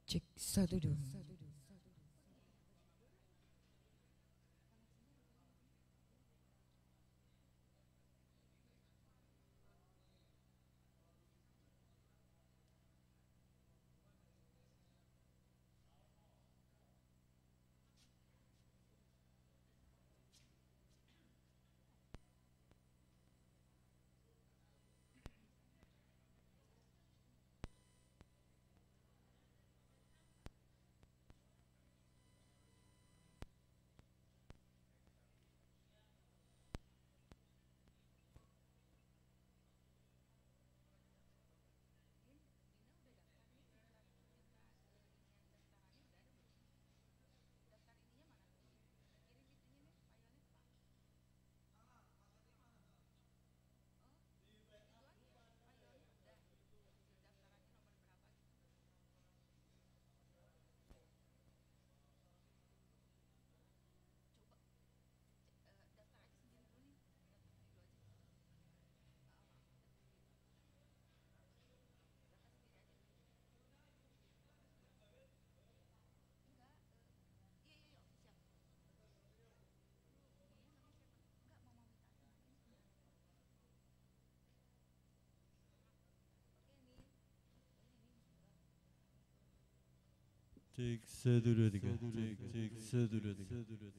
Cek satu dua. Cek satu dua tiga. Cek satu dua tiga.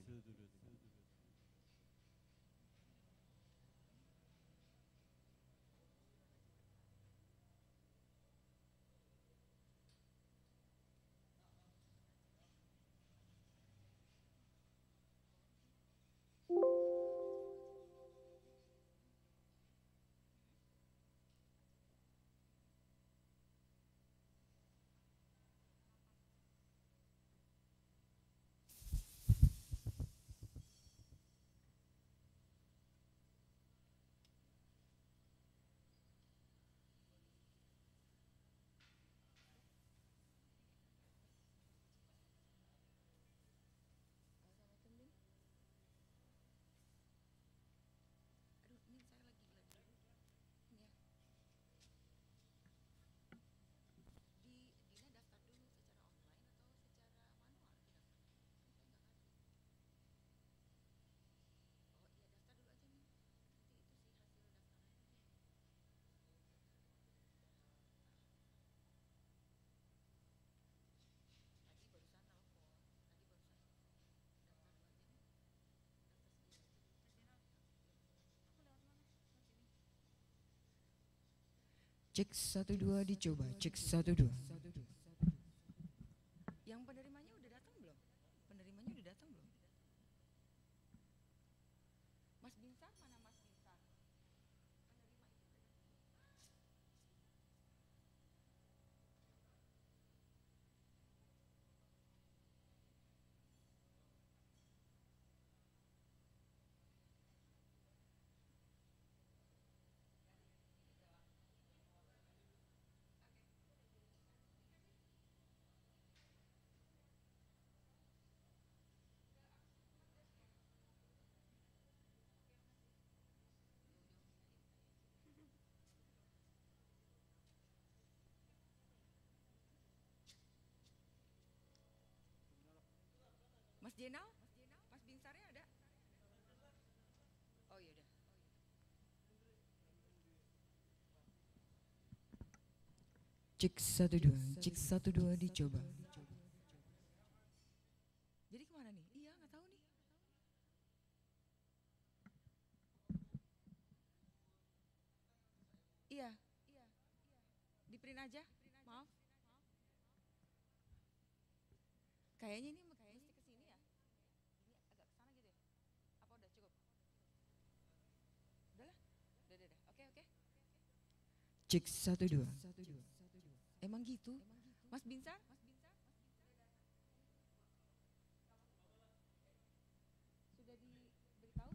Cek satu dua dicoba. Cek satu dua. Yang penerimanya udah datang belum? Penerimanya udah datang belum? Mas Binsar mana Mas Binsar? Mas Jenal? Mas Binsarnya ada? Oh iya udah. Cek satu dua. Cek satu dua dicoba. Jadi kemana nih? Iya nggak tahu nih. Iya. Di print aja. Maaf. Kayaknya ini mesti ke sini ya. Ini agak ke sana gitu ya. Apa udah cukup? Udahlah. Udah. Oke. Cek satu dua. Emang gitu? Mas Binsar? Sudah diberitahu?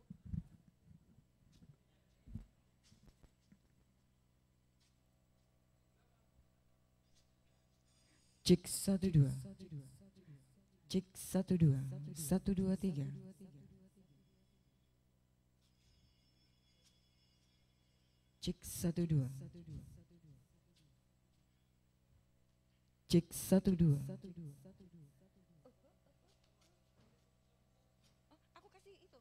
Cek satu dua. Cek satu dua. 1 2 3. Cek satu dua. Cek satu dua. Aku kasih itu.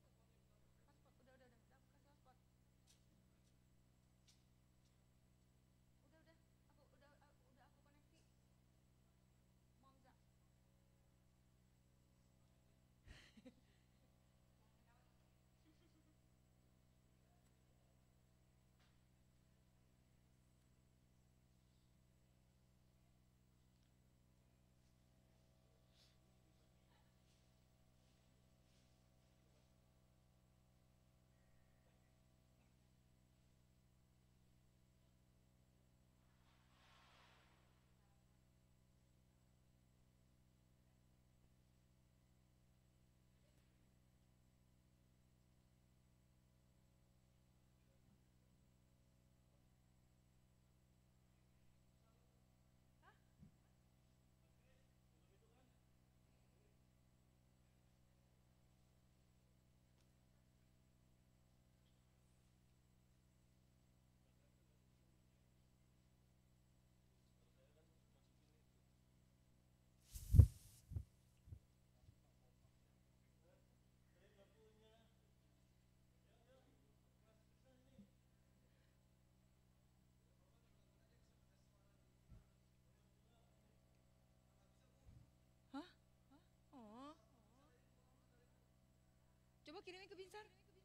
Hah? Oh. Coba kirimin ke Binsar.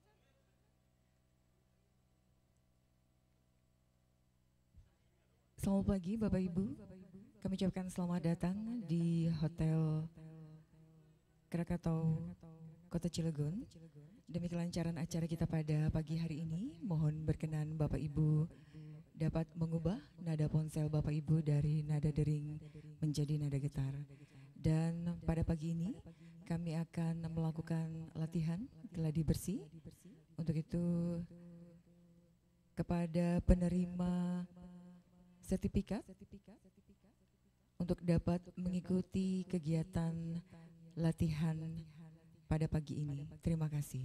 Selamat pagi Bapak Ibu. Kami ucapkan selamat datang di Hotel Krakatau, Kota Cilegon. Demi kelancaran acara kita pada pagi hari ini, mohon berkenan Bapak Ibu dapat mengubah nada ponsel Bapak Ibu dari nada dering menjadi nada getar. Dan pada pagi ini kami akan melakukan latihan gladi bersih. Untuk itu kepada penerima sertifikat untuk dapat mengikuti kegiatan latihan pada pagi ini. Terima kasih.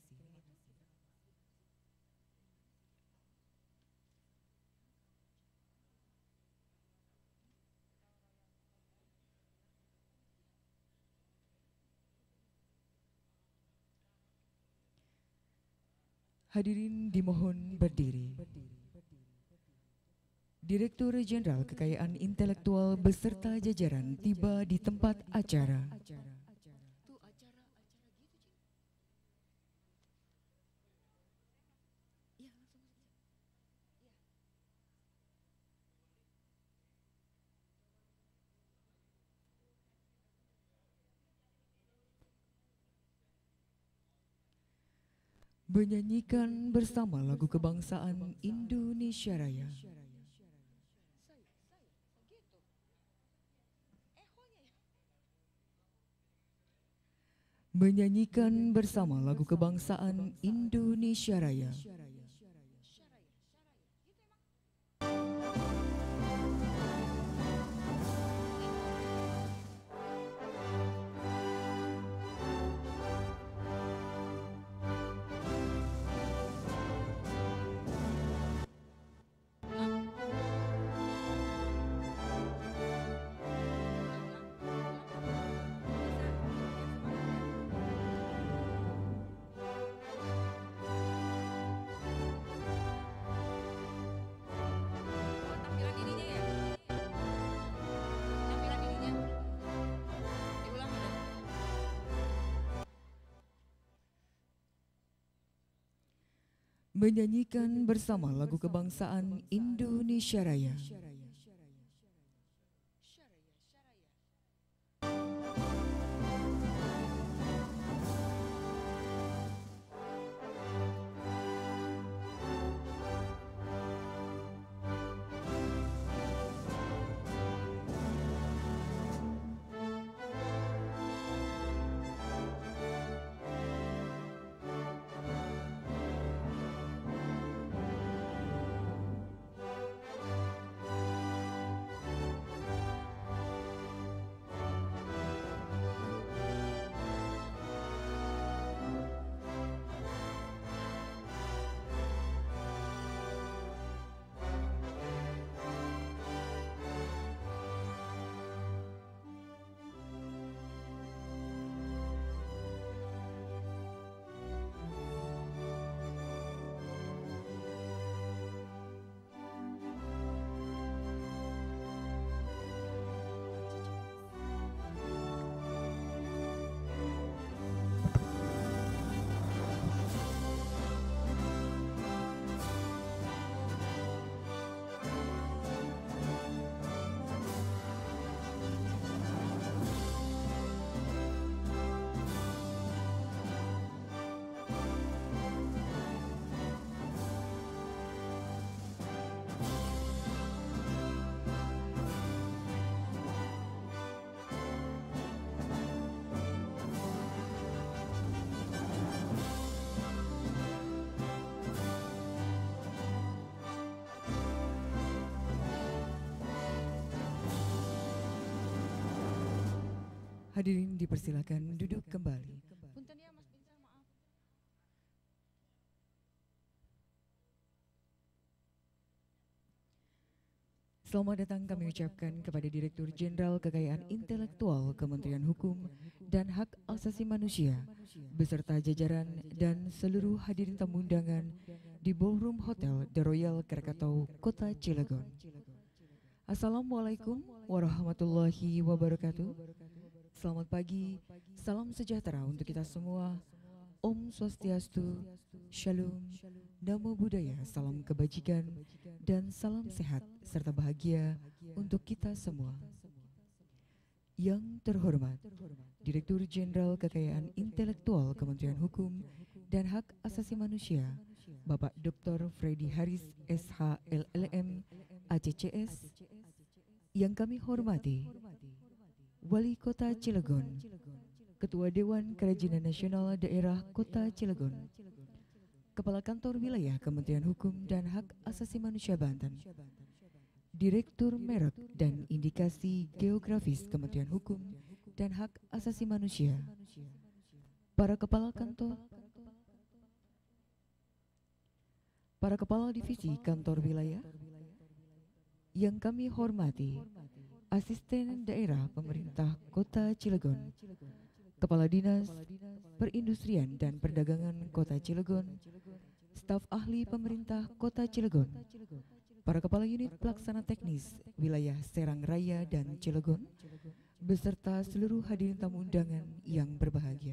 Hadirin dimohon berdiri. Direktur Jenderal Kekayaan Intelektual beserta jajaran tiba di tempat acara. Menyanyikan bersama lagu kebangsaan Indonesia Raya. Menyanyikan bersama lagu kebangsaan Indonesia Raya. Menyanyikan bersama lagu kebangsaan Indonesia Raya. Hadirin dipersilakan duduk kembali. Punten ya Mas Binsar, maaf. Selamat datang kami ucapkan kepada Direktur Jenderal Kekayaan Intelektual Kementerian Hukum dan Hak Asasi Manusia beserta jajaran dan seluruh hadirin tamu undangan di Ballroom Hotel The Royal Krakatau, Kota Cilegon. Assalamualaikum warahmatullahi wabarakatuh. Selamat pagi, salam sejahtera untuk kita semua. Om Swastiastu, Shalom, Namo Buddhaya, salam kebajikan, dan salam sehat serta bahagia untuk kita semua. Yang terhormat, Direktur Jenderal Kekayaan Intelektual Kementerian Hukum dan Hak Asasi Manusia, Bapak Dr. Freddy Haris SH LLM ACCS. Yang kami hormati, Wali Kota Cilegon, Ketua Dewan Kerajinan Nasional Daerah Kota Cilegon, Kepala Kantor Wilayah Kementerian Hukum dan Hak Asasi Manusia Banten, Direktur Merek dan Indikasi Geografis Kementerian Hukum dan Hak Asasi Manusia, para Kepala Kantor, para Kepala Divisi Kantor Wilayah, yang kami hormati, Asisten Daerah Pemerintah Kota Cilegon, Kepala Dinas Perindustrian dan Perdagangan Kota Cilegon, staf ahli pemerintah Kota Cilegon, para Kepala Unit Pelaksana Teknis Wilayah Serang Raya dan Cilegon, beserta seluruh hadirin tamu undangan yang berbahagia.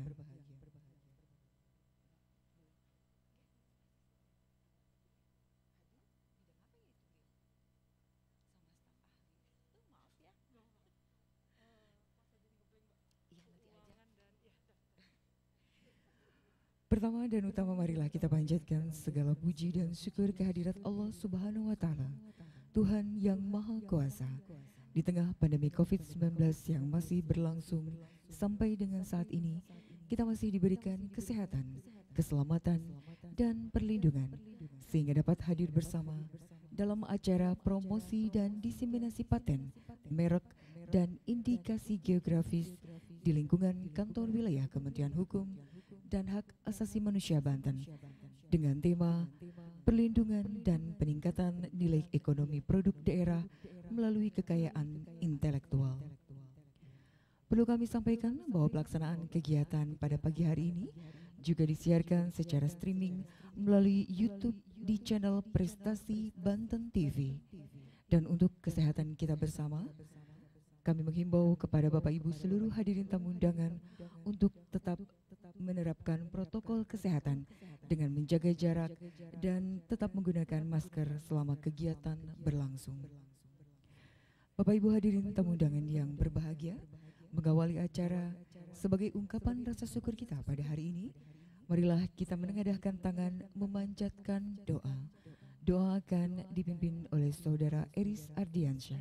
Pertama dan utama, marilah kita panjatkan segala puji dan syukur kehadirat Allah Subhanahu wa Ta'ala, Tuhan yang Maha Kuasa. Di tengah pandemi COVID-19 yang masih berlangsung sampai dengan saat ini, kita masih diberikan kesehatan, keselamatan, dan perlindungan, sehingga dapat hadir bersama dalam acara promosi dan diseminasi paten, merek, dan indikasi geografis di lingkungan Kantor Wilayah Kementerian Hukum dan Hak Asasi Manusia Banten dengan tema perlindungan dan peningkatan nilai ekonomi produk daerah melalui kekayaan intelektual. Perlu kami sampaikan bahwa pelaksanaan kegiatan pada pagi hari ini juga disiarkan secara streaming melalui YouTube di channel Prestasi Banten TV. Dan untuk kesehatan kita bersama, kami menghimbau kepada Bapak Ibu seluruh hadirin tamu undangan untuk tetap menerapkan protokol kesehatan dengan menjaga jarak dan tetap menggunakan masker selama kegiatan berlangsung. Bapak Ibu hadirin tamu undangan yang berbahagia, mengawali acara sebagai ungkapan rasa syukur kita pada hari ini, marilah kita menengadahkan tangan memanjatkan doa. Doa akan dipimpin oleh Saudara Eris Ardiansyah.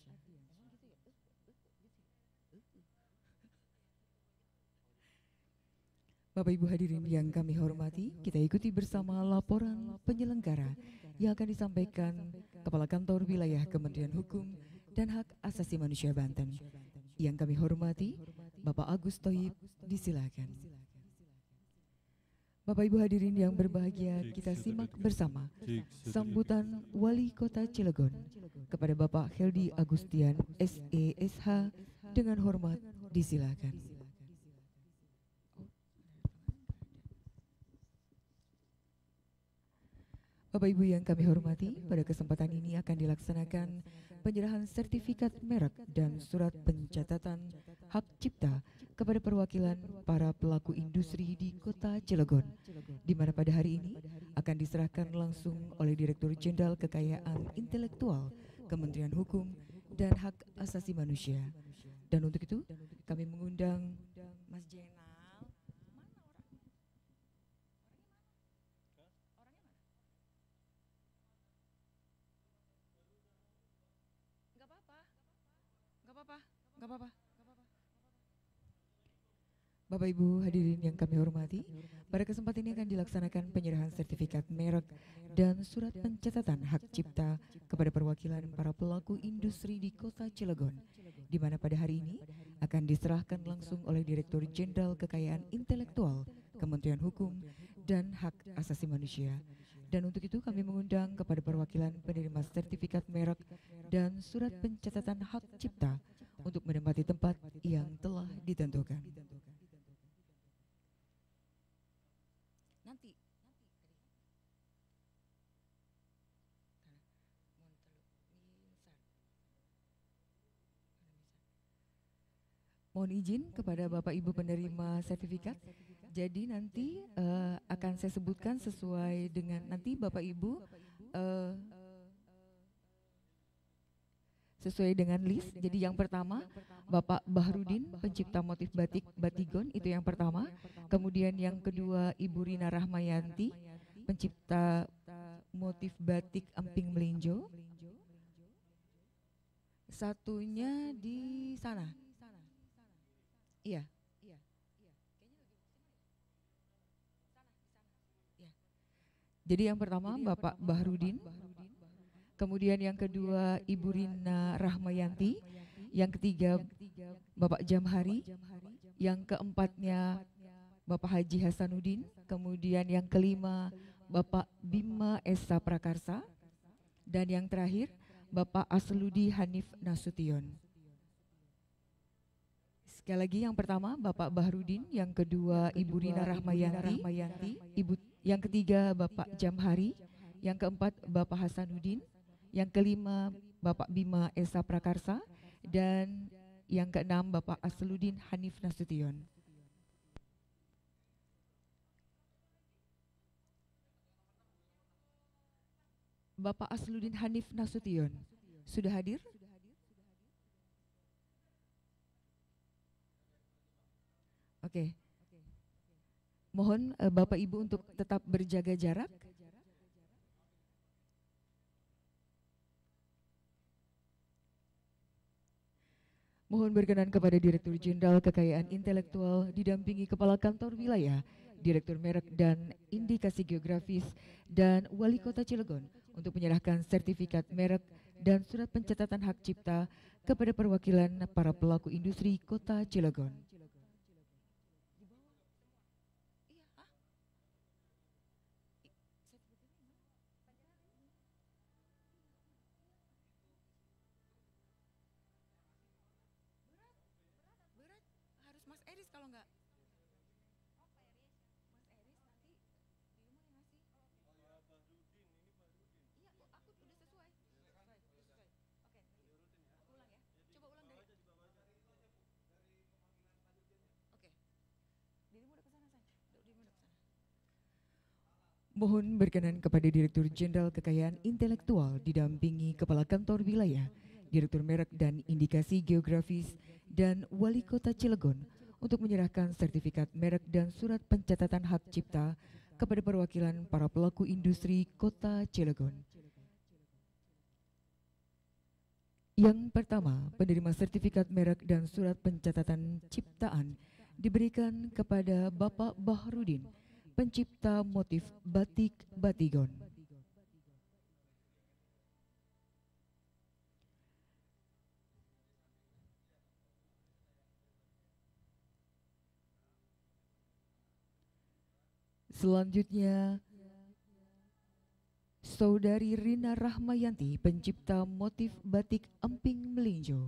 Bapak Ibu hadirin yang kami hormati, kita ikuti bersama laporan penyelenggara yang akan disampaikan Kepala Kantor Wilayah Kementerian Hukum dan Hak Asasi Manusia Banten. Yang kami hormati, Bapak Agus Thohib, disilakan. Bapak Ibu hadirin yang berbahagia, kita simak bersama sambutan Wali Kota Cilegon kepada Bapak Heldi Agustian SESH dengan hormat, disilakan. Bapak Ibu yang kami hormati, pada kesempatan ini akan dilaksanakan penyerahan sertifikat merek dan surat pencatatan hak cipta kepada perwakilan para pelaku industri di Kota Cilegon, di mana pada hari ini akan diserahkan langsung oleh Direktur Jenderal Kekayaan Intelektual Kementerian Hukum dan Hak Asasi Manusia. Dan untuk itu, kami mengundang Mas Jenal. Gak apa-apa. Bapak Ibu hadirin yang kami hormati, pada kesempatan ini akan dilaksanakan penyerahan sertifikat merek dan surat pencatatan hak cipta kepada perwakilan para pelaku industri di Kota Cilegon, di mana pada hari ini akan diserahkan langsung oleh Direktur Jenderal Kekayaan Intelektual Kementerian Hukum dan Hak Asasi Manusia. Dan untuk itu kami mengundang kepada perwakilan penerima sertifikat merek dan surat pencatatan hak cipta untuk menempati tempat yang telah ditentukan. Nanti. Mohon izin kepada Bapak Ibu penerima sertifikat. Jadi nanti akan saya sebutkan sesuai dengan nanti Bapak Ibu sesuai dengan list. Jadi yang pertama Bapak Bahrudin, pencipta motif batik Batigon, itu yang pertama. Kemudian yang kedua Ibu Rina Rahmayanti, pencipta motif batik Emping Melinjo. Satunya di sana. Iya. Jadi yang pertama Bapak Bahrudin, kemudian yang kedua Ibu Rina Rahmayanti, yang ketiga Bapak Jamhari, yang keempatnya Bapak Haji Hasanuddin, kemudian yang kelima Bapak Bima Esa Prakarsa, dan yang terakhir Bapak Asludi Hanif Nasution. Sekali lagi yang pertama Bapak Bahrudin, yang kedua Ibu Rina Rahmayanti, yang ketiga Bapak Jamhari, yang keempat Bapak Hasanuddin, yang kelima Bapak Bima Esa Prakarsa, dan yang keenam Bapak Asludin Hanif Nasution. Bapak Asludin Hanif Nasution sudah hadir? Oke. Mohon Bapak Ibu untuk tetap berjaga jarak. Mohon berkenan kepada Direktur Jenderal Kekayaan Intelektual didampingi Kepala Kantor Wilayah, Direktur Merek dan Indikasi Geografis, dan Wali Kota Cilegon untuk menyerahkan sertifikat merek dan surat pencatatan hak cipta kepada perwakilan para pelaku industri Kota Cilegon. Harus Mas Eris kalau enggak. Mohon berkenan kepada Direktur Jenderal Kekayaan Intelektual didampingi Kepala Kantor Wilayah, Direktur Merek dan Indikasi Geografis, dan Wali Kota Cilegon untuk menyerahkan sertifikat merek dan surat pencatatan hak cipta kepada perwakilan para pelaku industri Kota Cilegon. Yang pertama, penerima sertifikat merek dan surat pencatatan ciptaan diberikan kepada Bapak Bahrudin, pencipta motif batik Batigon. Selanjutnya, Saudari Rina Rahmayanti, pencipta motif batik Emping Melinjo.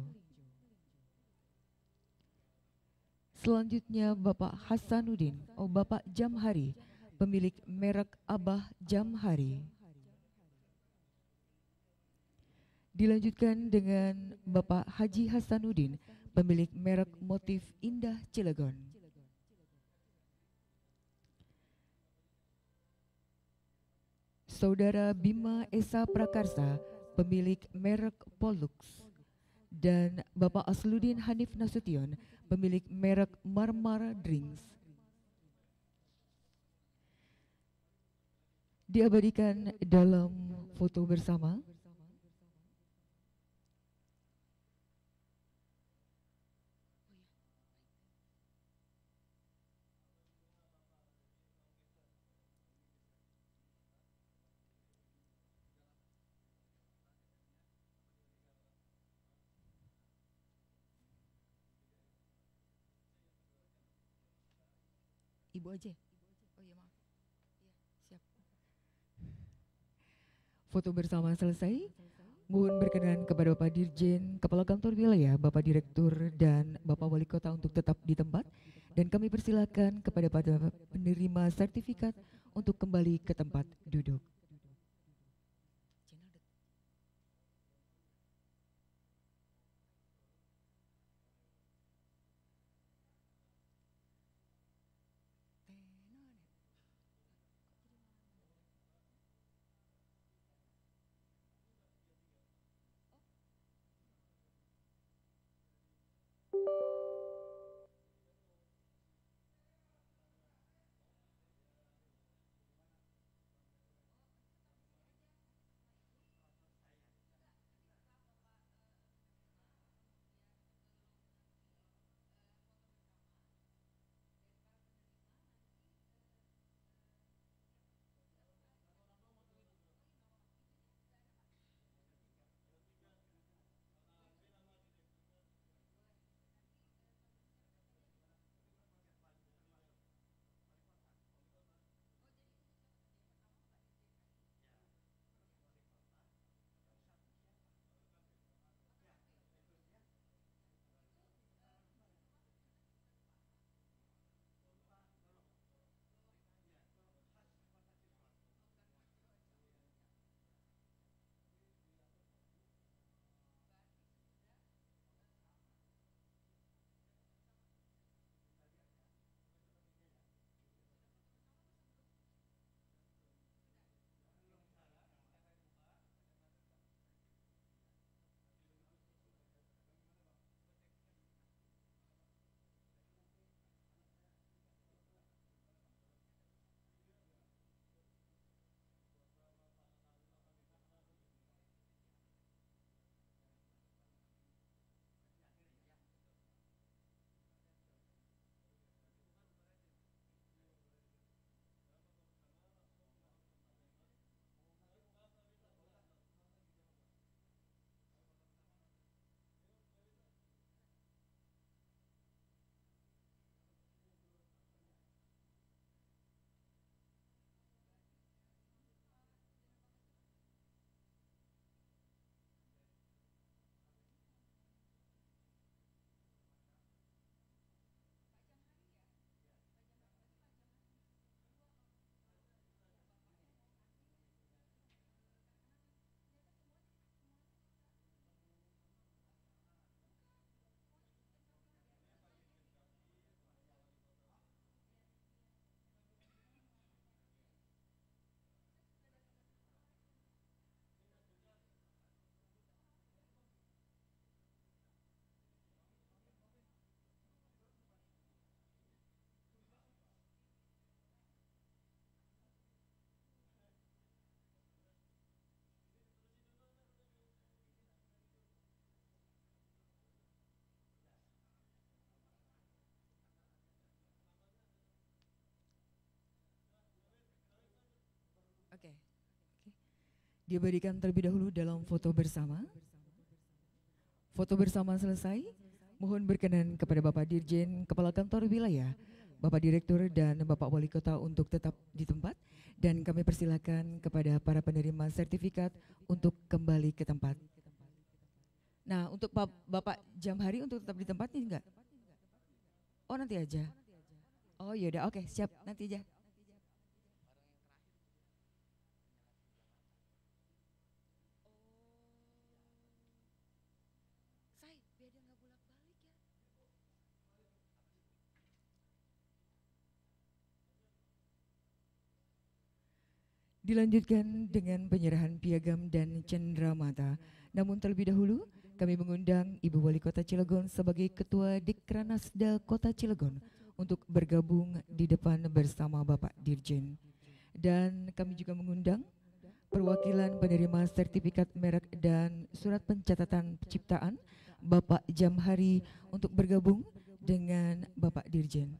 Selanjutnya Bapak Hasanuddin, Bapak Jamhari, pemilik merek Abah Jamhari. Dilanjutkan dengan Bapak Haji Hasanuddin, pemilik merek motif Indah Cilegon. Saudara Bima Esa Prakarsa, pemilik merek Pollux, dan Bapak Asludin Hanif Nasution, pemilik merek Marmara Drinks. Diabadikan dalam foto bersama. Ibu aja. Oh iya maaf. Iya, siap. Foto bersama selesai. Mohon berkenan kepada Bapak Dirjen, Kepala Kantor Wilayah, Bapak Direktur, dan Bapak Wali Kota untuk tetap di tempat. Dan kami persilakan kepada para penerima sertifikat untuk kembali ke tempat duduk. Oke. Diabadikan terlebih dahulu dalam foto bersama. Foto bersama selesai. Mohon berkenan kepada Bapak Dirjen, Kepala Kantor Wilayah, Bapak Direktur, dan Bapak Wali Kota untuk tetap di tempat. Dan kami persilakan kepada para penerima sertifikat untuk kembali ke tempat. Nah, untuk Bapak Jamhari untuk tetap di tempat nih enggak? Oh, nanti aja. Oh, yaudah, oke, siap, nanti aja. Dilanjutkan dengan penyerahan piagam dan cenderamata. Namun terlebih dahulu, kami mengundang Ibu Wali Kota Cilegon sebagai Ketua Dikranasda Kota Cilegon untuk bergabung di depan bersama Bapak Dirjen. Dan kami juga mengundang perwakilan penerima sertifikat merek dan surat pencatatan penciptaan Bapak Jamhari untuk bergabung dengan Bapak Dirjen.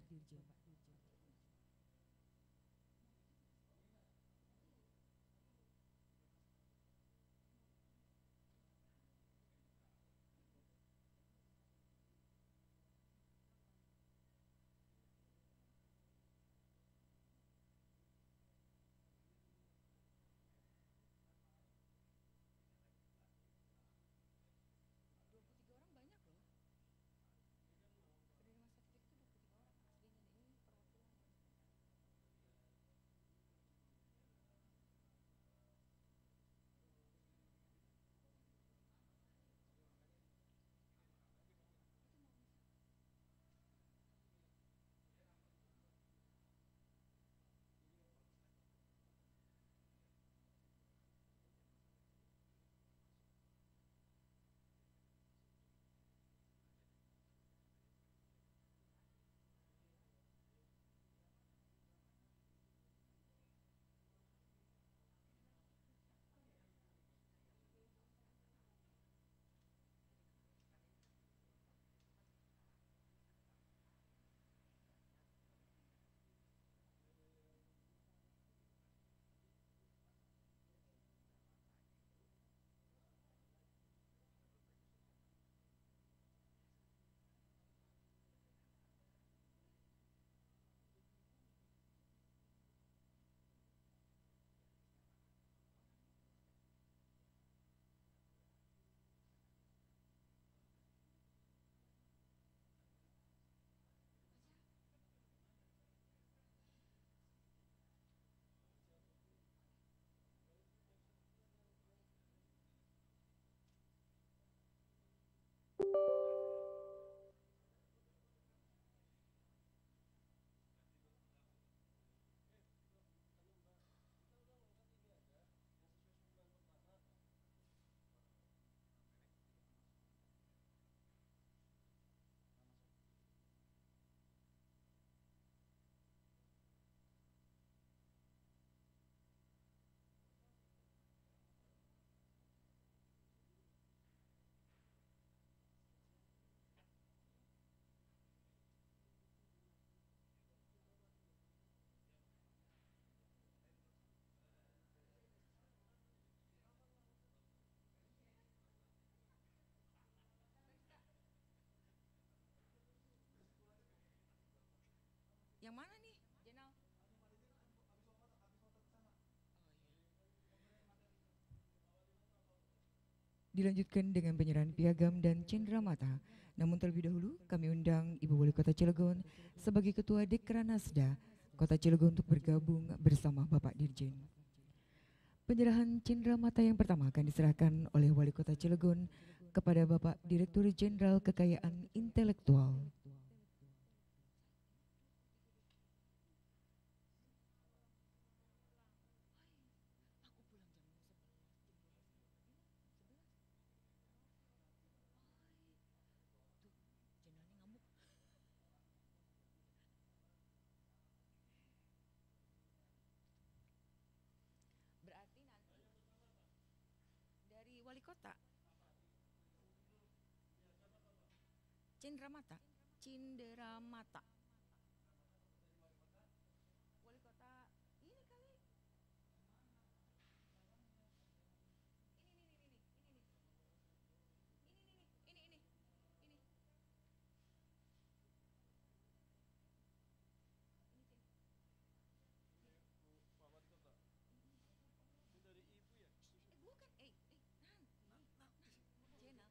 Yang mana nih? Jenal. Dilanjutkan dengan penyerahan piagam dan cenderamata. Namun terlebih dahulu kami undang Ibu Wali Kota Cilegon sebagai Ketua Dekranasda Kota Cilegon untuk bergabung bersama Bapak Dirjen. Penyerahan cenderamata yang pertama akan diserahkan oleh Wali Kota Cilegon kepada Bapak Direktur Jenderal Kekayaan Intelektual. Berarti nanti dari Wali Kota Cenderamata, Cenderamata. Wali Kota ini kali. Ini. Bukan, nanti. Jenal.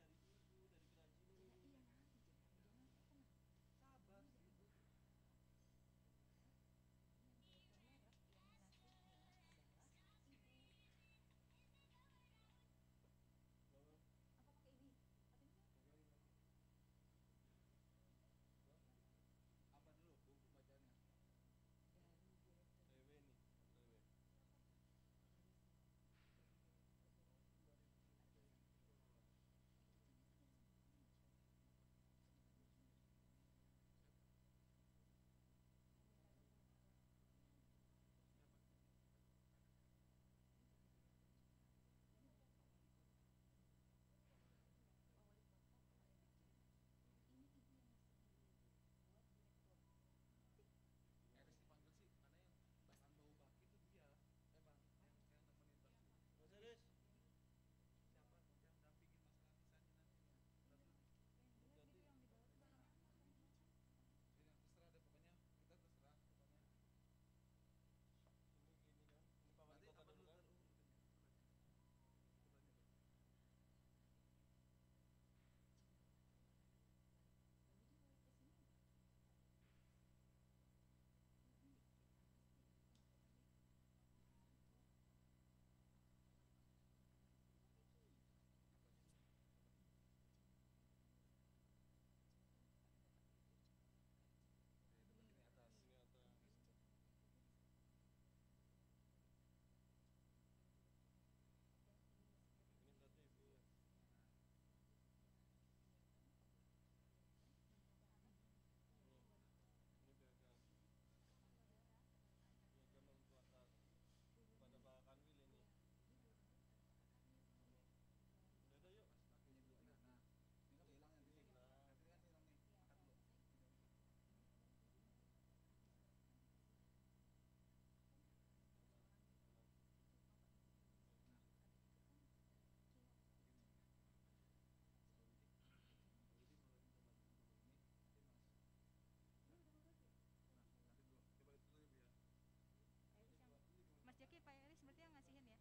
Mas Jaki, Pak Elis berarti yang ngasihin ya?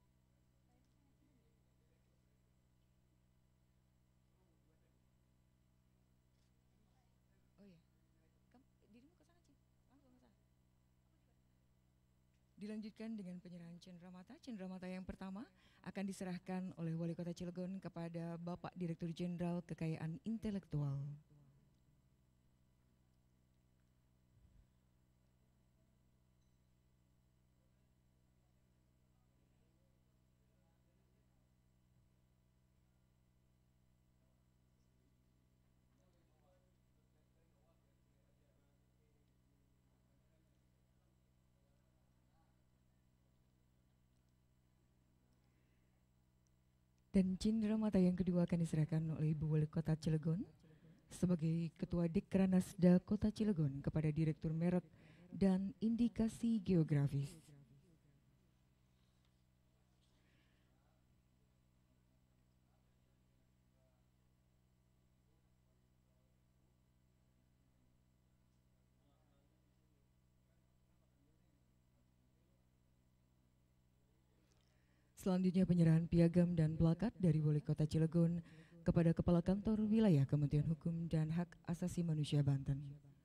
Oh iya. Dirimu ke sana, Cin. Langsung ke sana. Dilanjutkan dengan penyerahan cenderamata. Cenderamata yang pertama akan diserahkan oleh Wali Kota Cilegon kepada Bapak Direktur Jenderal Kekayaan Intelektual. Dan cenderamata yang kedua akan diserahkan oleh Ibu Wali Kota Cilegon sebagai Ketua Dekranasda Kota Cilegon kepada Direktur Merek dan Indikasi Geografis. Selanjutnya penyerahan piagam dan plakat dari Wali Kota Cilegon kepada Kepala Kantor Wilayah Kementerian Hukum dan Hak Asasi Manusia Banten.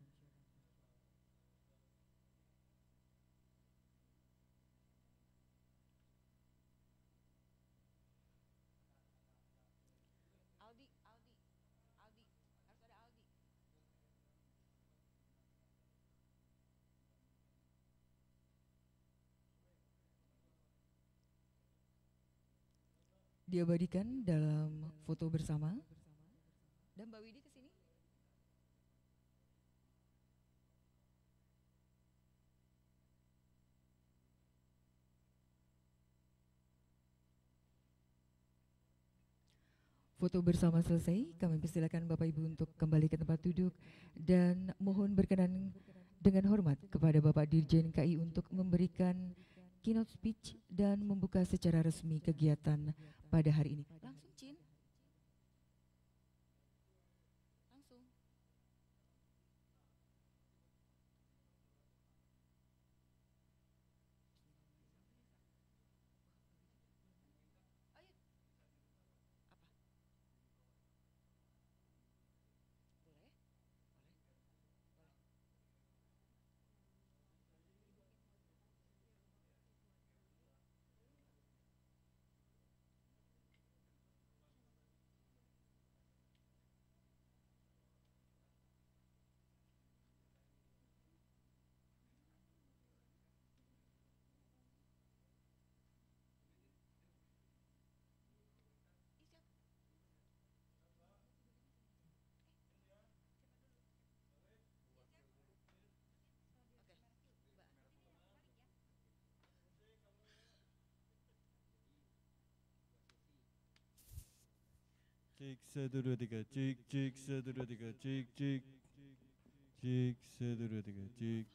Diabadikan dalam foto bersama. Dan Mbak Widi ke sini. Foto bersama selesai, kami persilakan Bapak Ibu untuk kembali ke tempat duduk dan mohon berkenan dengan hormat kepada Bapak Dirjen KI untuk memberikan keynote speech dan membuka secara resmi kegiatan pada hari ini. Langsung, Cin. Langsung. Ayo. Apa? Boleh? Boleh. Ih, siap. Oke, Mbak. Cek 1 2 3 cek cek 1 2 3 cek cek cek 1 2 3 cek.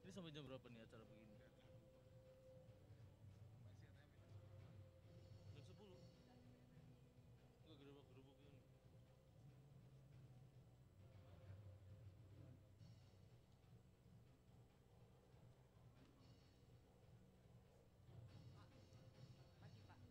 Ini sampai jam berapa nih acara begini? Jam 10. Enggak gerobak-gerobak ini. Pagi, Pak.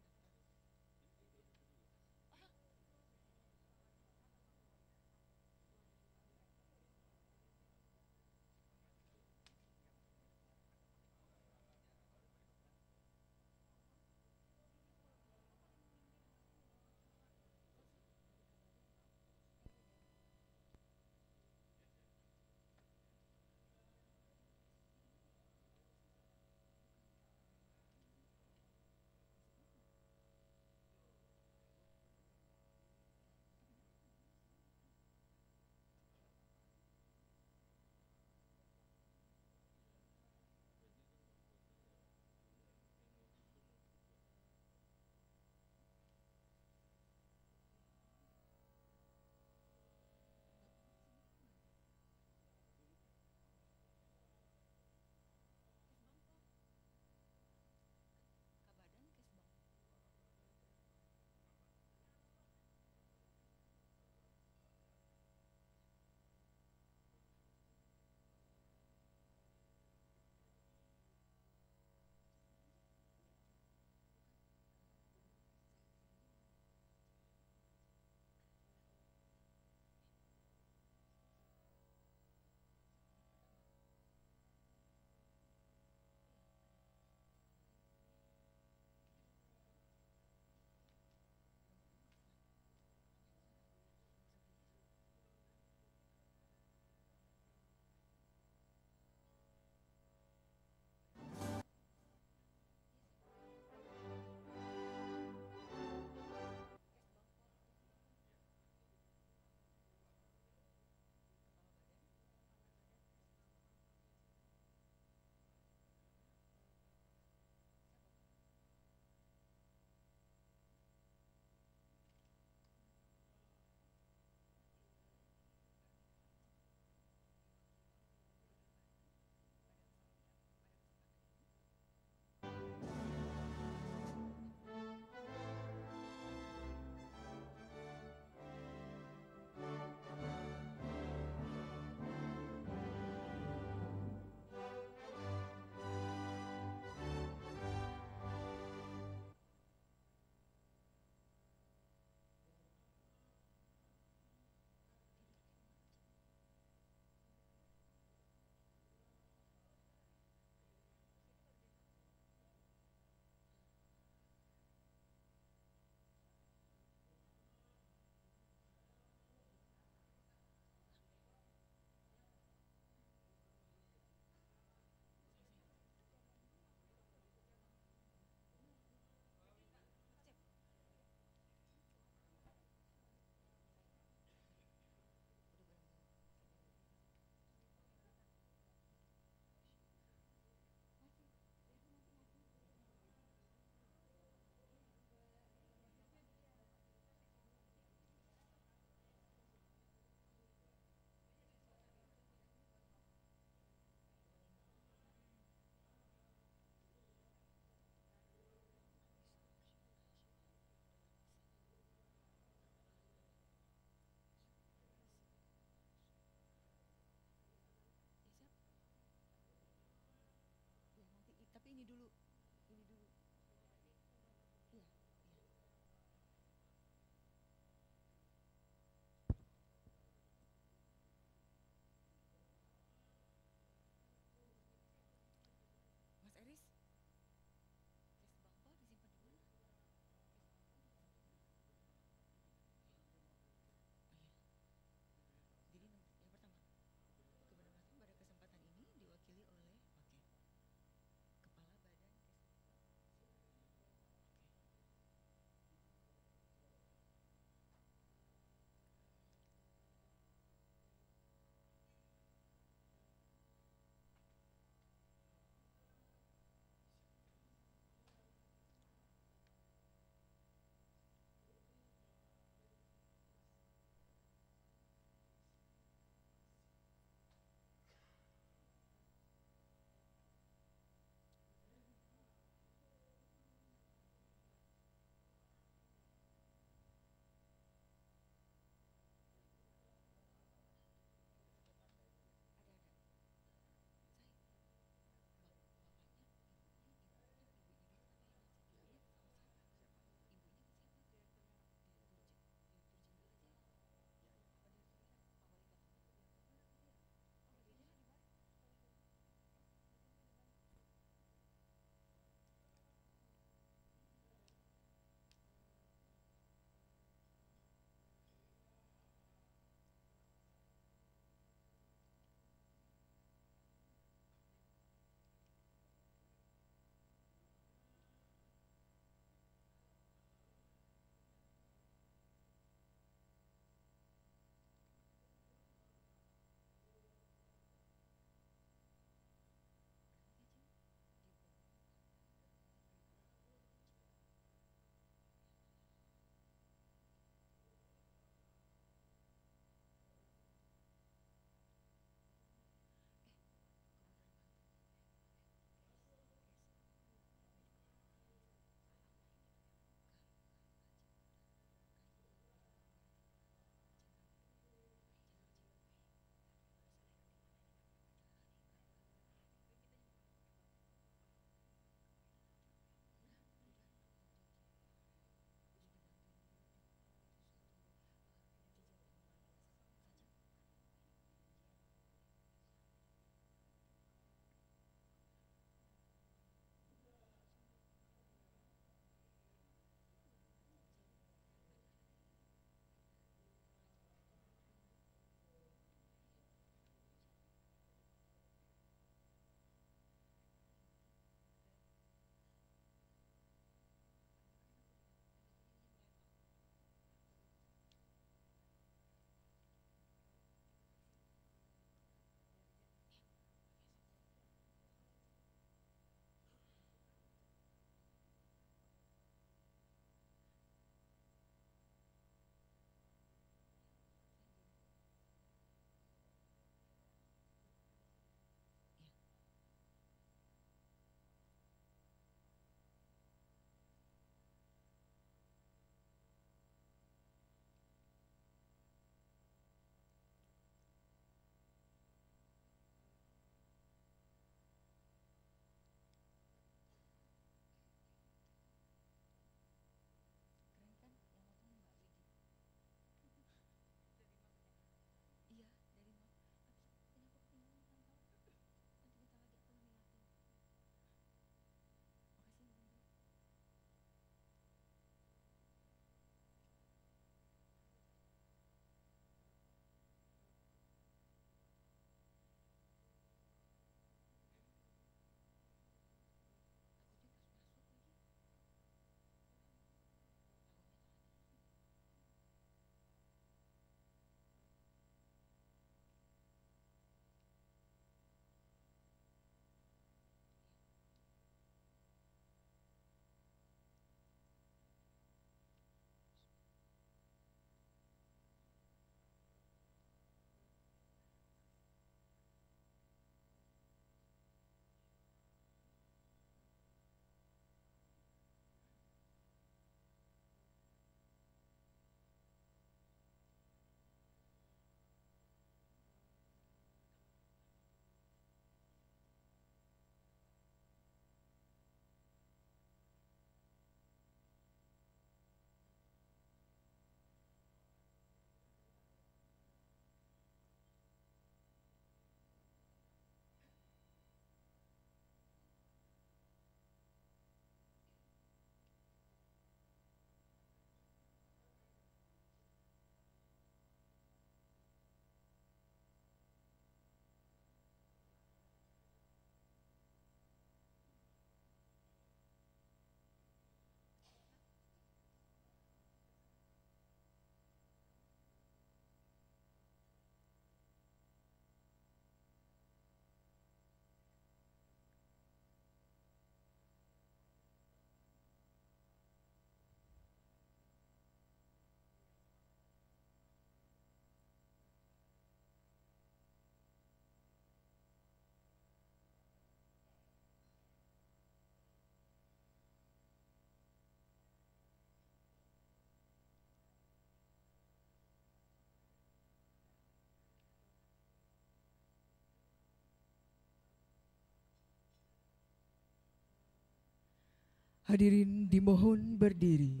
Hadirin dimohon berdiri.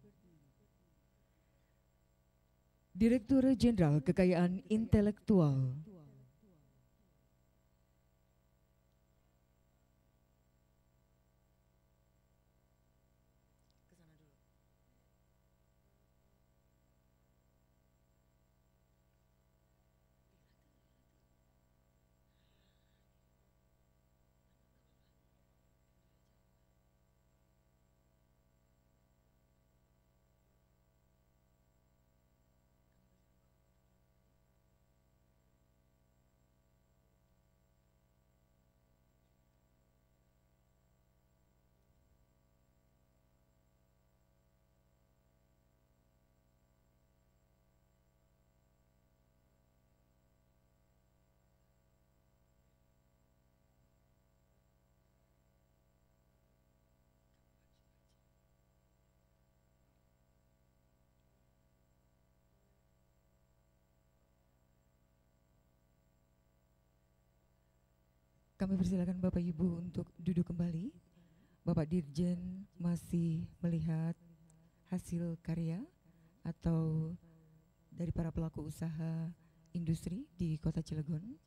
Direktur Jenderal Kekayaan Intelektual kami persilakan Bapak Ibu untuk duduk kembali. Bapak Dirjen masih melihat hasil karya atau dari para pelaku usaha industri di Kota Cilegon.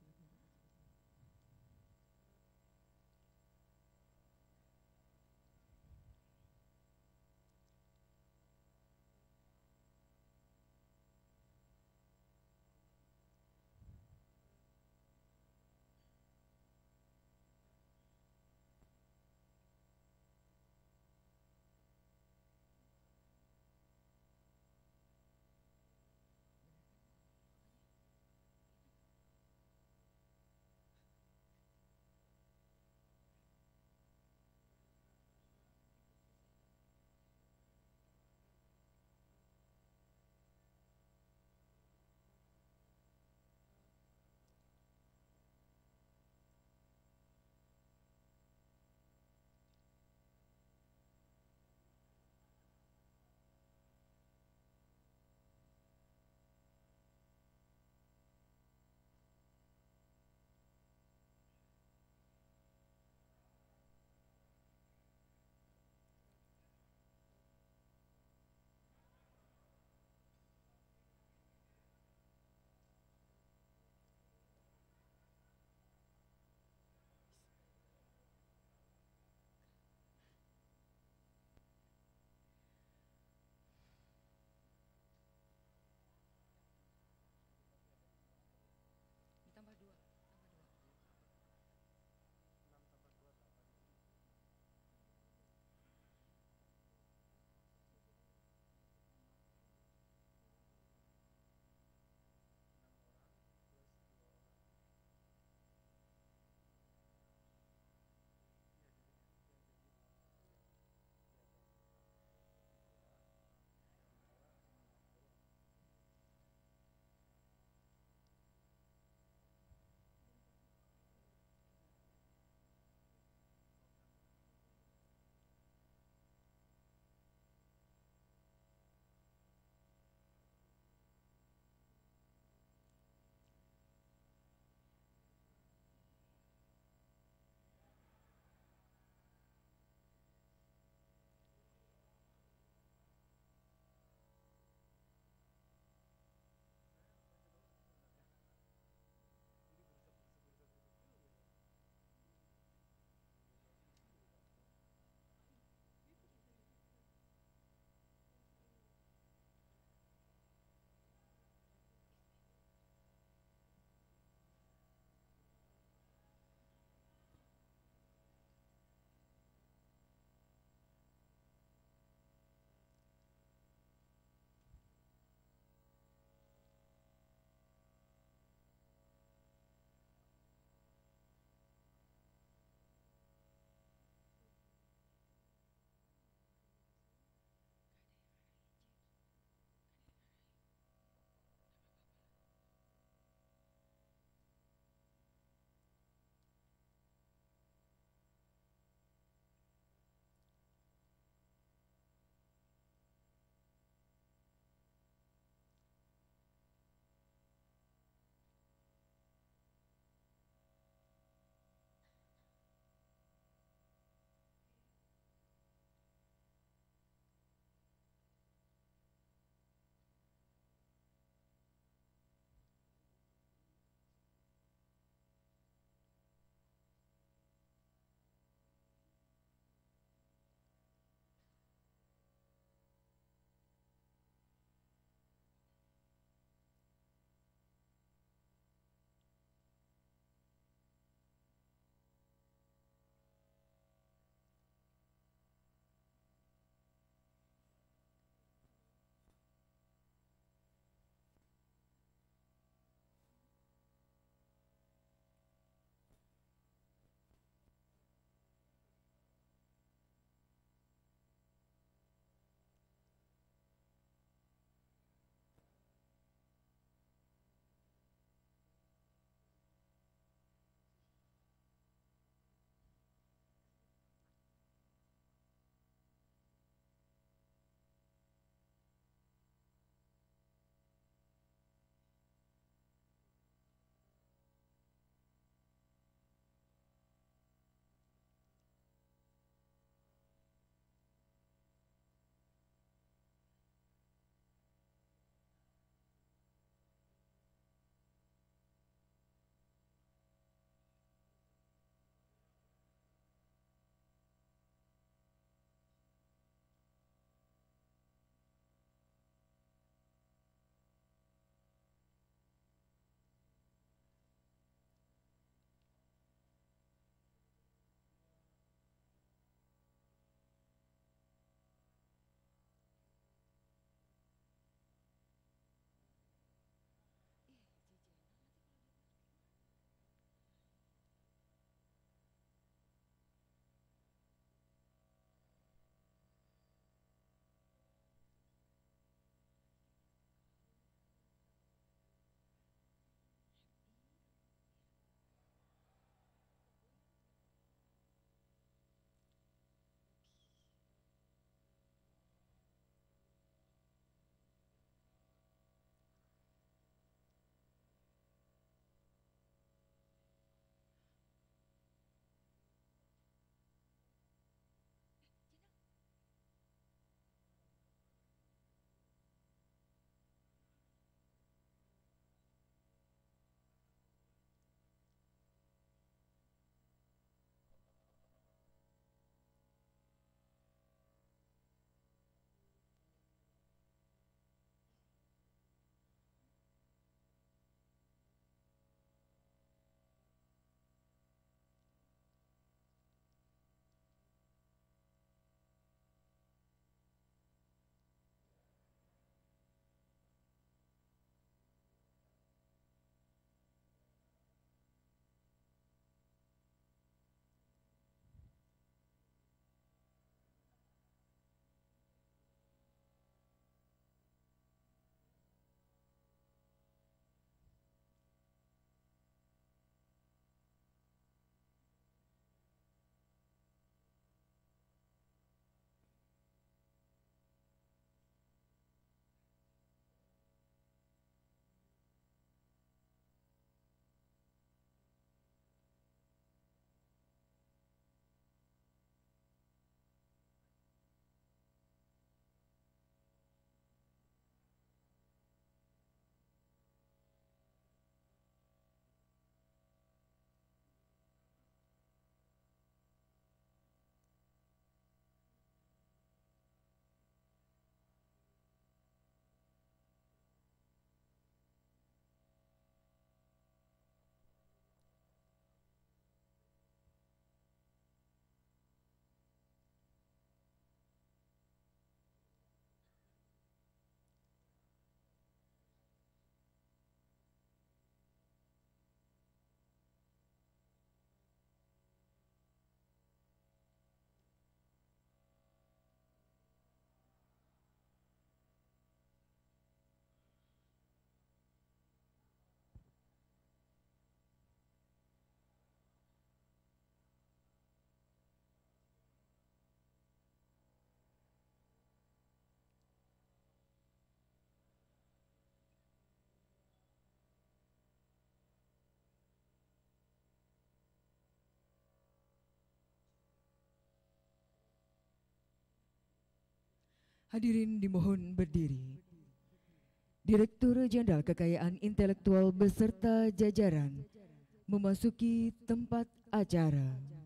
Hadirin dimohon berdiri. Direktur Jenderal Kekayaan Intelektual beserta jajaran memasuki tempat acara.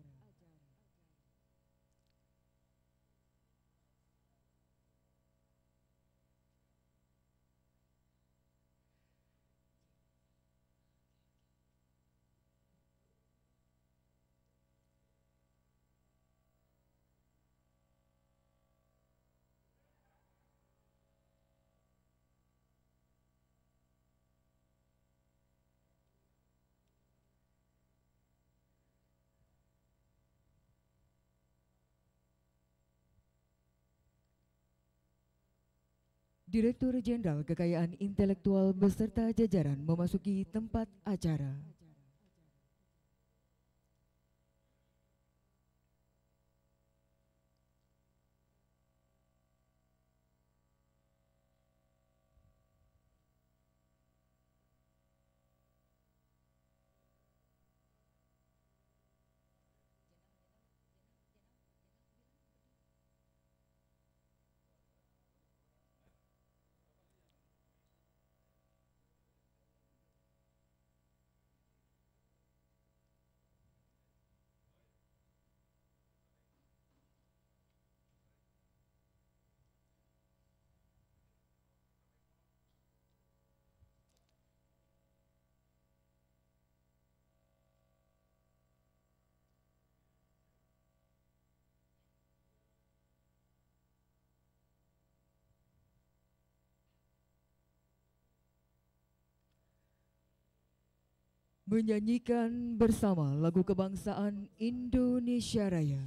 Direktur Jenderal Kekayaan Intelektual beserta jajaran memasuki tempat acara. Menyanyikan bersama lagu kebangsaan Indonesia Raya.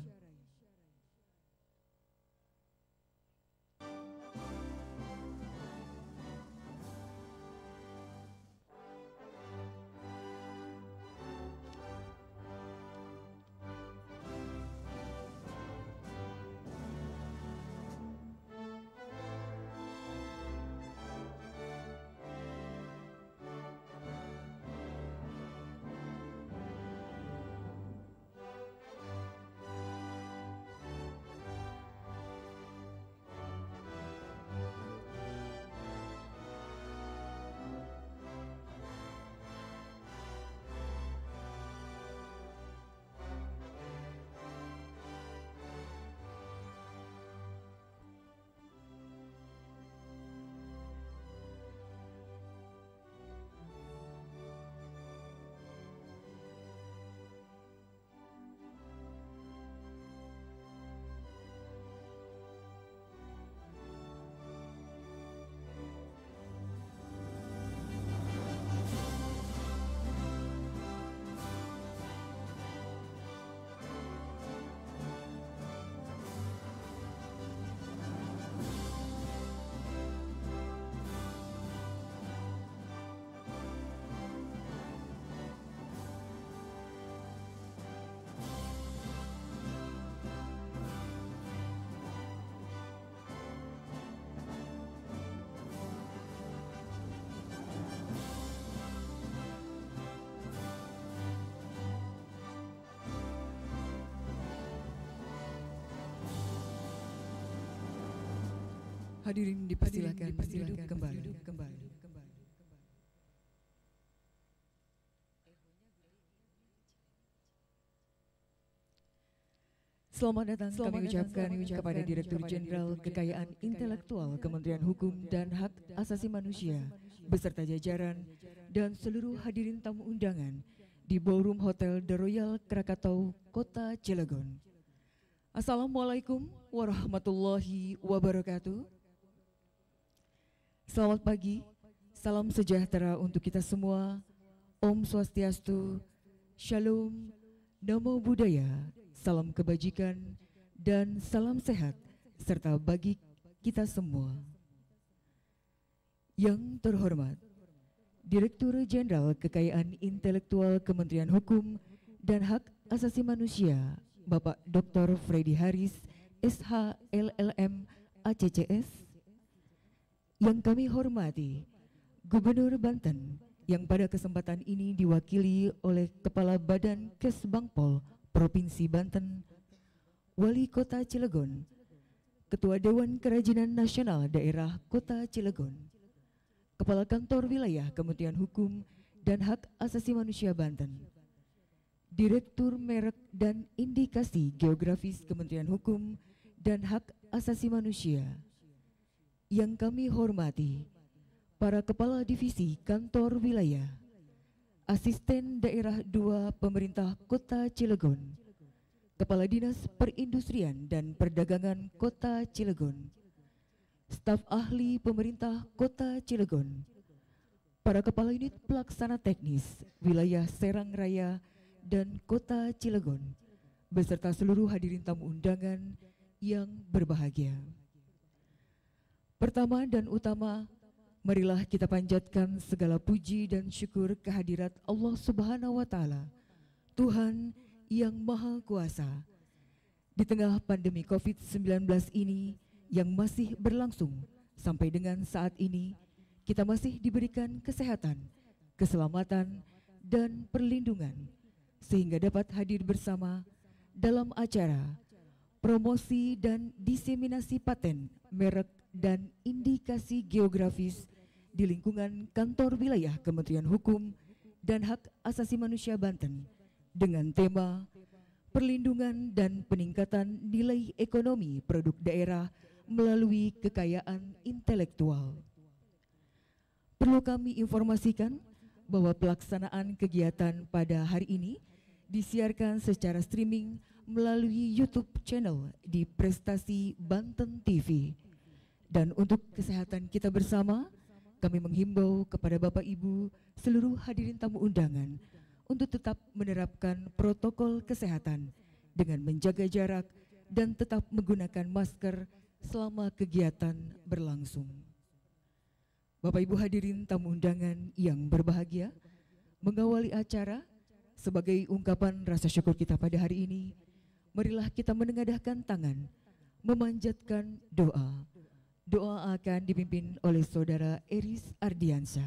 Hadirin dipersilakan duduk kembali. Selamat datang kami ucapkan kepada Direktur Jenderal Kekayaan Intelektual Kementerian Hukum dan Hak Asasi Manusia beserta jajaran dan seluruh hadirin tamu undangan di Ballroom Hotel The Royal Krakatau, Kota Cilegon. Assalamualaikum warahmatullahi wabarakatuh. Selamat pagi, salam sejahtera untuk kita semua. Om Swastiastu, Shalom, Namo Buddhaya, salam kebajikan dan salam sehat serta bagi kita semua. Yang terhormat, Direktur Jenderal Kekayaan Intelektual Kementerian Hukum dan Hak Asasi Manusia, Bapak Dr. Freddy Haris, SH LLM ACCS. Yang kami hormati, Gubernur Banten yang pada kesempatan ini diwakili oleh Kepala Badan Kesbangpol Provinsi Banten, Wali Kota Cilegon, Ketua Dewan Kerajinan Nasional Daerah Kota Cilegon, Kepala Kantor Wilayah Kementerian Hukum dan Hak Asasi Manusia Banten, Direktur Merek dan Indikasi Geografis Kementerian Hukum dan Hak Asasi Manusia. Yang kami hormati para Kepala Divisi Kantor Wilayah, Asisten Daerah 2 Pemerintah Kota Cilegon, Kepala Dinas Perindustrian dan Perdagangan Kota Cilegon, staf ahli pemerintah Kota Cilegon, para Kepala Unit Pelaksana Teknis Wilayah Serang Raya dan Kota Cilegon, beserta seluruh hadirin tamu undangan yang berbahagia. Pertama dan utama, marilah kita panjatkan segala puji dan syukur kehadirat Allah Subhanahu wa Ta'ala, Tuhan yang Maha Kuasa. Di tengah pandemi COVID-19 ini yang masih berlangsung sampai dengan saat ini, kita masih diberikan kesehatan, keselamatan, dan perlindungan, sehingga dapat hadir bersama dalam acara promosi dan diseminasi paten, merek, dan indikasi geografis di lingkungan Kantor Wilayah Kementerian Hukum dan Hak Asasi Manusia Banten dengan tema perlindungan dan peningkatan nilai ekonomi produk daerah melalui kekayaan intelektual. Perlu kami informasikan bahwa pelaksanaan kegiatan pada hari ini disiarkan secara streaming melalui YouTube channel di Prestasi Banten TV. Dan untuk kesehatan kita bersama, kami menghimbau kepada Bapak Ibu seluruh hadirin tamu undangan untuk tetap menerapkan protokol kesehatan dengan menjaga jarak dan tetap menggunakan masker selama kegiatan berlangsung. Bapak Ibu hadirin tamu undangan yang berbahagia, mengawali acara sebagai ungkapan rasa syukur kita pada hari ini, marilah kita menengadahkan tangan, memanjatkan doa. Doa akan dipimpin oleh Saudara Eris Ardiansyah.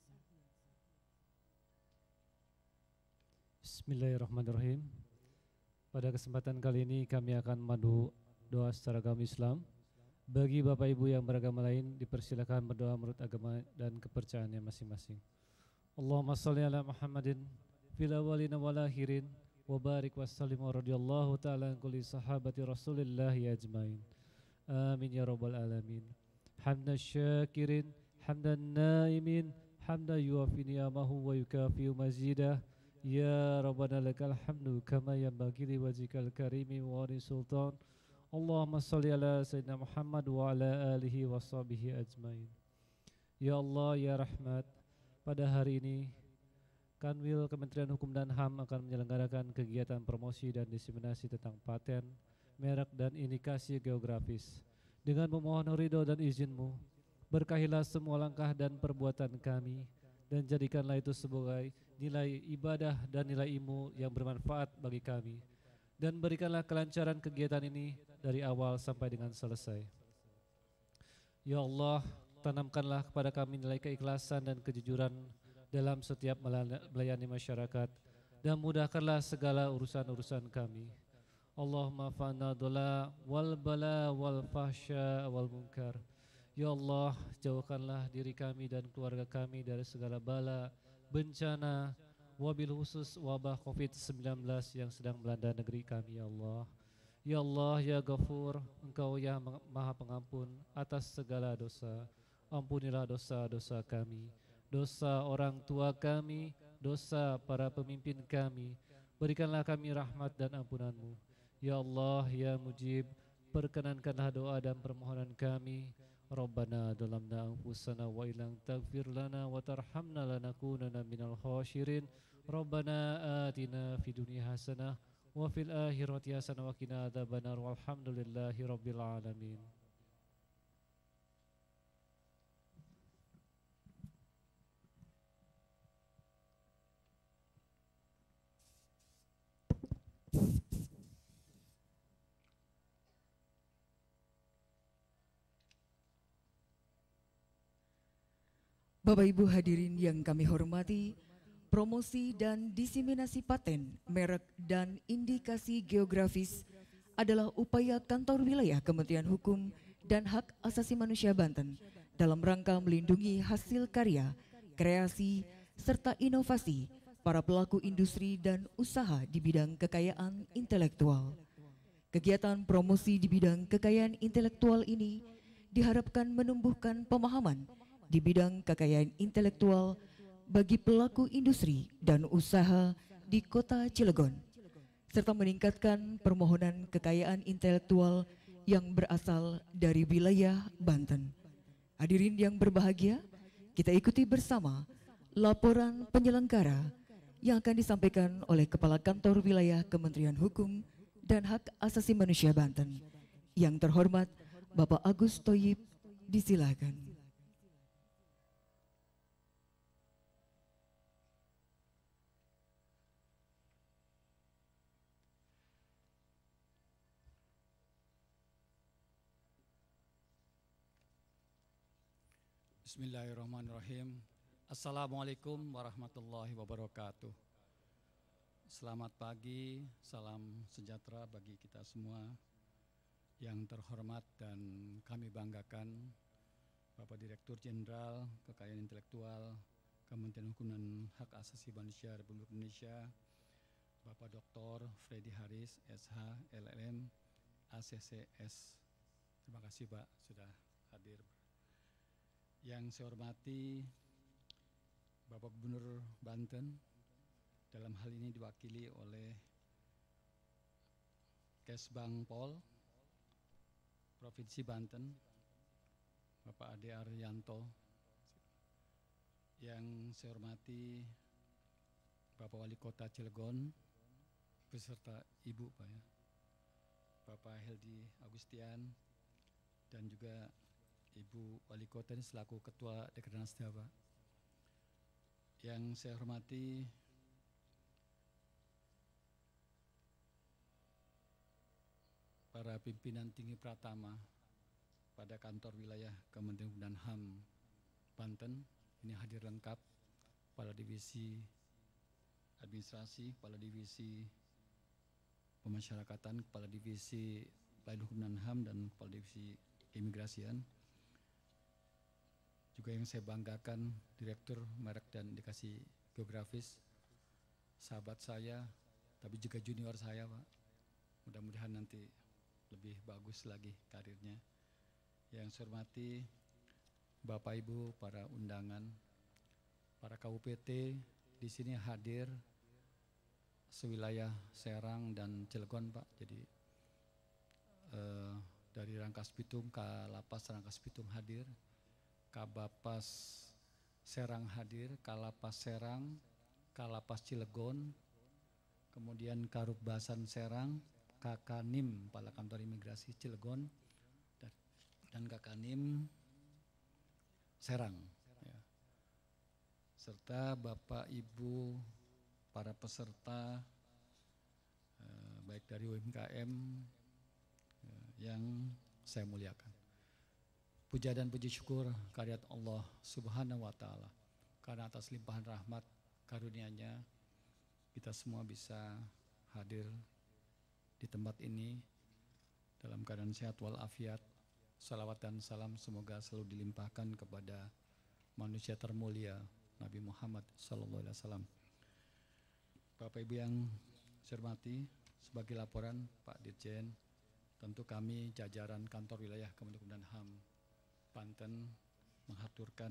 Bismillahirrahmanirrahim. Pada kesempatan kali ini kami akan memandu doa secara agama Islam. Bagi Bapak Ibu yang beragama lain, dipersilakan berdoa menurut agama dan kepercayaannya masing-masing. Allahumma sholli ala Muhammadin fil awwalina wal akhirin wa barik wa sallim wa radhiyallahu ta'ala an kulli sahabati Rasulillah ajmain. Amin ya rabbal alamin. Hamdan syakirin, hamdan naimin, hamdan yuafi ni'amahu wa yukafi'u mazidah. Ya Rabbana lakal hamdu kama yanbaghi li wajhikal karimi wa li sultan. Allahumma sholli ala sayyidina Muhammad wa ala alihi wa sahbihi ajmain. Ya Allah, ya Rahmat, pada hari ini Kanwil Kementerian Hukum dan HAM akan menyelenggarakan kegiatan promosi dan diseminasi tentang paten, merek dan indikasi geografis. Dengan memohon ridho dan izin-Mu, berkahilah semua langkah dan perbuatan kami, dan jadikanlah itu sebagai nilai ibadah dan nilai ilmu yang bermanfaat bagi kami. Dan berikanlah kelancaran kegiatan ini dari awal sampai dengan selesai. Ya Allah, tanamkanlah kepada kami nilai keikhlasan dan kejujuran dalam setiap melayani masyarakat, dan mudahkanlah segala urusan-urusan kami. Allahumma fa'na dola wal bala wal fahsya wal munkar. Ya Allah, jauhkanlah diri kami dan keluarga kami dari segala bala, bencana, wabil khusus wabah COVID-19 yang sedang melanda negeri kami, ya Allah. Ya Allah, ya Ghafur, Engkau yang Maha Pengampun atas segala dosa. Ampunilah dosa-dosa kami, dosa orang tua kami, dosa para pemimpin kami. Berikanlah kami rahmat dan ampunan-Mu. Ya Allah, ya Mujib, perkenankanlah doa dan permohonan kami. Rabbana dalamna anfusana wa ilang taghfir lana wa tarhamna lanakunana minal khashirin. Rabbana atina fid dunya hasanah wa fil akhirati hasanah wa qina adzabannar walhamdulillahi rabbil alamin. Bapak Ibu hadirin yang kami hormati, promosi dan diseminasi paten, merek dan indikasi geografis adalah upaya kantor wilayah Kementerian Hukum dan Hak Asasi Manusia Banten dalam rangka melindungi hasil karya, kreasi, serta inovasi para pelaku industri dan usaha di bidang kekayaan intelektual. Kegiatan promosi di bidang kekayaan intelektual ini diharapkan menumbuhkan pemahaman di bidang kekayaan intelektual bagi pelaku industri dan usaha di Kota Cilegon, serta meningkatkan permohonan kekayaan intelektual yang berasal dari wilayah Banten. Hadirin yang berbahagia, kita ikuti bersama laporan penyelenggara yang akan disampaikan oleh Kepala Kantor Wilayah Kementerian Hukum dan Hak Asasi Manusia Banten. Yang terhormat Bapak Agus Thoyib, disilakan. Bismillahirrahmanirrahim. Assalamualaikum warahmatullahi wabarakatuh. Selamat pagi, salam sejahtera bagi kita semua. Yang terhormat dan kami banggakan Bapak Direktur Jenderal Kekayaan Intelektual Kementerian Hukum dan Hak Asasi Manusia Republik Indonesia, Bapak Dr. Freddy Haris, SH, LLM, ACCS. Terima kasih Pak sudah hadir. Yang saya hormati Bapak Gubernur Banten, dalam hal ini diwakili oleh Kesbang Pol Provinsi Banten, Bapak Ade Arianto. Yang saya hormati Bapak Wali Kota Cilegon beserta Ibu Pak ya, Bapak Heldi Agustian, dan juga Ibu Wali Kota ini selaku Ketua Dekranasda Pak. Yang saya hormati para pimpinan tinggi pratama pada kantor wilayah Kementerian Hukum dan HAM Banten, ini hadir lengkap, Kepala Divisi Administrasi, Kepala Divisi Pemasyarakatan, Kepala Divisi Pelayanan Hukum dan HAM, dan Kepala Divisi Keimigrasian. Juga yang saya banggakan, Direktur Merek dan Indikasi Geografis, sahabat saya, tapi juga junior saya Pak. Mudah-mudahan nanti lebih bagus lagi karirnya. Yang saya hormati Bapak Ibu, para undangan, para KUPT di sini hadir sewilayah Serang dan Cilegon Pak. Jadi dari Rangkas Bitung, Kalapas Rangkas Bitung hadir, Kabapas Serang hadir, Kalapas Serang, Kalapas Cilegon, kemudian Karubbasan Serang, Kakanim Kepala Kantor Imigrasi Cilegon, dan Kakanim Serang ya. Serta Bapak Ibu para peserta baik dari UMKM yang saya muliakan. Puja dan puji syukur kehadirat Allah Subhanahu wa Ta'ala, karena atas limpahan rahmat karunia-Nya kita semua bisa hadir di tempat ini dalam keadaan sehat walafiat. Salawat dan salam semoga selalu dilimpahkan kepada manusia termulia Nabi Muhammad SAW. Bapak Ibu yang saya hormati, sebagai laporan Pak Dirjen, tentu kami jajaran kantor wilayah Kementerian Hukum dan HAM Banten mengaturkan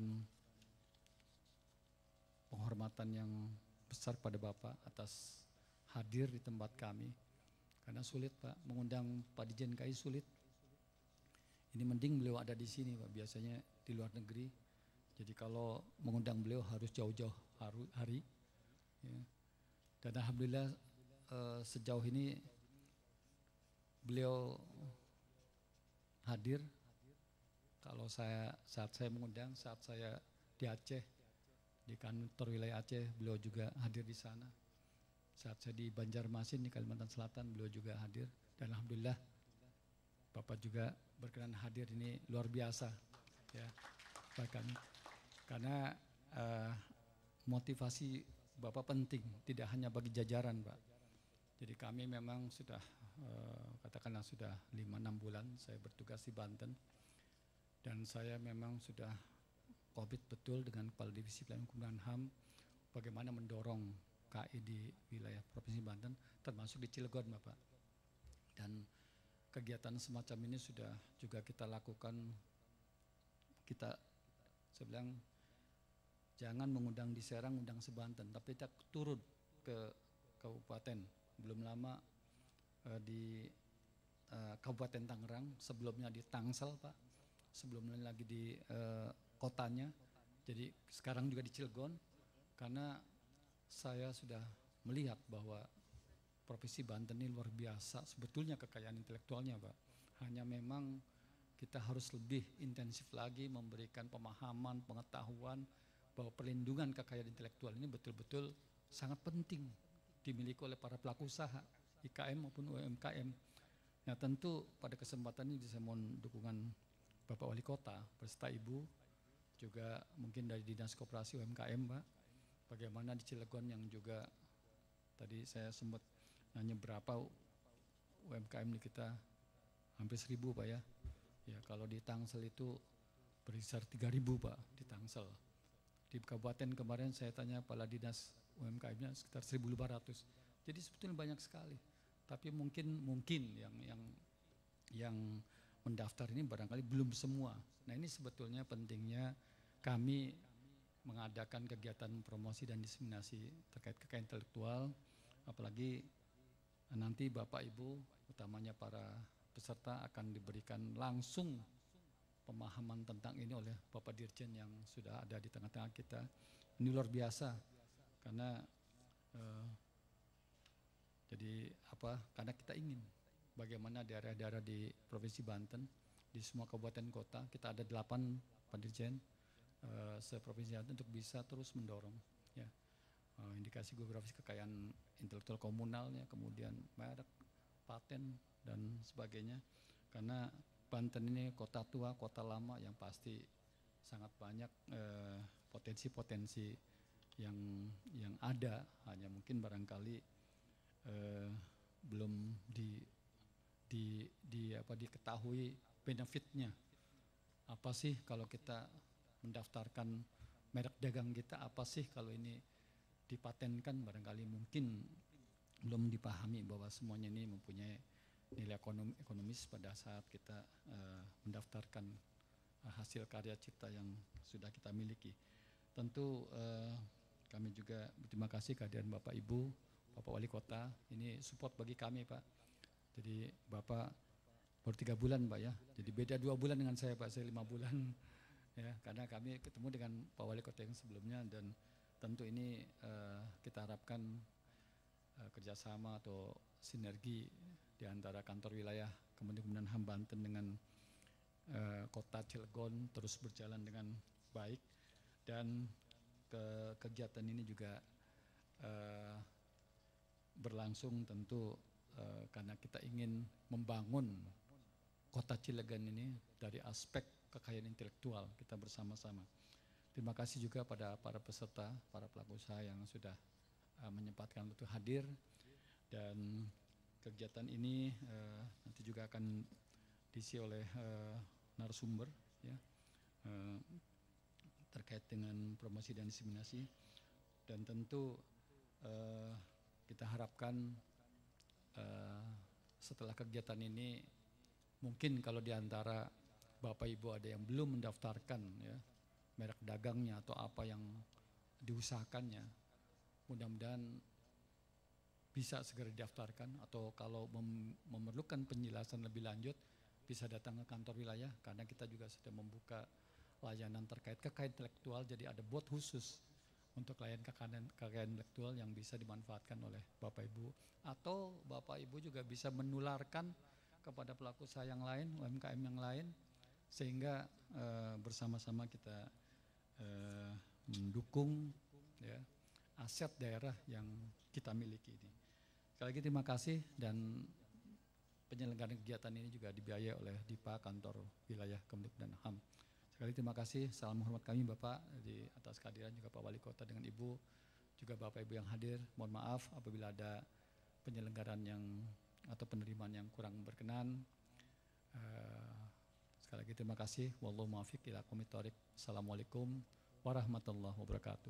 penghormatan yang besar pada Bapak atas hadir di tempat kami. Karena sulit Pak, mengundang Pak Dirjen KI sulit. Ini mending beliau ada di sini Pak, biasanya di luar negeri. Jadi kalau mengundang beliau harus jauh-jauh hari. Ya. Dan alhamdulillah sejauh ini beliau hadir. Kalau saat saya mengundang, saat saya di Aceh, di kantor wilayah Aceh, beliau juga hadir di sana. Saat saya di Banjarmasin di Kalimantan Selatan, beliau juga hadir. Dan alhamdulillah Bapak juga berkenan hadir, ini luar biasa ya bahkan. Karena motivasi Bapak penting, tidak hanya bagi jajaran Pak. Jadi kami memang sudah katakanlah sudah 5-6 bulan saya bertugas di Banten, dan saya memang sudah komit betul dengan Kepala Divisi Pelayanan Hukum dan HAM bagaimana mendorong KI di wilayah Provinsi Banten, termasuk di Cilegon, Bapak. Dan kegiatan semacam ini sudah juga kita lakukan. Saya bilang jangan mengundang di Serang, undang sebanten, tapi kita turun ke kabupaten. Belum lama di Kabupaten Tangerang, sebelumnya di Tangsel, Pak, sebelumnya lagi di kotanya, jadi sekarang juga di Cilegon, karena saya sudah melihat bahwa Provinsi Banten ini luar biasa sebetulnya kekayaan intelektualnya, Pak. Hanya memang kita harus lebih intensif lagi memberikan pemahaman, pengetahuan bahwa perlindungan kekayaan intelektual ini betul-betul sangat penting dimiliki oleh para pelaku usaha, IKM maupun UMKM. Nah, tentu pada kesempatan ini saya mohon dukungan Bapak Wali Kota beserta Ibu, juga mungkin dari Dinas Koperasi UMKM, Pak. Bagaimana di Cilegon yang juga tadi saya sempat nanya berapa UMKM di kita, hampir 1.000, Pak ya. Ya, kalau di Tangsel itu berkisar 3.000, Pak, di Tangsel. Di kabupaten kemarin saya tanya Kepala Dinas UMKM-nya sekitar 1.500. Jadi sebetulnya banyak sekali. Tapi mungkin yang mendaftar ini barangkali belum semua. Nah, ini sebetulnya pentingnya kami mengadakan kegiatan promosi dan diseminasi terkait kekayaan intelektual, apalagi nanti Bapak Ibu, utamanya para peserta akan diberikan langsung pemahaman tentang ini oleh Bapak Dirjen yang sudah ada di tengah-tengah kita. Ini luar biasa, karena karena kita ingin bagaimana daerah-daerah di Provinsi Banten, di semua kabupaten kota, kita ada 8 Pak Dirjen se-Provinsi Banten untuk bisa terus mendorong ya, indikasi geografis kekayaan intelektual komunalnya, kemudian merek, paten, dan sebagainya. Karena Banten ini kota tua, kota lama yang pasti sangat banyak potensi-potensi yang ada, hanya mungkin barangkali belum diketahui benefitnya. Apa sih kalau kita mendaftarkan merek dagang kita, apa sih kalau ini dipatenkan, barangkali mungkin belum dipahami bahwa semuanya ini mempunyai nilai ekonomis pada saat kita mendaftarkan hasil karya cipta yang sudah kita miliki. Tentu kami juga berterima kasih kehadiran Bapak Ibu, Bapak Wali Kota, ini support bagi kami, Pak. Jadi Bapak baru 3 bulan, Pak ya, jadi beda 2 bulan dengan saya, Pak, saya 5 bulan ya, karena kami ketemu dengan Pak Wali Kota yang sebelumnya, dan tentu ini kita harapkan kerjasama atau sinergi di antara kantor wilayah Kementerian HAM Banten dengan Kota Cilegon terus berjalan dengan baik, dan kegiatan ini juga berlangsung tentu karena kita ingin membangun Kota Cilegon ini dari aspek kekayaan intelektual kita bersama-sama. Terima kasih juga pada para peserta, para pelaku usaha yang sudah menyempatkan untuk hadir, dan kegiatan ini nanti juga akan diisi oleh narasumber ya, terkait dengan promosi dan diseminasi, dan tentu kita harapkan setelah kegiatan ini mungkin kalau diantara Bapak Ibu ada yang belum mendaftarkan ya merek dagangnya atau apa yang diusahakannya, mudah-mudahan bisa segera didaftarkan, atau kalau memerlukan penjelasan lebih lanjut bisa datang ke kantor wilayah, karena kita juga sudah membuka layanan terkait kekayaan intelektual, jadi ada bot khusus untuk layanan kekayaan intelektual yang bisa dimanfaatkan oleh Bapak Ibu, atau Bapak Ibu juga bisa menularkan kepada pelaku usaha yang lain, UMKM yang lain, sehingga bersama-sama kita mendukung ya, aset daerah yang kita miliki ini. Sekali lagi terima kasih, dan penyelenggaraan kegiatan ini juga dibiayai oleh DIPA Kantor Wilayah Kementerian HAM. Sekali lagi terima kasih, salam hormat kami Bapak di atas kehadiran juga Pak Wali Kota dengan Ibu, juga Bapak Ibu yang hadir. Mohon maaf apabila ada penyelenggaraan yang atau penerimaan yang kurang berkenan. Sekali lagi terima kasih. Wallahu muwaffiq ila aqwamit thoriq. Assalamualaikum warahmatullahi wabarakatuh.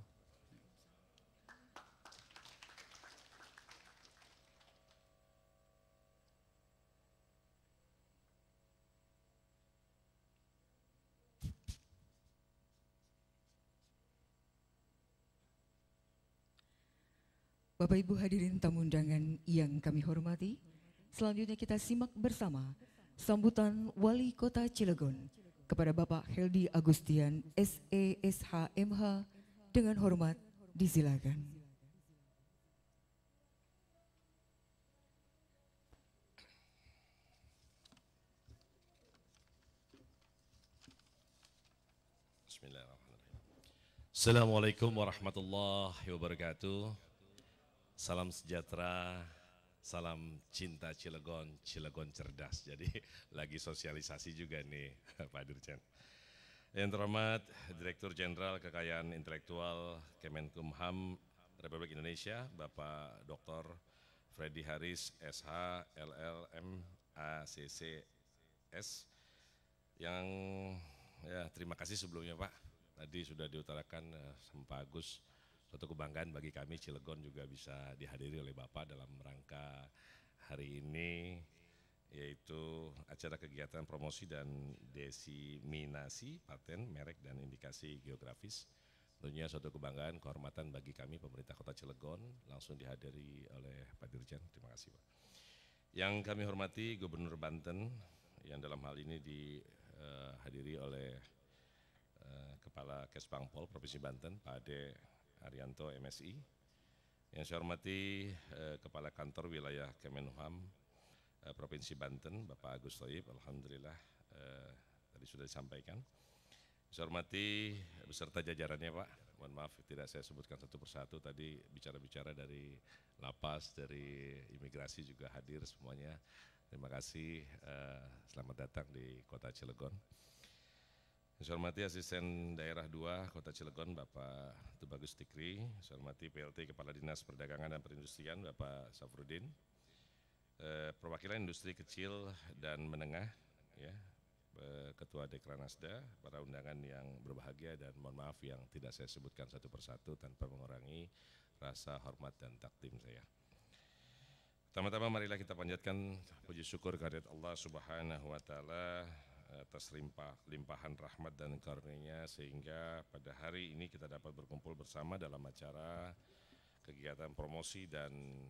Bapak Ibu hadirin tamu undangan yang kami hormati, selanjutnya kita simak bersama sambutan Wali Kota Cilegon kepada Bapak Heldi Agustian SESH.MH dengan hormat disilakan. Bismillahirrahmanirrahim. Assalamualaikum warahmatullahi wabarakatuh. Salam sejahtera, salam cinta Cilegon, Cilegon cerdas. Jadi lagi sosialisasi juga nih Pak Dirjen. Yang terhormat Direktur Jenderal Kekayaan Intelektual Kemenkumham Republik Indonesia, Bapak Dr. Freddy Haris, SH, LLM, ACCS, yang ya terima kasih sebelumnya Pak. Tadi sudah diutarakan Pak Agus, suatu kebanggaan bagi kami Cilegon juga bisa dihadiri oleh Bapak dalam rangka hari ini, yaitu acara kegiatan promosi dan desiminasi paten, merek dan indikasi geografis. Tentunya suatu kebanggaan, kehormatan bagi kami pemerintah Kota Cilegon, langsung dihadiri oleh Pak Dirjen. Terima kasih Pak. Yang kami hormati Gubernur Banten, yang dalam hal ini dihadiri oleh Kepala Kesbangpol Provinsi Banten, Pak Ade Arianto MSI. Yang saya hormati Kepala Kantor Wilayah Kemenkumham Provinsi Banten, Bapak Agus Thoyib, alhamdulillah tadi sudah disampaikan. Saya hormati beserta jajarannya Pak, mohon maaf tidak saya sebutkan satu persatu, tadi bicara-bicara dari lapas, dari imigrasi juga hadir semuanya. Terima kasih, selamat datang di Kota Cilegon. Saya hormati Asisten Daerah 2 Kota Cilegon Bapak Tubagus Tikri, saya hormati PLT Kepala Dinas Perdagangan dan Perindustrian Bapak Safrudin, perwakilan industri kecil dan menengah, ya, Ketua Dekranasda, para undangan yang berbahagia dan mohon maaf yang tidak saya sebutkan satu persatu tanpa mengurangi rasa hormat dan takdim saya. Pertama-tama marilah kita panjatkan puji syukur kehadirat Allah Subhanahu wa taala atas limpahan rahmat dan karunia-Nya sehingga pada hari ini kita dapat berkumpul bersama dalam acara kegiatan promosi dan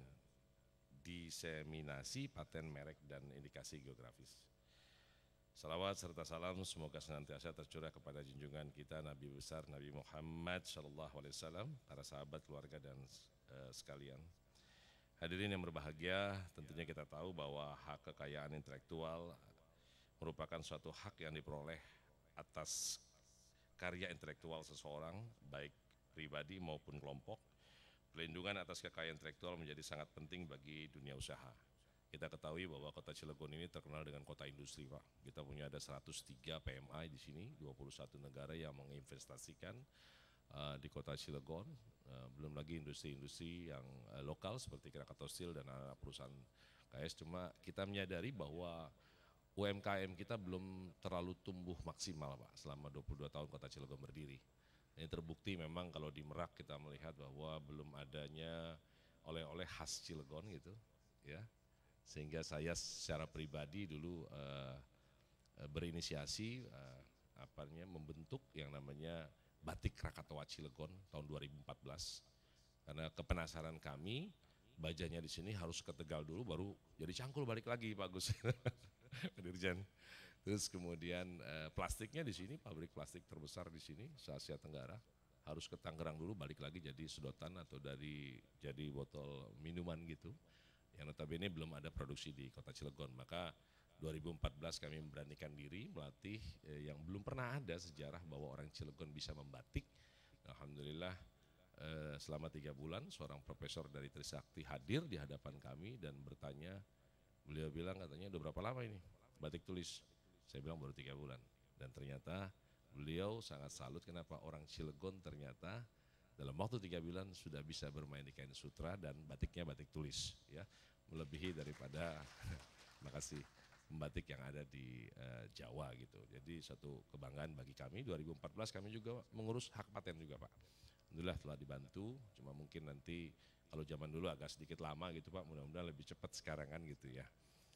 diseminasi paten, merek dan indikasi geografis. Salawat serta salam semoga senantiasa tercurah kepada junjungan kita Nabi besar Nabi Muhammad SAW, para sahabat, keluarga dan sekalian. Hadirin yang berbahagia, tentunya kita tahu bahwa hak kekayaan intelektual merupakan suatu hak yang diperoleh atas karya intelektual seseorang, baik pribadi maupun kelompok. Pelindungan atas kekayaan intelektual menjadi sangat penting bagi dunia usaha. Kita ketahui bahwa Kota Cilegon ini terkenal dengan kota industri Pak. Kita punya ada 103 PMI di sini, 21 negara yang menginvestasikan di Kota Cilegon. Belum lagi industri-industri yang lokal seperti Krakatau Steel dan perusahaan KS. Cuma kita menyadari bahwa UMKM kita belum terlalu tumbuh maksimal Pak selama 22 tahun Kota Cilegon berdiri. Ini terbukti memang kalau di Merak kita melihat bahwa belum adanya oleh-oleh khas Cilegon gitu ya. Sehingga saya secara pribadi dulu berinisiasi membentuk yang namanya Batik Krakatau Cilegon tahun 2014. Karena kepenasaran kami, bajanya di sini harus ke Tegal dulu baru jadi cangkul balik lagi Pak Gus. Dirjen. Terus kemudian plastiknya di sini, pabrik plastik terbesar di sini se-Asia Tenggara, harus ke Tangerang dulu balik lagi jadi sedotan atau jadi botol minuman gitu. Yang notabene belum ada produksi di Kota Cilegon. Maka 2014 kami memberanikan diri melatih yang belum pernah ada sejarah bahwa orang Cilegon bisa membatik. Alhamdulillah selama 3 bulan seorang profesor dari Trisakti hadir di hadapan kami dan bertanya. Beliau bilang katanya udah berapa lama ini batik tulis? Saya bilang baru 3 bulan. Dan ternyata beliau sangat salut kenapa orang Cilegon ternyata dalam waktu 3 bulan sudah bisa bermain di kain sutra dan batiknya batik tulis. Ya, melebihi daripada makasih batik yang ada di Jawa gitu. Jadi satu kebanggaan bagi kami. 2014 kami juga mengurus hak paten juga Pak. Alhamdulillah telah dibantu, cuma mungkin nanti kalau zaman dulu agak sedikit lama gitu Pak, mudah-mudahan lebih cepat sekarang kan gitu ya.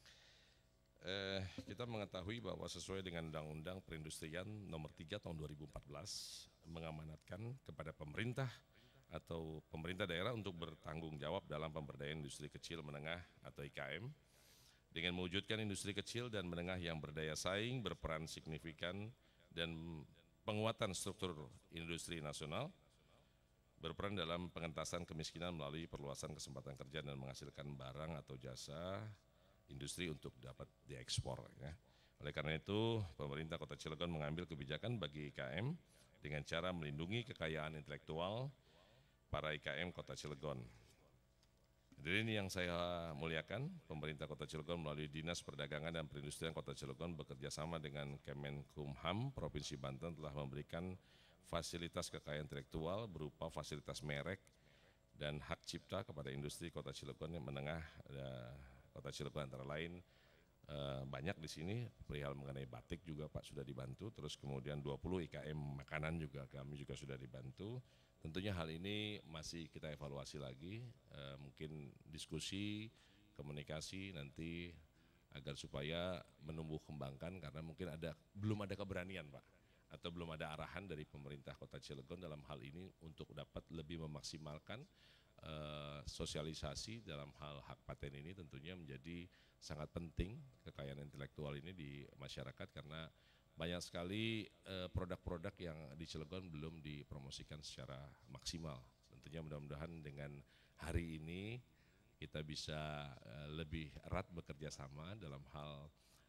Kita mengetahui bahwa sesuai dengan Undang-Undang Perindustrian Nomor 3 Tahun 2014 mengamanatkan kepada pemerintah atau pemerintah daerah untuk bertanggung jawab dalam pemberdayaan industri kecil menengah atau IKM dengan mewujudkan industri kecil dan menengah yang berdaya saing, berperan signifikan dan penguatan struktur industri nasional, berperan dalam pengentasan kemiskinan melalui perluasan kesempatan kerja dan menghasilkan barang atau jasa industri untuk dapat diekspor ya. Oleh karena itu, pemerintah Kota Cilegon mengambil kebijakan bagi IKM dengan cara melindungi kekayaan intelektual para IKM Kota Cilegon. Jadi ini yang saya muliakan, pemerintah Kota Cilegon melalui Dinas Perdagangan dan Perindustrian Kota Cilegon bekerja sama dengan Kemenkumham Provinsi Banten telah memberikan fasilitas kekayaan intelektual berupa fasilitas merek dan hak cipta kepada industri Kota Cilegon yang menengah. Kota Cilegon antara lain banyak di sini, perihal mengenai batik juga Pak sudah dibantu, terus kemudian 20 IKM makanan juga kami juga sudah dibantu. Tentunya hal ini masih kita evaluasi lagi, mungkin diskusi, komunikasi nanti agar supaya menumbuh kembangkan karena mungkin belum ada keberanian Pak atau belum ada arahan dari pemerintah Kota Cilegon dalam hal ini untuk dapat lebih memaksimalkan sosialisasi dalam hal hak paten ini tentunya menjadi sangat penting kekayaan intelektual ini di masyarakat karena banyak sekali produk-produk yang di Cilegon belum dipromosikan secara maksimal. Tentunya mudah-mudahan dengan hari ini kita bisa lebih erat bekerja sama dalam hal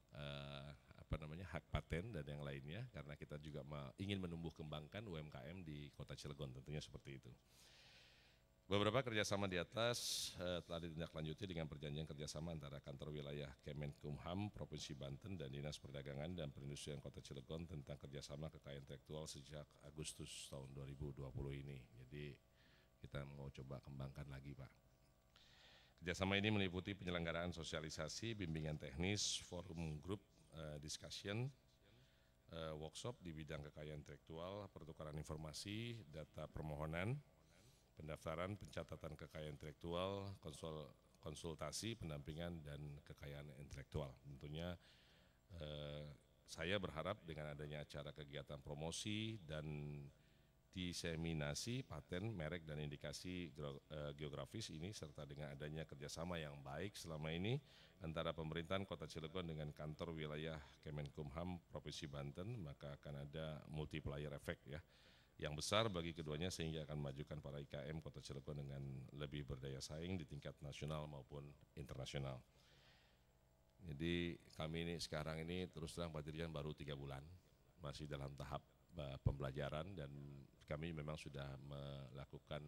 hak paten dan yang lainnya karena kita juga ingin menumbuh kembangkan UMKM di Kota Cilegon tentunya seperti itu. Beberapa kerjasama di atas telah ditindaklanjuti dengan perjanjian kerjasama antara kantor wilayah Kemenkumham Provinsi Banten dan Dinas Perdagangan dan Perindustrian Kota Cilegon tentang kerjasama kekayaan intelektual sejak Agustus tahun 2020 ini. Jadi kita mau coba kembangkan lagi Pak. Kerjasama ini meliputi penyelenggaraan sosialisasi, bimbingan teknis, forum group, discussion, workshop di bidang kekayaan intelektual, pertukaran informasi, data permohonan, pendaftaran, pencatatan kekayaan intelektual, konsultasi, pendampingan, dan kekayaan intelektual. Tentunya saya berharap dengan adanya acara kegiatan promosi dan diseminasi paten, merek, dan indikasi geografis ini serta dengan adanya kerjasama yang baik selama ini antara pemerintahan Kota Cilegon dengan kantor wilayah Kemenkumham Provinsi Banten, maka akan ada multiplier effect ya yang besar bagi keduanya sehingga akan memajukan para IKM Kota Cilegon dengan lebih berdaya saing di tingkat nasional maupun internasional. Jadi kami ini sekarang ini terus terang Pak Dirjen baru 3 bulan, masih dalam tahap pembelajaran dan kami memang sudah melakukan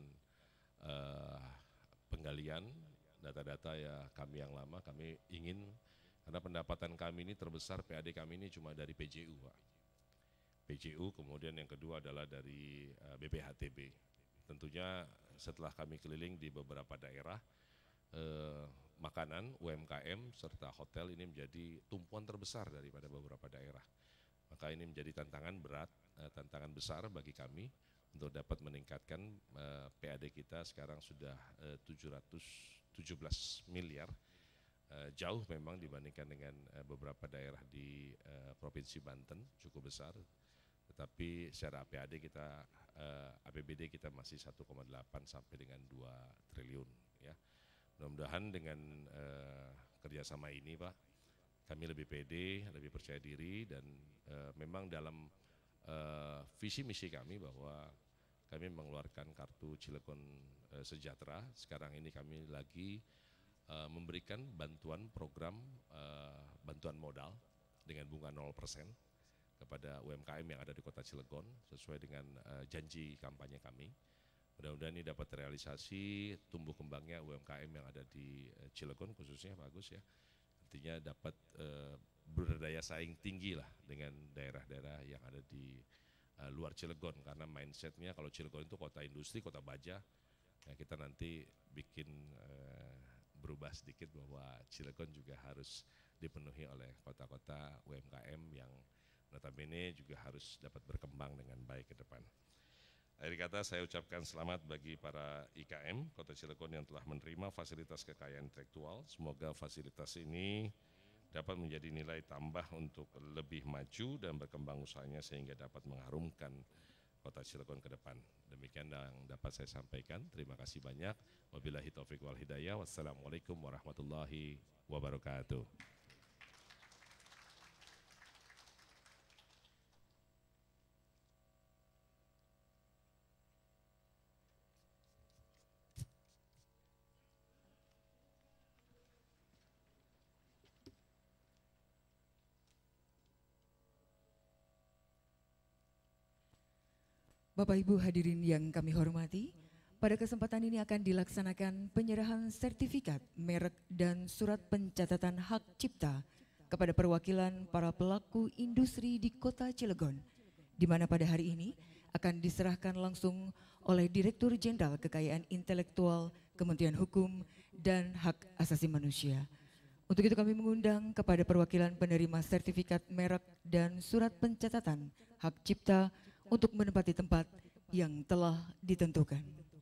penggalian data-data ya kami yang lama, kami ingin karena pendapatan kami ini terbesar PAD kami ini cuma dari PJU Pak. PJU, kemudian yang kedua adalah dari BPHTB. Tentunya setelah kami keliling di beberapa daerah, makanan, UMKM, serta hotel ini menjadi tumpuan terbesar daripada beberapa daerah. Maka ini menjadi tantangan berat, tantangan besar bagi kami untuk dapat meningkatkan PAD kita sekarang sudah 717 miliar. Jauh memang dibandingkan dengan beberapa daerah di Provinsi Banten, cukup besar. Tetapi secara PAD kita, APBD kita masih 1,8 sampai dengan 2 triliun. Ya. Mudah-mudahan dengan kerjasama ini Pak, kami lebih pede, lebih percaya diri dan memang dalam visi misi kami bahwa kami mengeluarkan kartu Cilegon Sejahtera. Sekarang ini kami lagi memberikan bantuan program bantuan modal dengan bunga 0% kepada UMKM yang ada di Kota Cilegon sesuai dengan janji kampanye kami. Mudah-mudahan ini dapat terrealisasi tumbuh kembangnya UMKM yang ada di Cilegon khususnya Pak Agus ya. Artinya dapat berdaya saing tinggi lah dengan daerah-daerah yang ada di luar Cilegon karena mindsetnya kalau Cilegon itu kota industri, kota baja. Ya kita nanti bikin berubah sedikit bahwa Cilegon juga harus dipenuhi oleh kota-kota UMKM yang notabene juga harus dapat berkembang dengan baik ke depan. Akhir kata saya ucapkan selamat bagi para IKM Kota Cilegon yang telah menerima fasilitas kekayaan intelektual. Semoga fasilitas ini dapat menjadi nilai tambah untuk lebih maju dan berkembang usahanya sehingga dapat mengharumkan Kota Cilegon ke depan. Demikian yang dapat saya sampaikan. Terima kasih banyak. Wabillahi taufiq wal hidayah. Wassalamualaikum warahmatullahi wabarakatuh. Bapak Ibu hadirin yang kami hormati, pada kesempatan ini akan dilaksanakan penyerahan sertifikat, merek dan surat pencatatan hak cipta kepada perwakilan para pelaku industri di Kota Cilegon, di mana pada hari ini akan diserahkan langsung oleh Direktur Jenderal Kekayaan Intelektual Kementerian Hukum dan Hak Asasi Manusia. Untuk itu kami mengundang kepada perwakilan penerima sertifikat merek dan surat pencatatan hak cipta untuk menempati tempat yang telah ditentukan.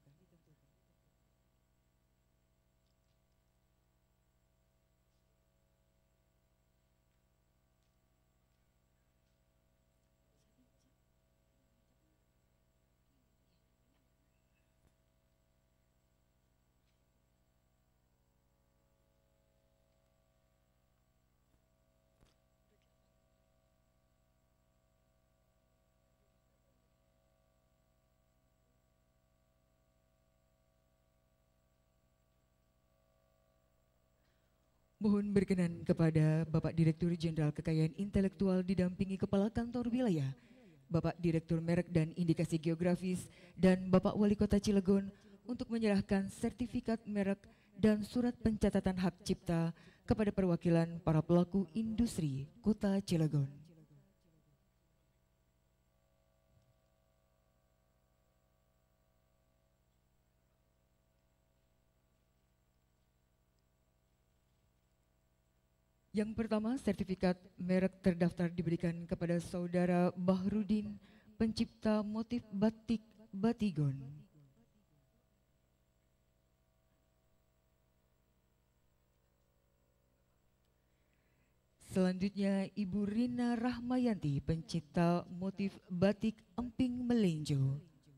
Mohon berkenan kepada Bapak Direktur Jenderal Kekayaan Intelektual didampingi Kepala Kantor Wilayah, Bapak Direktur Merek dan Indikasi Geografis, dan Bapak Wali Kota Cilegon untuk menyerahkan sertifikat merek dan surat pencatatan hak cipta kepada perwakilan para pelaku industri Kota Cilegon. Yang pertama, sertifikat merek terdaftar diberikan kepada Saudara Bahrudin, pencipta motif batik Batigon. Selanjutnya, Ibu Rina Rahmayanti, pencipta motif batik emping melenjo.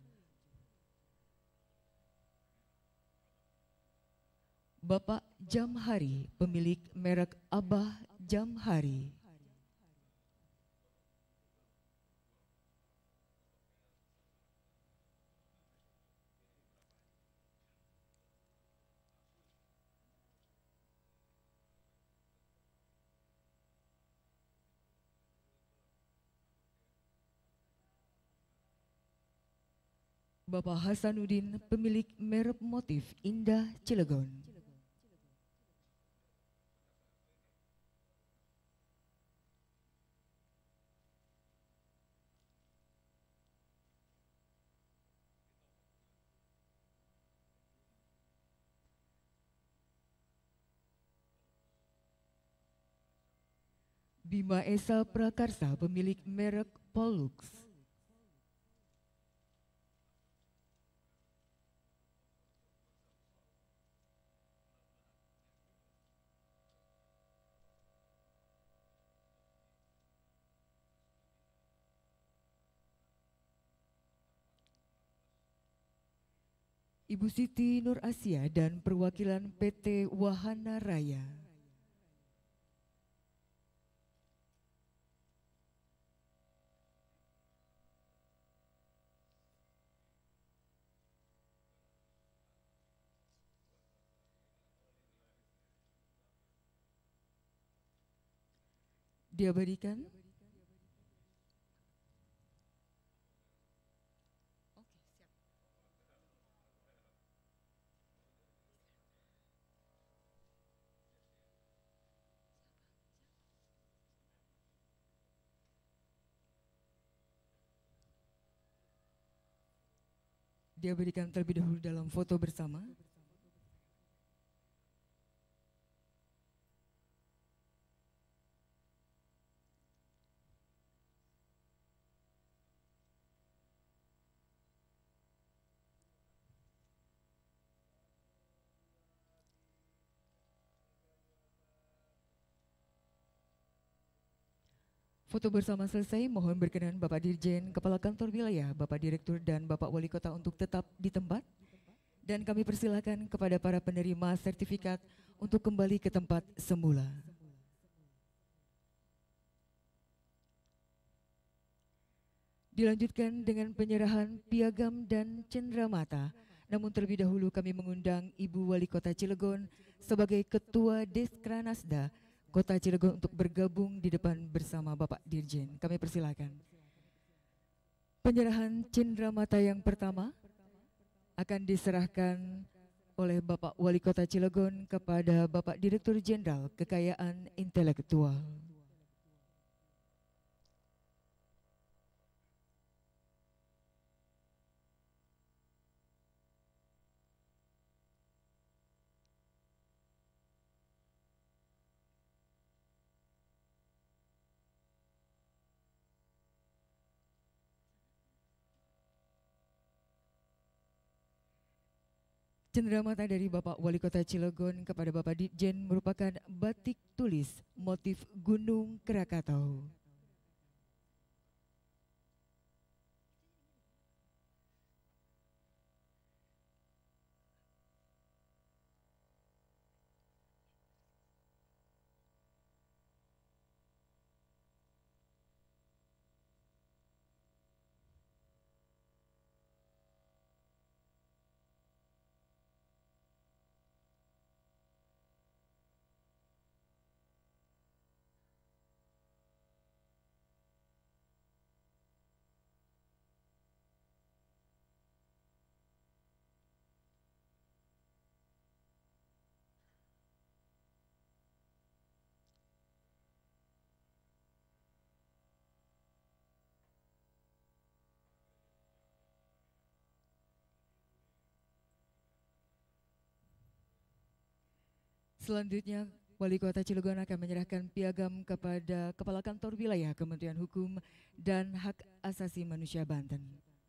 Bapak Jamhari, pemilik merek Abah Jamhari. Bapak Hasanuddin, pemilik merek motif Indah Cilegon. Bima Esa Prakarsa, pemilik merek Pollux. Ibu Siti Nur Asia dan perwakilan PT Wahana Raya. Diabadikan. Dia berikan terlebih dahulu dalam foto bersama. Foto bersama selesai, mohon berkenan Bapak Dirjen, Kepala Kantor Wilayah, Bapak Direktur dan Bapak Wali Kota untuk tetap di tempat. Dan kami persilakan kepada para penerima sertifikat untuk kembali ke tempat semula. Dilanjutkan dengan penyerahan piagam dan cenderamata. Namun terlebih dahulu kami mengundang Ibu Wali Kota Cilegon sebagai Ketua Deskrasnasda Kota Cilegon untuk bergabung di depan bersama Bapak Dirjen. Kami persilakan. Penyerahan cenderamata yang pertama akan diserahkan oleh Bapak Wali Kota Cilegon kepada Bapak Direktur Jenderal Kekayaan Intelektual. Cenderamata dari Bapak Wali Kota Cilegon kepada Bapak Ditjen merupakan batik tulis motif Gunung Krakatau. Selanjutnya, Wali Kota Cilegon akan menyerahkan piagam kepada Kepala Kantor Wilayah Kementerian Hukum dan Hak Asasi Manusia Banten.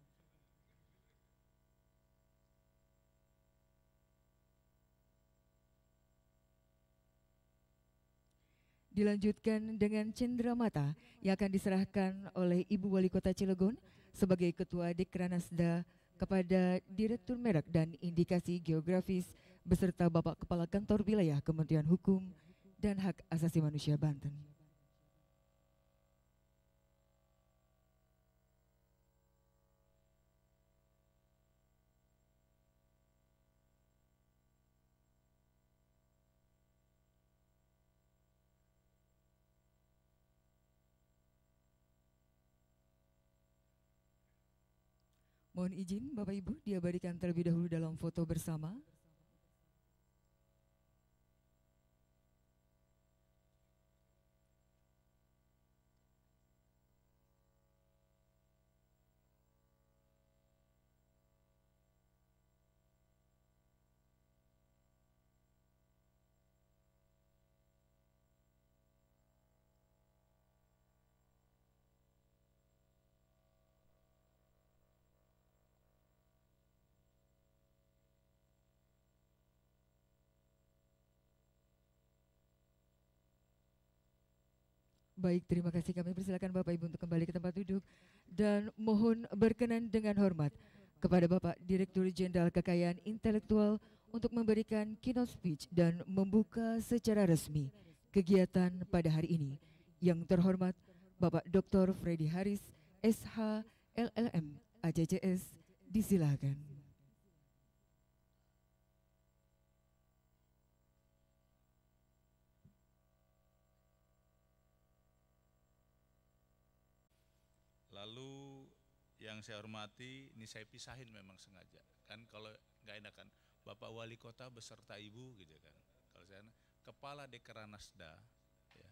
Dilanjutkan dengan cenderamata yang akan diserahkan oleh Ibu Wali Kota Cilegon sebagai Ketua Dekranasda kepada Direktur Merek dan Indikasi Geografis beserta Bapak Kepala Kantor Wilayah Kementerian Hukum dan Hak Asasi Manusia Banten. Mohon izin Bapak Ibu diabadikan terlebih dahulu dalam foto bersama. Baik, terima kasih. Kami persilakan Bapak Ibu untuk kembali ke tempat duduk dan mohon berkenan dengan hormat kepada Bapak Direktur Jenderal Kekayaan Intelektual untuk memberikan keynote speech dan membuka secara resmi kegiatan pada hari ini. Yang terhormat Bapak Dr. Freddy Haris, SH, LLM, ACCS, disilakan. Lalu yang saya hormati, ini saya pisahin memang sengaja. Kan kalau nggak enak kan, Bapak Wali Kota beserta Ibu gitu kan. Kalau saya Kepala Dekranasda, ya.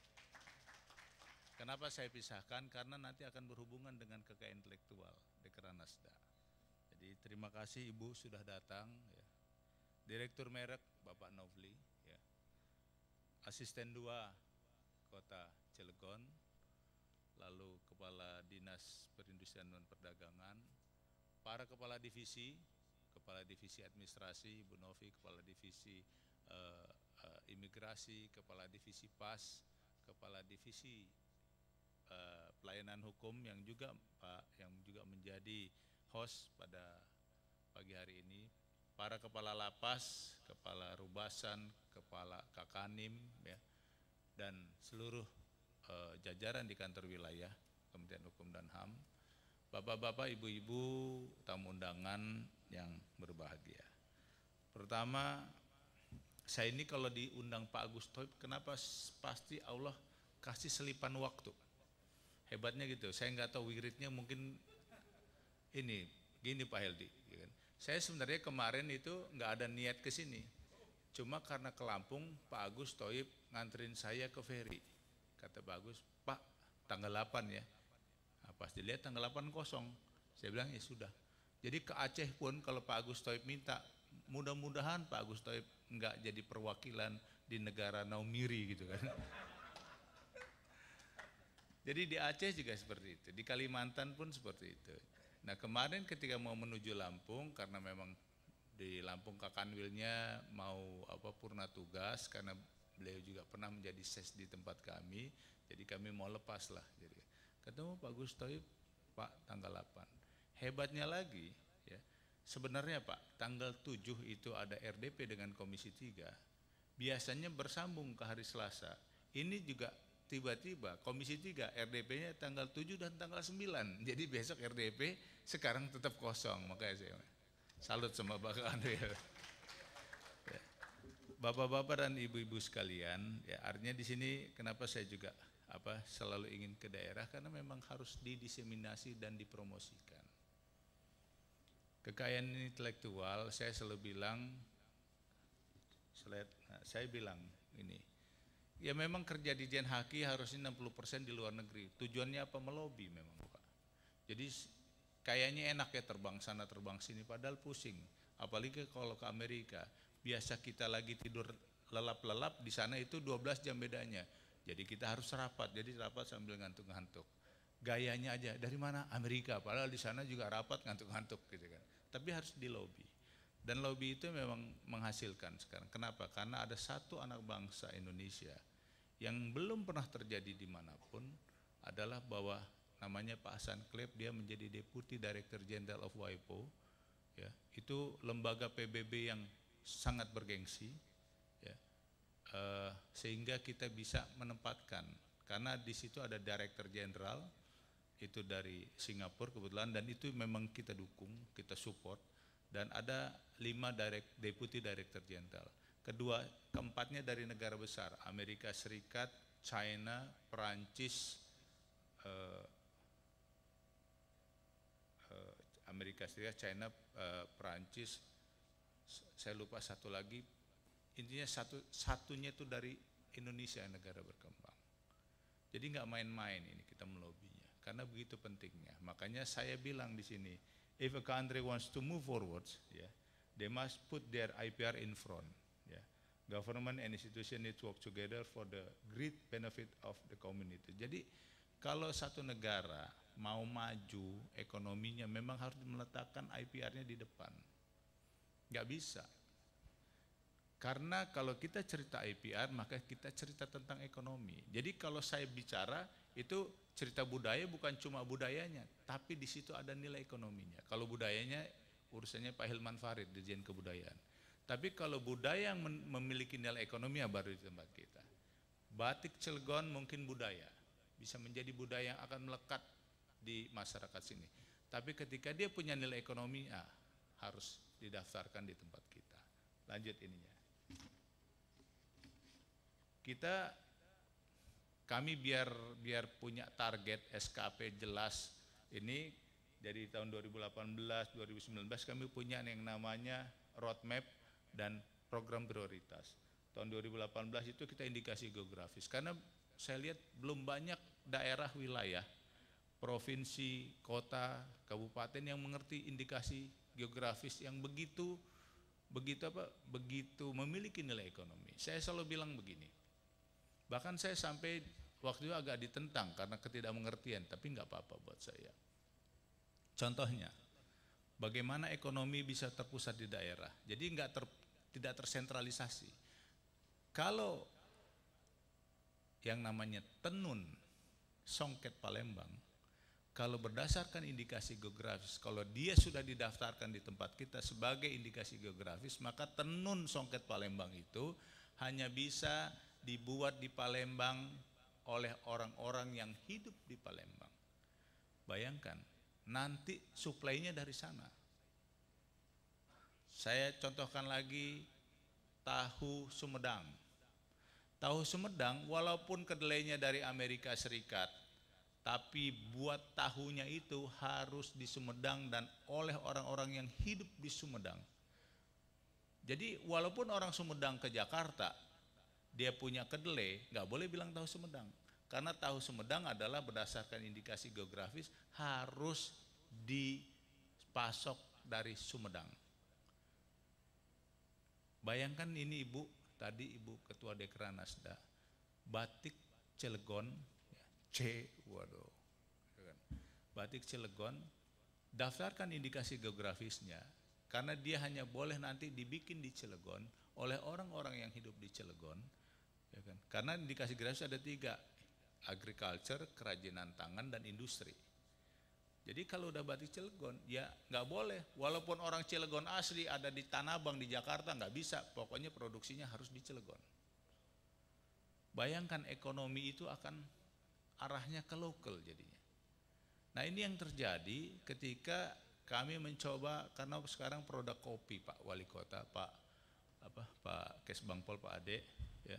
Kenapa saya pisahkan? Karena nanti akan berhubungan dengan kekayaan intelektual Dekranasda. Jadi terima kasih Ibu sudah datang. Ya. Direktur Merek Bapak Novli, ya. Asisten 2 Kota Cilegon, lalu Kepala Dinas Perindustrian dan Perdagangan, para Kepala Divisi Administrasi, Ibu Novi, Kepala Divisi Imigrasi, Kepala Divisi PAS, Kepala Divisi Pelayanan Hukum yang juga Pak, yang juga menjadi host pada pagi hari ini, para kepala lapas, kepala rubasan, kepala Kakanim, ya, dan seluruh jajaran di kantor wilayah Kementerian Hukum dan HAM, bapak-bapak, ibu-ibu, tamu undangan yang berbahagia. Pertama, saya ini kalau diundang Pak Agus Toib, kenapa pasti Allah kasih selipan waktu. Hebatnya gitu, saya nggak tahu wiridnya mungkin ini, gini Pak Heldi. Saya sebenarnya kemarin itu nggak ada niat ke sini. Cuma karena ke Lampung, Pak Agus Toib nganterin saya ke ferry. Kata Pak Agus, Pak tanggal 8 ya. Nah, pas dilihat tanggal 8 kosong. Saya bilang ya sudah. Jadi ke Aceh pun kalau Pak Agus Toib minta, mudah-mudahan Pak Agus Toib nggak jadi perwakilan di negara Naumiri gitu kan. Jadi di Aceh juga seperti itu, di Kalimantan pun seperti itu. Nah kemarin ketika mau menuju Lampung, karena memang di Lampung Kakanwilnya mau purna tugas, karena beliau juga pernah menjadi ses di tempat kami, jadi kami mau lepas lah. Jadi ketemu Pak Gus Toib, Pak tanggal 8. Hebatnya lagi, ya, sebenarnya Pak tanggal 7 itu ada RDP dengan Komisi 3, biasanya bersambung ke hari Selasa. Ini juga tiba-tiba Komisi 3 RDP-nya tanggal 7 dan tanggal 9. Jadi besok RDP, sekarang tetap kosong. Makanya saya salut sama Pak Kanwil. Ya. Bapak-bapak dan ibu-ibu sekalian, ya artinya di sini kenapa saya juga selalu ingin ke daerah, karena memang harus didiseminasi dan dipromosikan. Kekayaan intelektual, saya selalu bilang, saya bilang ini, ya memang kerja di Jen Haki harusnya 60% di luar negeri. Tujuannya apa? Melobi memang Pak. Jadi kayaknya enak ya terbang sana terbang sini, padahal pusing. Apalagi kalau ke Amerika, biasa kita lagi tidur lelap-lelap, di sana itu 12 jam bedanya. Jadi kita harus rapat, jadi rapat sambil ngantuk-ngantuk. Gayanya aja, dari mana? Amerika, padahal di sana juga rapat ngantuk-ngantuk gitu kan. Tapi harus di lobby. Dan lobby itu memang menghasilkan sekarang. Kenapa? Karena ada satu anak bangsa Indonesia yang belum pernah terjadi dimanapun, adalah bahwa namanya Pak Hasan Klep, dia menjadi Deputy Director General of WIPO, ya, itu lembaga PBB yang sangat bergengsi, ya, sehingga kita bisa menempatkan, karena di situ ada Director General, itu dari Singapura kebetulan, dan itu memang kita dukung, kita support, dan ada 5 Deputy Director General. Keempatnya dari negara besar, Amerika Serikat, China, Perancis, Amerika Serikat, China, Perancis, saya lupa satu lagi, intinya satunya itu dari Indonesia, negara berkembang. Jadi nggak main-main ini kita melobinya, karena begitu pentingnya. Makanya saya bilang di sini, if a country wants to move forwards, they must put their IPR in front. Government and institution need to work together for the great benefit of the community. Jadi kalau satu negara mau maju ekonominya, memang harus meletakkan IPR-nya di depan. Nggak bisa. Karena kalau kita cerita IPR, maka kita cerita tentang ekonomi. Jadi kalau saya bicara, itu cerita budaya bukan cuma budayanya, tapi di situ ada nilai ekonominya. Kalau budayanya, urusannya Pak Hilman Farid, Dirjen Kebudayaan. Tapi kalau budaya yang memiliki nilai ekonomi, baru di tempat kita. Batik Cilegon mungkin budaya, bisa menjadi budaya yang akan melekat di masyarakat sini. Tapi ketika dia punya nilai ekonomi, harus didaftarkan di tempat kita. Lanjut ininya. Kami biar punya target SKP jelas, ini dari tahun 2018, 2019 kami punya yang namanya roadmap dan program prioritas. Tahun 2018 itu kita indikasi geografis, karena saya lihat belum banyak daerah wilayah, provinsi, kota, kabupaten yang mengerti indikasi geografis yang begitu memiliki nilai ekonomi. Saya selalu bilang begini, bahkan saya sampai waktu itu agak ditentang karena ketidakmengertian, tapi nggak apa-apa buat saya. Contohnya, bagaimana ekonomi bisa terpusat di daerah, jadi tidak tersentralisasi. Kalau yang namanya tenun songket Palembang kalau berdasarkan indikasi geografis, kalau dia sudah didaftarkan di tempat kita sebagai indikasi geografis, maka tenun songket Palembang itu hanya bisa dibuat di Palembang oleh orang-orang yang hidup di Palembang. Bayangkan, nanti suplainya dari sana. Saya contohkan lagi tahu Sumedang. Tahu Sumedang walaupun kedelainya dari Amerika Serikat, tapi buat tahunya itu harus di Sumedang dan oleh orang-orang yang hidup di Sumedang. Jadi walaupun orang Sumedang ke Jakarta, dia punya kedelai, nggak boleh bilang tahu Sumedang. Karena tahu Sumedang adalah berdasarkan indikasi geografis harus dipasok dari Sumedang. Bayangkan ini Ibu, tadi Ibu Ketua Dekranasda, batik Cilegon, batik Cilegon, daftarkan indikasi geografisnya, karena dia hanya boleh nanti dibikin di Cilegon oleh orang-orang yang hidup di Cilegon, ya kan? Karena indikasi geografis ada 3, agriculture, kerajinan tangan, dan industri. Jadi kalau udah batik Cilegon, ya nggak boleh, walaupun orang Cilegon asli ada di Tanah Abang di Jakarta, nggak bisa, pokoknya produksinya harus di Cilegon. Bayangkan ekonomi itu akan arahnya ke lokal jadinya. Nah ini yang terjadi ketika kami mencoba, karena sekarang produk kopi Pak Wali Kota, Pak Kesbangpol, Pak Ade, ya.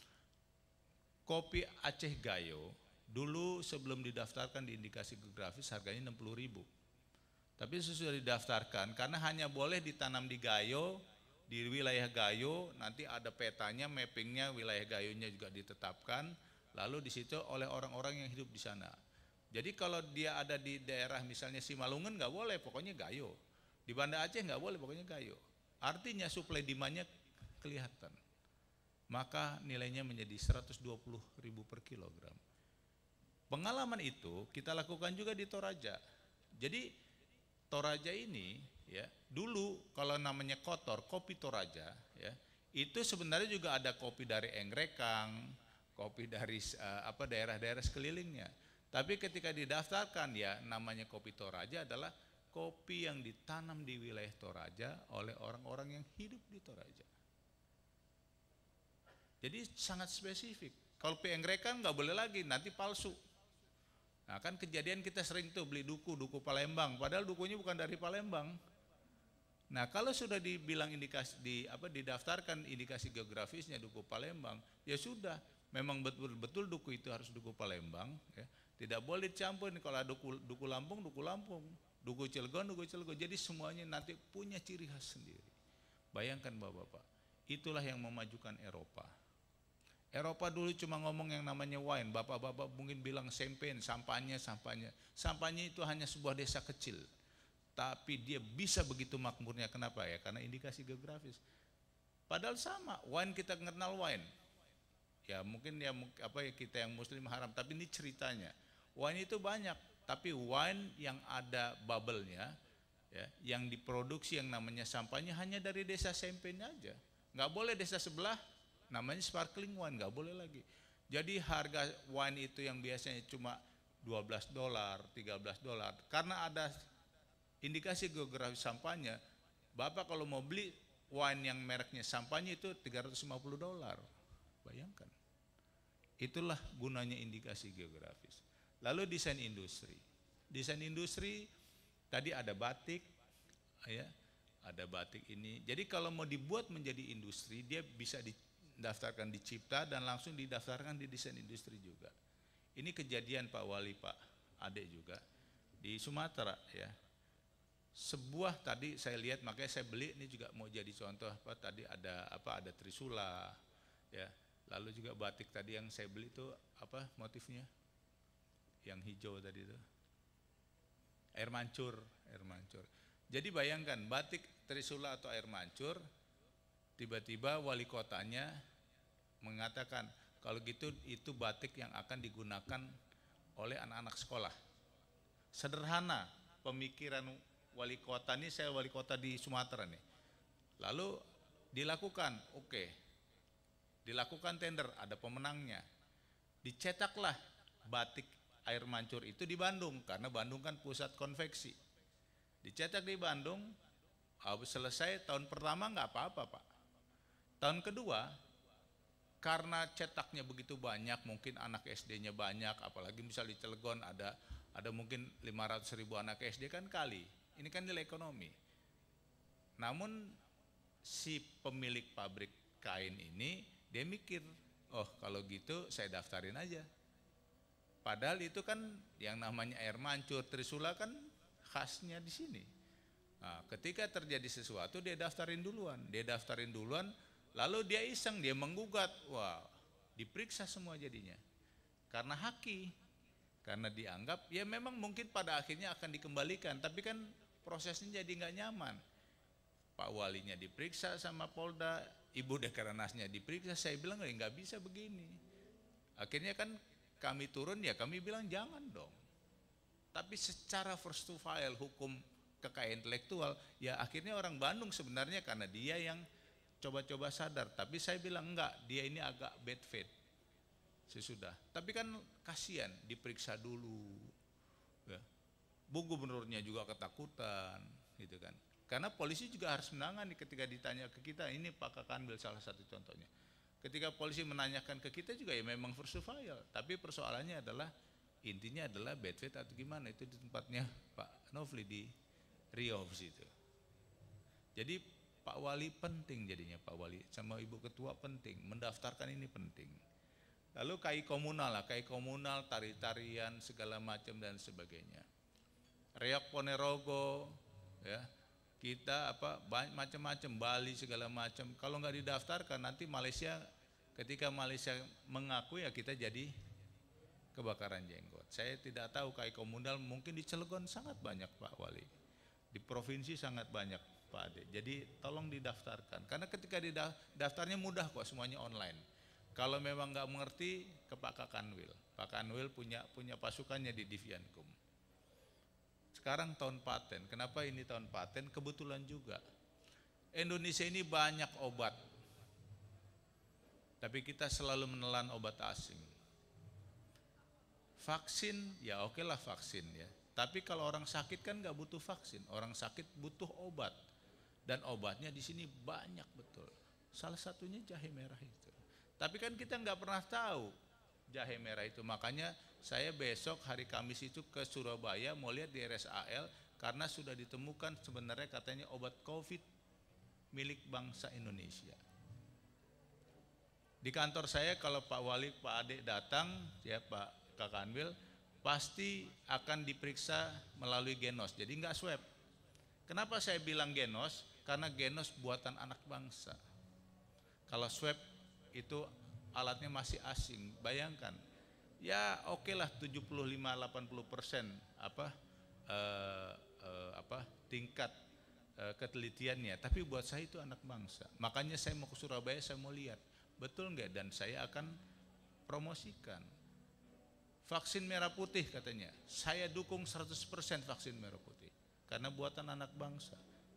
Kopi Aceh Gayo dulu sebelum didaftarkan di indikasi geografis harganya 60.000. Tapi sesudah didaftarkan, karena hanya boleh ditanam di Gayo, di wilayah Gayo, nanti ada petanya, mappingnya, wilayah Gayonya juga ditetapkan, lalu di situ oleh orang-orang yang hidup di sana. Jadi kalau dia ada di daerah misalnya Simalungun nggak boleh, pokoknya Gayo. Di Banda Aceh nggak boleh, pokoknya Gayo. Artinya suplai demand-nya kelihatan. Maka nilainya menjadi 120.000 per kilogram. Pengalaman itu kita lakukan juga di Toraja. Jadi Toraja ini ya, dulu kalau namanya kotor, kopi Toraja ya, itu sebenarnya juga ada kopi dari Engrekang, kopi dari daerah-daerah sekelilingnya. Tapi ketika didaftarkan ya namanya kopi Toraja adalah kopi yang ditanam di wilayah Toraja oleh orang-orang yang hidup di Toraja. Jadi sangat spesifik. Kalau kopi Engrekang nggak boleh lagi, nanti palsu. Nah kan kejadian kita sering tuh beli duku Palembang, padahal dukunya bukan dari Palembang. Nah kalau sudah dibilang didaftarkan indikasi geografisnya duku Palembang, ya sudah. Memang betul-betul duku itu harus duku Palembang, ya. Tidak boleh dicampur kalau ada duku Lampung, duku Cilegon, jadi semuanya nanti punya ciri khas sendiri. Bayangkan Bapak-bapak, itulah yang memajukan Eropa. Eropa dulu cuma ngomong yang namanya wine, bapak-bapak mungkin bilang champagne, sampahnya itu hanya sebuah desa kecil. Tapi dia bisa begitu makmurnya, kenapa ya? Karena indikasi geografis. Padahal sama, wine kita kenal wine. Ya mungkin kita yang muslim haram, tapi ini ceritanya. Wine itu banyak, tapi wine yang ada bubble-nya, ya, yang diproduksi yang namanya sampahnya hanya dari desa Champagne aja. Nggak boleh desa sebelah, namanya sparkling wine, nggak boleh lagi. Jadi harga wine itu yang biasanya cuma $12, $13, karena ada indikasi geografis sampahnya, Bapak kalau mau beli wine yang mereknya sampahnya itu $350. Bayangkan. Itulah gunanya indikasi geografis. Lalu desain industri. Desain industri tadi ada batik, ya, ada batik ini. Jadi kalau mau dibuat menjadi industri, dia bisa didaftarkan di Cipta dan langsung didaftarkan di desain industri juga. Ini kejadian Pak Wali, Pak Ade juga di Sumatera, ya. Sebuah tadi saya lihat, makanya saya beli, ini juga mau jadi contoh tadi ada trisula, ya. Lalu juga batik tadi yang saya beli itu motifnya? Yang hijau tadi itu. Air mancur. Jadi bayangkan batik trisula atau air mancur, tiba-tiba wali kotanya mengatakan kalau gitu itu batik yang akan digunakan oleh anak-anak sekolah. Sederhana pemikiran wali kota ini, saya wali kota di Sumatera nih. Lalu dilakukan, dilakukan tender, ada pemenangnya. Dicetaklah batik air mancur itu di Bandung, karena Bandung kan pusat konveksi. Dicetak di Bandung, selesai tahun pertama nggak apa-apa Pak. Tahun kedua, karena cetaknya begitu banyak, mungkin anak SD-nya banyak, apalagi misal di Cilegon ada mungkin 500.000 anak SD kan kali. Ini kan nilai ekonomi. Namun si pemilik pabrik kain ini dia mikir, oh kalau gitu saya daftarin aja. Padahal itu kan yang namanya air mancur, Trisula kan khasnya di sini. Nah, ketika terjadi sesuatu dia daftarin duluan, lalu dia iseng, dia menggugat, wah diperiksa semua jadinya. Karena haki, karena dianggap ya memang mungkin pada akhirnya akan dikembalikan, tapi kan prosesnya jadi nggak nyaman. Pak Walinya diperiksa sama Polda, Ibu Dekranasnya diperiksa, saya bilang nggak bisa begini. Akhirnya kan kami turun, ya kami bilang jangan dong. Tapi secara first to file hukum kekayaan intelektual, ya akhirnya orang Bandung sebenarnya karena dia yang coba-coba sadar. Tapi saya bilang enggak, dia ini agak bad faith sesudah. Tapi kan kasihan, diperiksa dulu. Ya. Bu Gubernurnya juga ketakutan, gitu kan. Karena polisi juga harus menangani ketika ditanya ke kita, ini Pak Kakanwil salah satu contohnya. Ketika polisi menanyakan ke kita juga ya memang first to file. Tapi persoalannya adalah, intinya adalah bad faith atau gimana, itu di tempatnya Pak Novli di Riau situ. Jadi Pak Wali penting jadinya, Pak Wali sama Ibu Ketua penting, mendaftarkan ini penting. Lalu KAI komunal, tari-tarian segala macam dan sebagainya. Reok Ponorogo, ya kita macam-macam, Bali segala macam. Kalau nggak didaftarkan nanti Malaysia, ketika Malaysia mengaku ya kita jadi kebakaran jenggot. Saya tidak tahu KAI komunal, mungkin di Cilegon sangat banyak Pak Wali. Di provinsi sangat banyak Pak Ade. Jadi tolong didaftarkan. Karena ketika daftarnya mudah kok, semuanya online. Kalau memang nggak mengerti ke Pak Kakanwil. Pak Kakanwil punya pasukannya di Diviankum. Sekarang tahun paten. Kenapa ini tahun paten? Kebetulan juga Indonesia ini banyak obat. Tapi kita selalu menelan obat asing. Vaksin, ya oke lah vaksin ya. Tapi kalau orang sakit kan nggak butuh vaksin, orang sakit butuh obat. Dan obatnya di sini banyak betul. Salah satunya jahe merah itu. Tapi kan kita nggak pernah tahu jahe merah itu. Makanya saya besok hari Kamis itu ke Surabaya mau lihat di RSAL karena sudah ditemukan sebenarnya katanya obat COVID milik bangsa Indonesia. Di kantor saya kalau Pak Wali, Pak Ade datang, ya Pak Kakanwil, pasti akan diperiksa melalui genos, jadi nggak swab. Kenapa saya bilang genos? Karena genos buatan anak bangsa. Kalau swab itu alatnya masih asing, bayangkan. Ya oke lah 75-80% tingkat ketelitiannya, tapi buat saya itu anak bangsa. Makanya saya mau ke Surabaya, saya mau lihat betul nggak, dan saya akan promosikan. Vaksin merah putih katanya, saya dukung 100% vaksin merah putih karena buatan anak bangsa.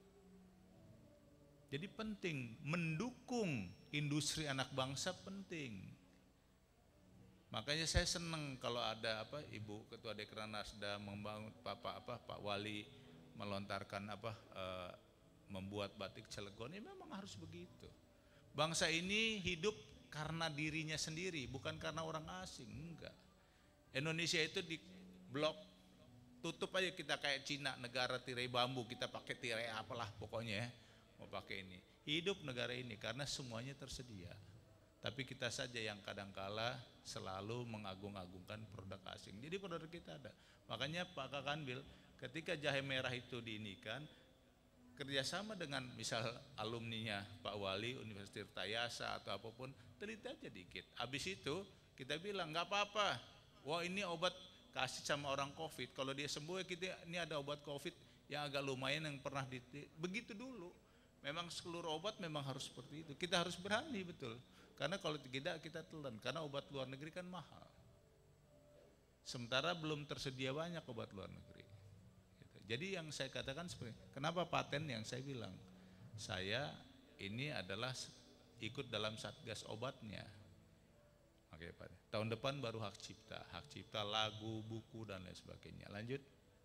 Jadi penting mendukung industri anak bangsa, penting. Makanya saya senang kalau ada Ibu Ketua Dekranasda membangun Pak Wali melontarkan membuat batik Cilegon, ini memang harus begitu. Bangsa ini hidup karena dirinya sendiri, bukan karena orang asing, enggak. Indonesia itu di blok, tutup aja kita kayak Cina, negara tirai bambu, kita pakai tirai apalah pokoknya ya, mau pakai ini. Hidup negara ini karena semuanya tersedia. Tapi kita saja yang kadangkala selalu mengagung-agungkan produk asing. Jadi produk kita ada. Makanya Pak Kakanwil ketika jahe merah itu diinikan, kerjasama dengan misal alumninya Pak Wali, Universitas Tirtayasa atau apapun, teliti aja dikit. Habis itu kita bilang nggak apa-apa. Wah ini obat kasih sama orang COVID. Kalau dia sembuh kita ini ada obat COVID yang agak lumayan yang pernah begitu dulu. Memang seluruh obat memang harus seperti itu. Kita harus berani betul. Karena kalau tidak kita telan. Karena obat luar negeri kan mahal. Sementara belum tersedia banyak obat luar negeri. Jadi yang saya katakan seperti kenapa paten yang saya bilang, saya ini adalah ikut dalam satgas obatnya. Oke Pak. Tahun depan baru hak cipta lagu, buku dan lain sebagainya. Lanjut.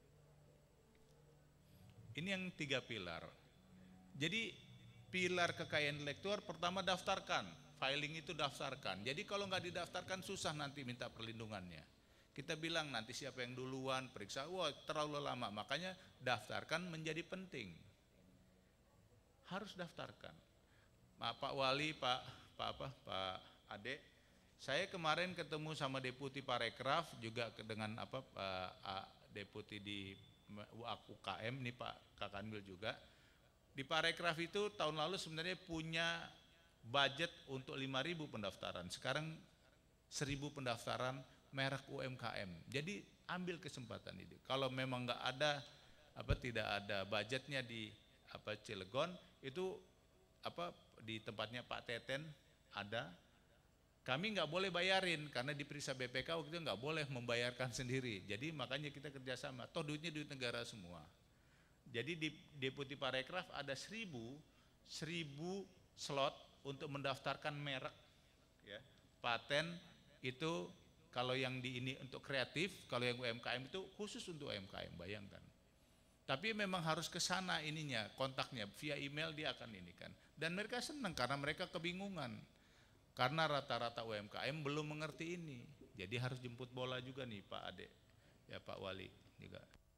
Ini yang 3 pilar. Jadi pilar kekayaan intelektual pertama daftarkan, filing itu daftarkan. Jadi kalau nggak didaftarkan susah nanti minta perlindungannya. Kita bilang nanti siapa yang duluan periksa, wah terlalu lama. Makanya daftarkan menjadi penting. Harus daftarkan. Pak Wali, Pak Ade, saya kemarin ketemu sama Deputi Parekraf juga dengan Deputi di UKM nih Pak Kakanwil juga. Di Parekraf itu tahun lalu sebenarnya punya budget untuk 5.000 pendaftaran. Sekarang 1.000 pendaftaran merek UMKM. Jadi ambil kesempatan ini. Kalau memang nggak ada tidak ada budgetnya di Cilegon itu di tempatnya Pak Teten ada. Kami nggak boleh bayarin karena diperiksa BPK waktu itu nggak boleh membayarkan sendiri. Jadi makanya kita kerjasama. Toh duitnya duit negara semua. Jadi di Deputi Parekraf ada 1.000 slot untuk mendaftarkan merek, ya. Paten itu kalau yang di ini untuk kreatif, kalau yang UMKM itu khusus untuk UMKM, bayangkan. Tapi memang harus ke sana ininya, kontaknya via email dia akan ini kan. Dan mereka senang karena mereka kebingungan. Karena rata-rata UMKM belum mengerti ini. Jadi harus jemput bola juga nih Pak Ade, ya Pak Wali juga.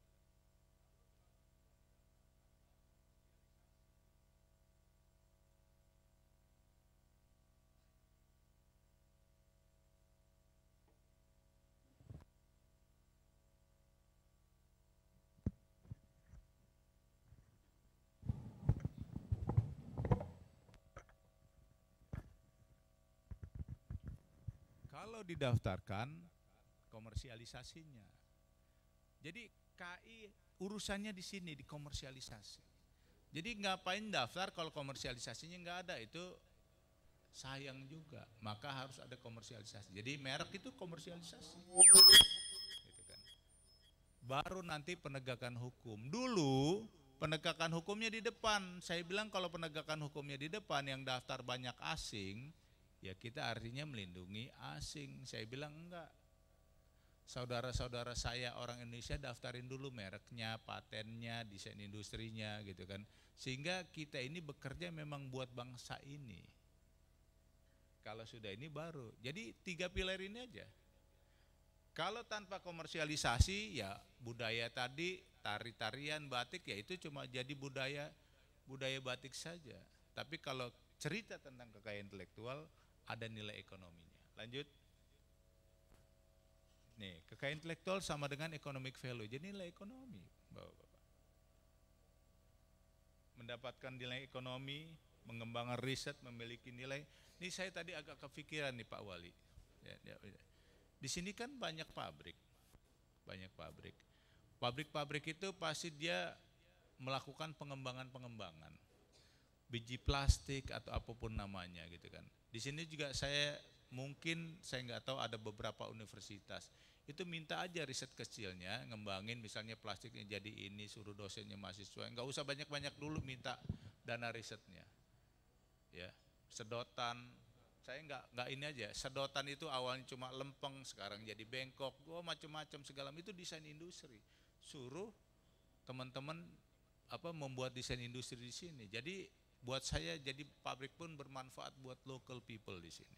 Kalau didaftarkan komersialisasinya. Jadi KI urusannya di sini di komersialisasi. Jadi ngapain daftar kalau komersialisasinya nggak ada, itu sayang juga. Maka harus ada komersialisasi. Jadi merek itu komersialisasi. Gitu kan. Baru nanti penegakan hukum. Dulu penegakan hukumnya di depan. Saya bilang kalau penegakan hukumnya di depan yang daftar banyak asing, ya kita artinya melindungi asing. Saya bilang enggak. Saudara-saudara saya orang Indonesia daftarin dulu mereknya, patennya, desain industrinya gitu kan. Sehingga kita ini bekerja memang buat bangsa ini. Kalau sudah ini baru. Jadi 3 pilar ini aja. Kalau tanpa komersialisasi ya budaya tadi, tari-tarian, batik ya itu cuma jadi budaya batik saja. Tapi kalau cerita tentang kekayaan intelektual ada nilai ekonominya. Lanjut. Nih, kekayaan intelektual sama dengan economic value. Jadi nilai ekonomi, Bapak-bapak. Mendapatkan nilai ekonomi, mengembangkan riset, memiliki nilai. Ini saya tadi agak kepikiran nih Pak Wali. Di sini kan banyak pabrik. Pabrik-pabrik itu pasti dia melakukan pengembangan-pengembangan. Biji plastik atau apapun namanya gitu kan. Di sini juga saya nggak tahu ada beberapa universitas itu minta aja riset kecilnya ngembangin misalnya plastiknya jadi ini, suruh dosennya mahasiswa nggak usah banyak-banyak dulu minta dana risetnya, ya. Sedotan saya nggak ini aja, sedotan itu awalnya cuma lempeng sekarang jadi bengkok, macam-macam segala itu desain industri, suruh teman-teman membuat desain industri di sini. Jadi buat saya jadi pabrik pun bermanfaat buat local people di sini.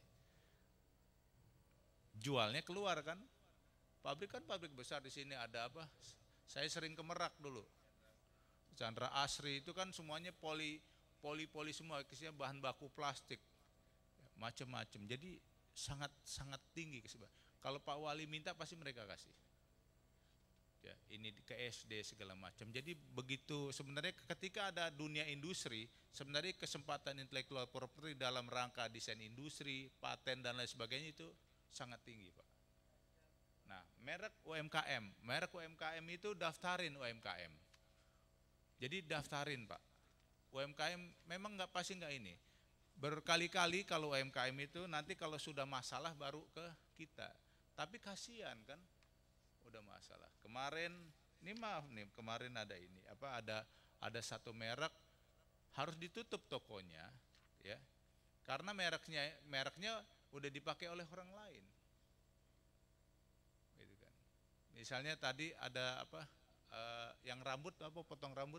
Jualnya keluar kan, pabrik besar di sini ada apa? Saya sering ke Merak dulu, Chandra Asri itu kan semuanya poli semua, isinya bahan baku plastik, macam-macam. Jadi sangat tinggi kesebaran. Kalau Pak Wali minta pasti mereka kasih. Ya, ini ke SD segala macam. Jadi begitu sebenarnya ketika ada dunia industri, sebenarnya kesempatan intellectual property dalam rangka desain industri, paten dan lain sebagainya itu sangat tinggi Pak. Nah, merek UMKM itu daftarin UMKM. Jadi daftarin Pak. UMKM memang pasti nggak ini. Berkali-kali kalau UMKM itu nanti kalau sudah masalah baru ke kita. Tapi kasihan kan, udah masalah. Kemarin ada ini ada satu merek harus ditutup tokonya, ya. Karena mereknya udah dipakai oleh orang lain. Gitu kan. Misalnya tadi ada apa yang rambut apa potong rambut?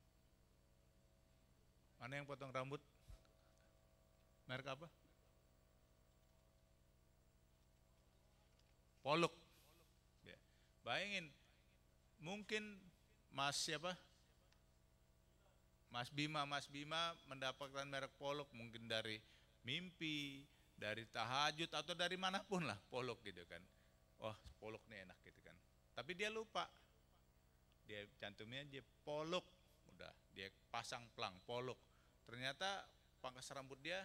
Mana yang potong rambut? Merek apa? Poluk. Ya. Bayangin, mungkin Mas siapa? Mas Bima mendapatkan merek Poluk mungkin dari mimpi, dari tahajud atau dari manapun lah Poluk gitu kan. Wah, Poluk nih enak gitu kan. Tapi dia lupa. Dia cantumnya aja Poluk, udah dia pasang plang Poluk. Ternyata pangkas rambut dia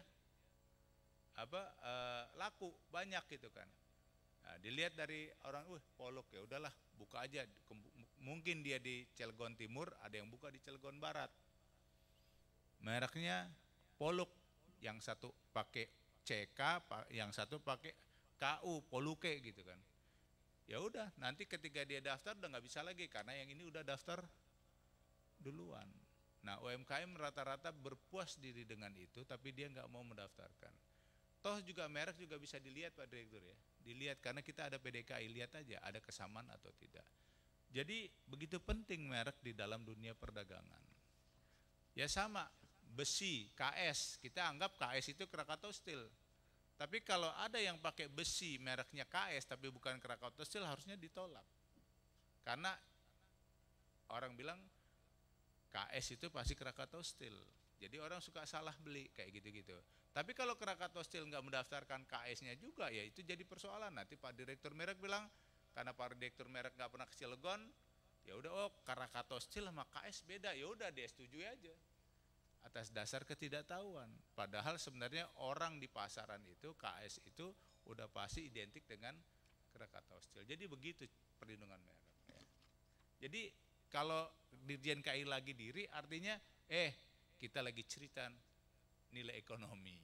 laku banyak gitu kan. Nah, dilihat dari orang, Poluk ya udahlah buka aja. Mungkin dia di Cilegon Timur, ada yang buka di Cilegon Barat. Mereknya Poluk, yang satu pakai CK, yang satu pakai KU, Poluke gitu kan. Ya udah, nanti ketika dia daftar udah nggak bisa lagi karena yang ini udah daftar duluan. Nah, UMKM rata-rata berpuas diri dengan itu, tapi dia nggak mau mendaftarkan. Toh juga merek juga bisa dilihat Pak Direktur ya, dilihat karena kita ada PDKI, lihat aja ada kesamaan atau tidak. Jadi begitu penting merek di dalam dunia perdagangan. Ya sama, besi, KS, kita anggap KS itu Krakatau Steel. Tapi kalau ada yang pakai besi mereknya KS tapi bukan Krakatau Steel harusnya ditolak. Karena orang bilang KS itu pasti Krakatau Steel. Jadi orang suka salah beli kayak gitu-gitu. Tapi kalau Krakatau Steel nggak mendaftarkan KS-nya juga ya itu jadi persoalan. Nanti Pak Direktur merek bilang karena Pak Direktur merek nggak pernah ke Cilegon, ya udah Krakatau Steel sama KS beda, ya udah dia setujui aja. Atas dasar ketidaktahuan. Padahal sebenarnya orang di pasaran itu KS itu udah pasti identik dengan Krakatau Steel. Jadi begitu perlindungan merek. Ya. Jadi kalau Dirjen KI lagi diri artinya kita lagi cerita nilai ekonomi.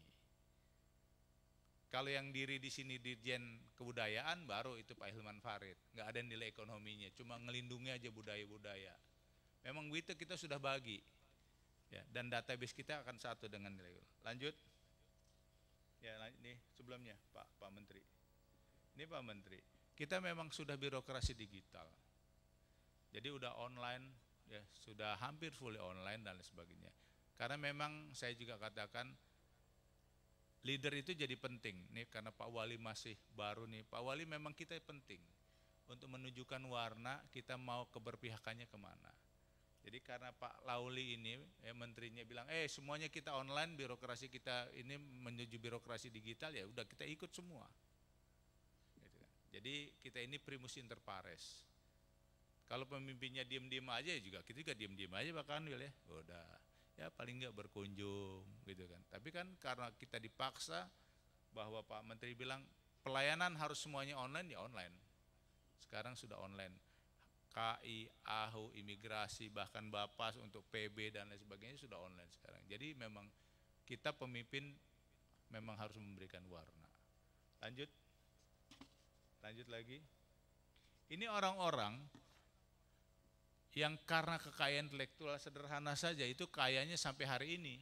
Kalau yang diri di sini Dirjen Kebudayaan baru itu Pak Hilman Farid, nggak ada nilai ekonominya, cuma ngelindungi aja budaya-budaya. Memang begitu kita sudah bagi. Ya, dan database kita akan satu dengan nilai. Lanjut. Ya, ini sebelumnya Pak Menteri. Ini Pak Menteri. Kita memang sudah birokrasi digital. Jadi udah online, ya sudah hampir fully online dan lain sebagainya. Karena memang saya juga katakan leader itu jadi penting. Nih karena Pak Wali masih baru nih. Pak Wali memang kita penting untuk menunjukkan warna kita mau keberpihakannya kemana. Jadi karena Pak Lauli ini menterinya bilang semuanya kita online, birokrasi kita ini menuju birokrasi digital, ya udah kita ikut semua. Gitu kan. Jadi kita ini primus inter pares. Kalau pemimpinnya diem-diem aja juga kita juga diem-diem aja Pak Kanwil ya. Udah ya paling enggak berkunjung gitu kan. Tapi kan karena kita dipaksa bahwa Pak Menteri bilang pelayanan harus semuanya online, ya online. Sekarang sudah online. KI, AHU, imigrasi, bahkan Bapas untuk PB dan lain sebagainya sudah online sekarang. Jadi memang kita pemimpin memang harus memberikan warna. Lanjut lagi. Ini orang-orang yang karena kekayaan intelektual sederhana saja itu kayanya sampai hari ini.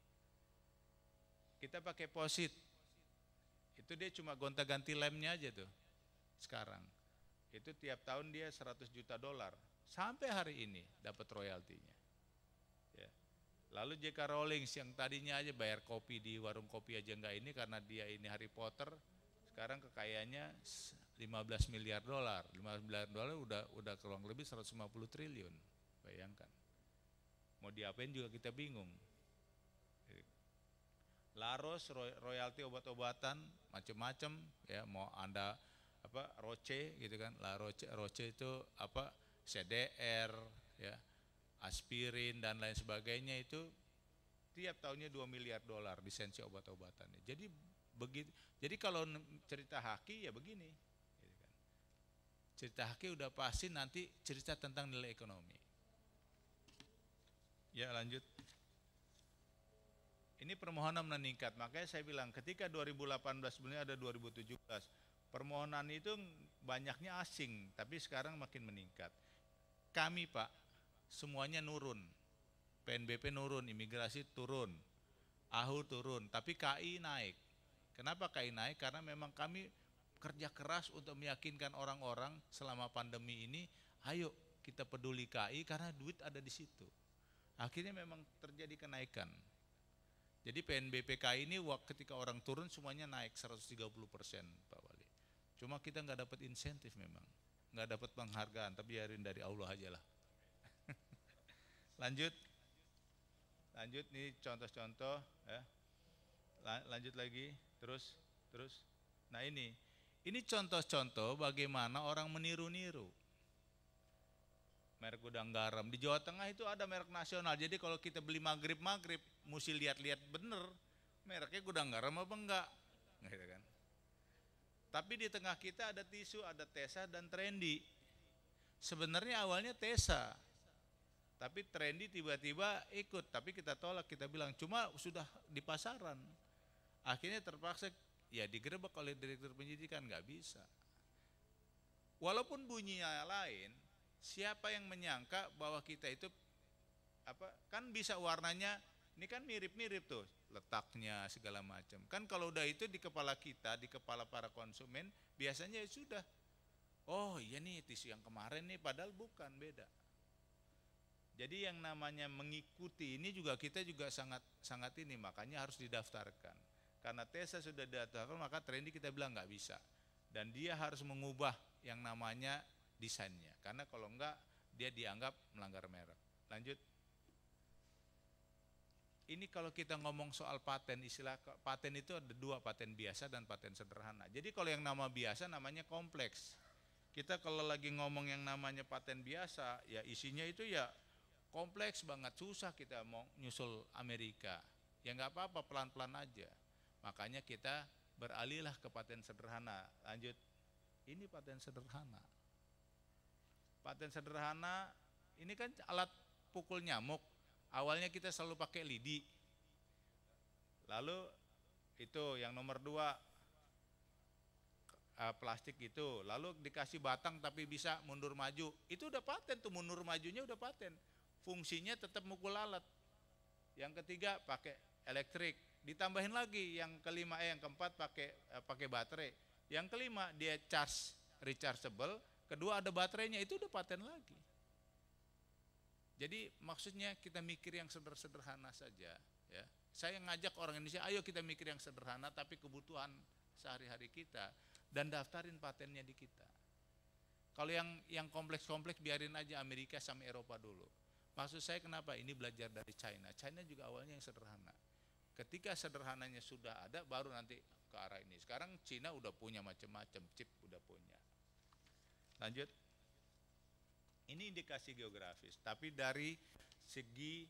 Kita pakai POSIT, itu dia cuma gonta-ganti lemnya aja tuh sekarang. Itu tiap tahun dia $100 juta sampai hari ini dapat royaltinya. Ya. Lalu J.K. Rowling yang tadinya aja bayar kopi di warung kopi aja enggak ini karena dia ini Harry Potter, sekarang kekayaannya $15 miliar. $15 miliar udah kurang lebih 150 triliun. Bayangkan. Mau diapain juga kita bingung. Laros royalti obat-obatan macam-macam ya, mau Anda Roche gitu kan, Roche itu CDR ya, aspirin dan lain sebagainya itu tiap tahunnya $2 miliar lisensi obat-obatannya. Jadi begitu. Jadi kalau cerita haki ya begini. Gitu kan. Cerita haki udah pasti nanti cerita tentang nilai ekonomi. Ya lanjut. Ini permohonan meningkat, makanya saya bilang ketika 2018 sebenarnya ada 2017. Permohonan itu banyaknya asing, tapi sekarang makin meningkat. Kami Pak, semuanya nurun. PNBP nurun, imigrasi turun, AHU turun, tapi KI naik. Kenapa KAI naik? Karena memang kami kerja keras untuk meyakinkan orang-orang selama pandemi ini, ayo kita peduli KAI karena duit ada di situ. Akhirnya memang terjadi kenaikan. Jadi PNBP KAI ini ketika orang turun semuanya naik 130%, Pak Wali. Cuma kita nggak dapat insentif memang, nggak dapat penghargaan, tapi biarin dari Allah aja lah. Lanjut nih contoh-contoh ya. Lanjut lagi, terus. Nah ini contoh-contoh bagaimana orang meniru-niru. Merek gudang garam di Jawa Tengah itu ada merek nasional. Jadi kalau kita beli maghrib mesti lihat-lihat bener mereknya gudang garam apa enggak, gitu kan. Tapi di tengah kita ada tisu, ada Tesa dan Trendy. Sebenarnya awalnya Tesa, tapi Trendy tiba-tiba ikut. Tapi kita tolak, kita bilang cuma sudah di pasaran. Akhirnya terpaksa ya digerebek oleh direktur penyidikan, nggak bisa. Walaupun bunyinya lain, siapa yang menyangka bahwa kita itu kan bisa warnanya ini kan mirip-mirip tuh letaknya segala macam. Kan kalau udah itu di kepala kita, di kepala para konsumen biasanya sudah, oh iya nih tisu yang kemarin nih, padahal bukan, beda. Jadi yang namanya mengikuti ini juga kita juga sangat ini, makanya harus didaftarkan. Karena Tesa sudah didaftarkan, maka Trendy kita bilang nggak bisa. Dan dia harus mengubah yang namanya desainnya, karena kalau enggak dia dianggap melanggar merek. Lanjut. Ini kalau kita ngomong soal paten, istilah paten itu ada dua, paten biasa dan paten sederhana. Jadi kalau yang nama biasa namanya kompleks. Kita kalau lagi ngomong yang namanya paten biasa, ya isinya itu ya kompleks banget, susah kita mau nyusul Amerika. Ya nggak apa-apa, pelan-pelan aja. Makanya kita beralihlah ke paten sederhana. Lanjut. Ini paten sederhana. Paten sederhana ini kan alat pukul nyamuk. Awalnya kita selalu pakai lidi. Lalu itu yang nomor 2 plastik itu. Lalu dikasih batang tapi bisa mundur maju. Itu udah paten tuh, mundur majunya udah paten. Fungsinya tetap mukul alat. Yang ketiga pakai elektrik. Ditambahin lagi yang kelima yang keempat pakai baterai. Yang kelima dia charge rechargeable. Kedua ada baterainya, itu udah paten lagi. Jadi maksudnya kita mikir yang sederhana saja, ya. Saya ngajak orang Indonesia, ayo kita mikir yang sederhana tapi kebutuhan sehari-hari kita dan daftarin patennya di kita. Kalau yang kompleks-kompleks biarin aja Amerika sama Eropa dulu. Maksud saya kenapa? Ini belajar dari China. China juga awalnya yang sederhana. Ketika sederhananya sudah ada, baru nanti ke arah ini. Sekarang China udah punya macam-macam, chip udah punya. Lanjut. Ini indikasi geografis, tapi dari segi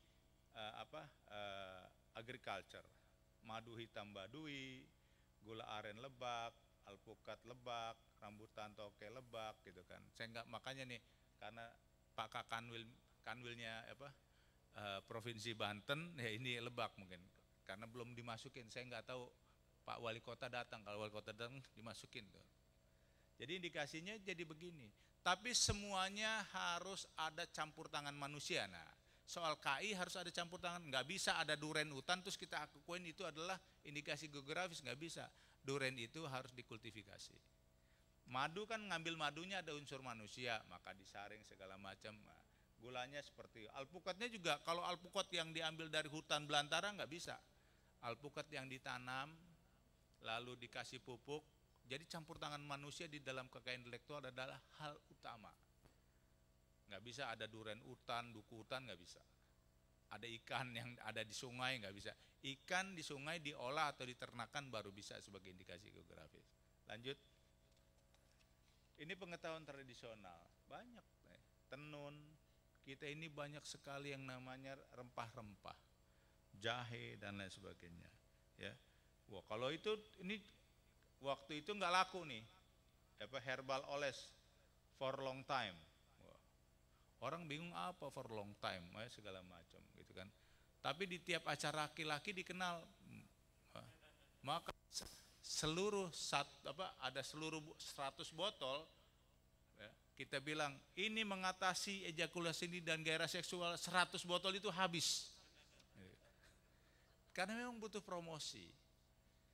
agriculture. Madu hitam Baduy, gula aren Lebak, alpukat Lebak, rambutan toke Lebak gitu kan. Saya enggak, makanya nih karena Pak Kanwilnya Provinsi Banten, ya ini Lebak mungkin. Karena belum dimasukin, saya enggak tahu Pak Wali Kota datang, kalau Wali Kota datang dimasukin tuh. Jadi indikasinya jadi begini, tapi semuanya harus ada campur tangan manusia. Nah, soal KAI harus ada campur tangan, nggak bisa ada duren hutan terus kita akuin itu adalah indikasi geografis, nggak bisa. Duren itu harus dikultifikasi. Madu kan ngambil madunya ada unsur manusia, maka disaring segala macam. Nah, gulanya seperti alpukatnya juga, kalau alpukat yang diambil dari hutan belantara nggak bisa. Alpukat yang ditanam lalu dikasih pupuk. Jadi campur tangan manusia di dalam kekayaan intelektual adalah hal utama. Nggak bisa ada duren hutan, duku hutan, nggak bisa. Ada ikan yang ada di sungai, nggak bisa. Ikan di sungai diolah atau diternakan baru bisa sebagai indikasi geografis. Lanjut. Ini pengetahuan tradisional, banyak. Tenun, kita ini banyak sekali yang namanya rempah-rempah, jahe dan lain sebagainya. Ya, wah kalau itu ini waktu itu nggak laku nih, herbal oles for long time. Wah, orang bingung apa for long time, segala macam gitu kan. Tapi di tiap acara laki-laki dikenal, maka seluruh ada seluruh 100 botol, ya, kita bilang ini mengatasi ejakulasi dini dan gairah seksual, 100 botol itu habis. Karena memang butuh promosi.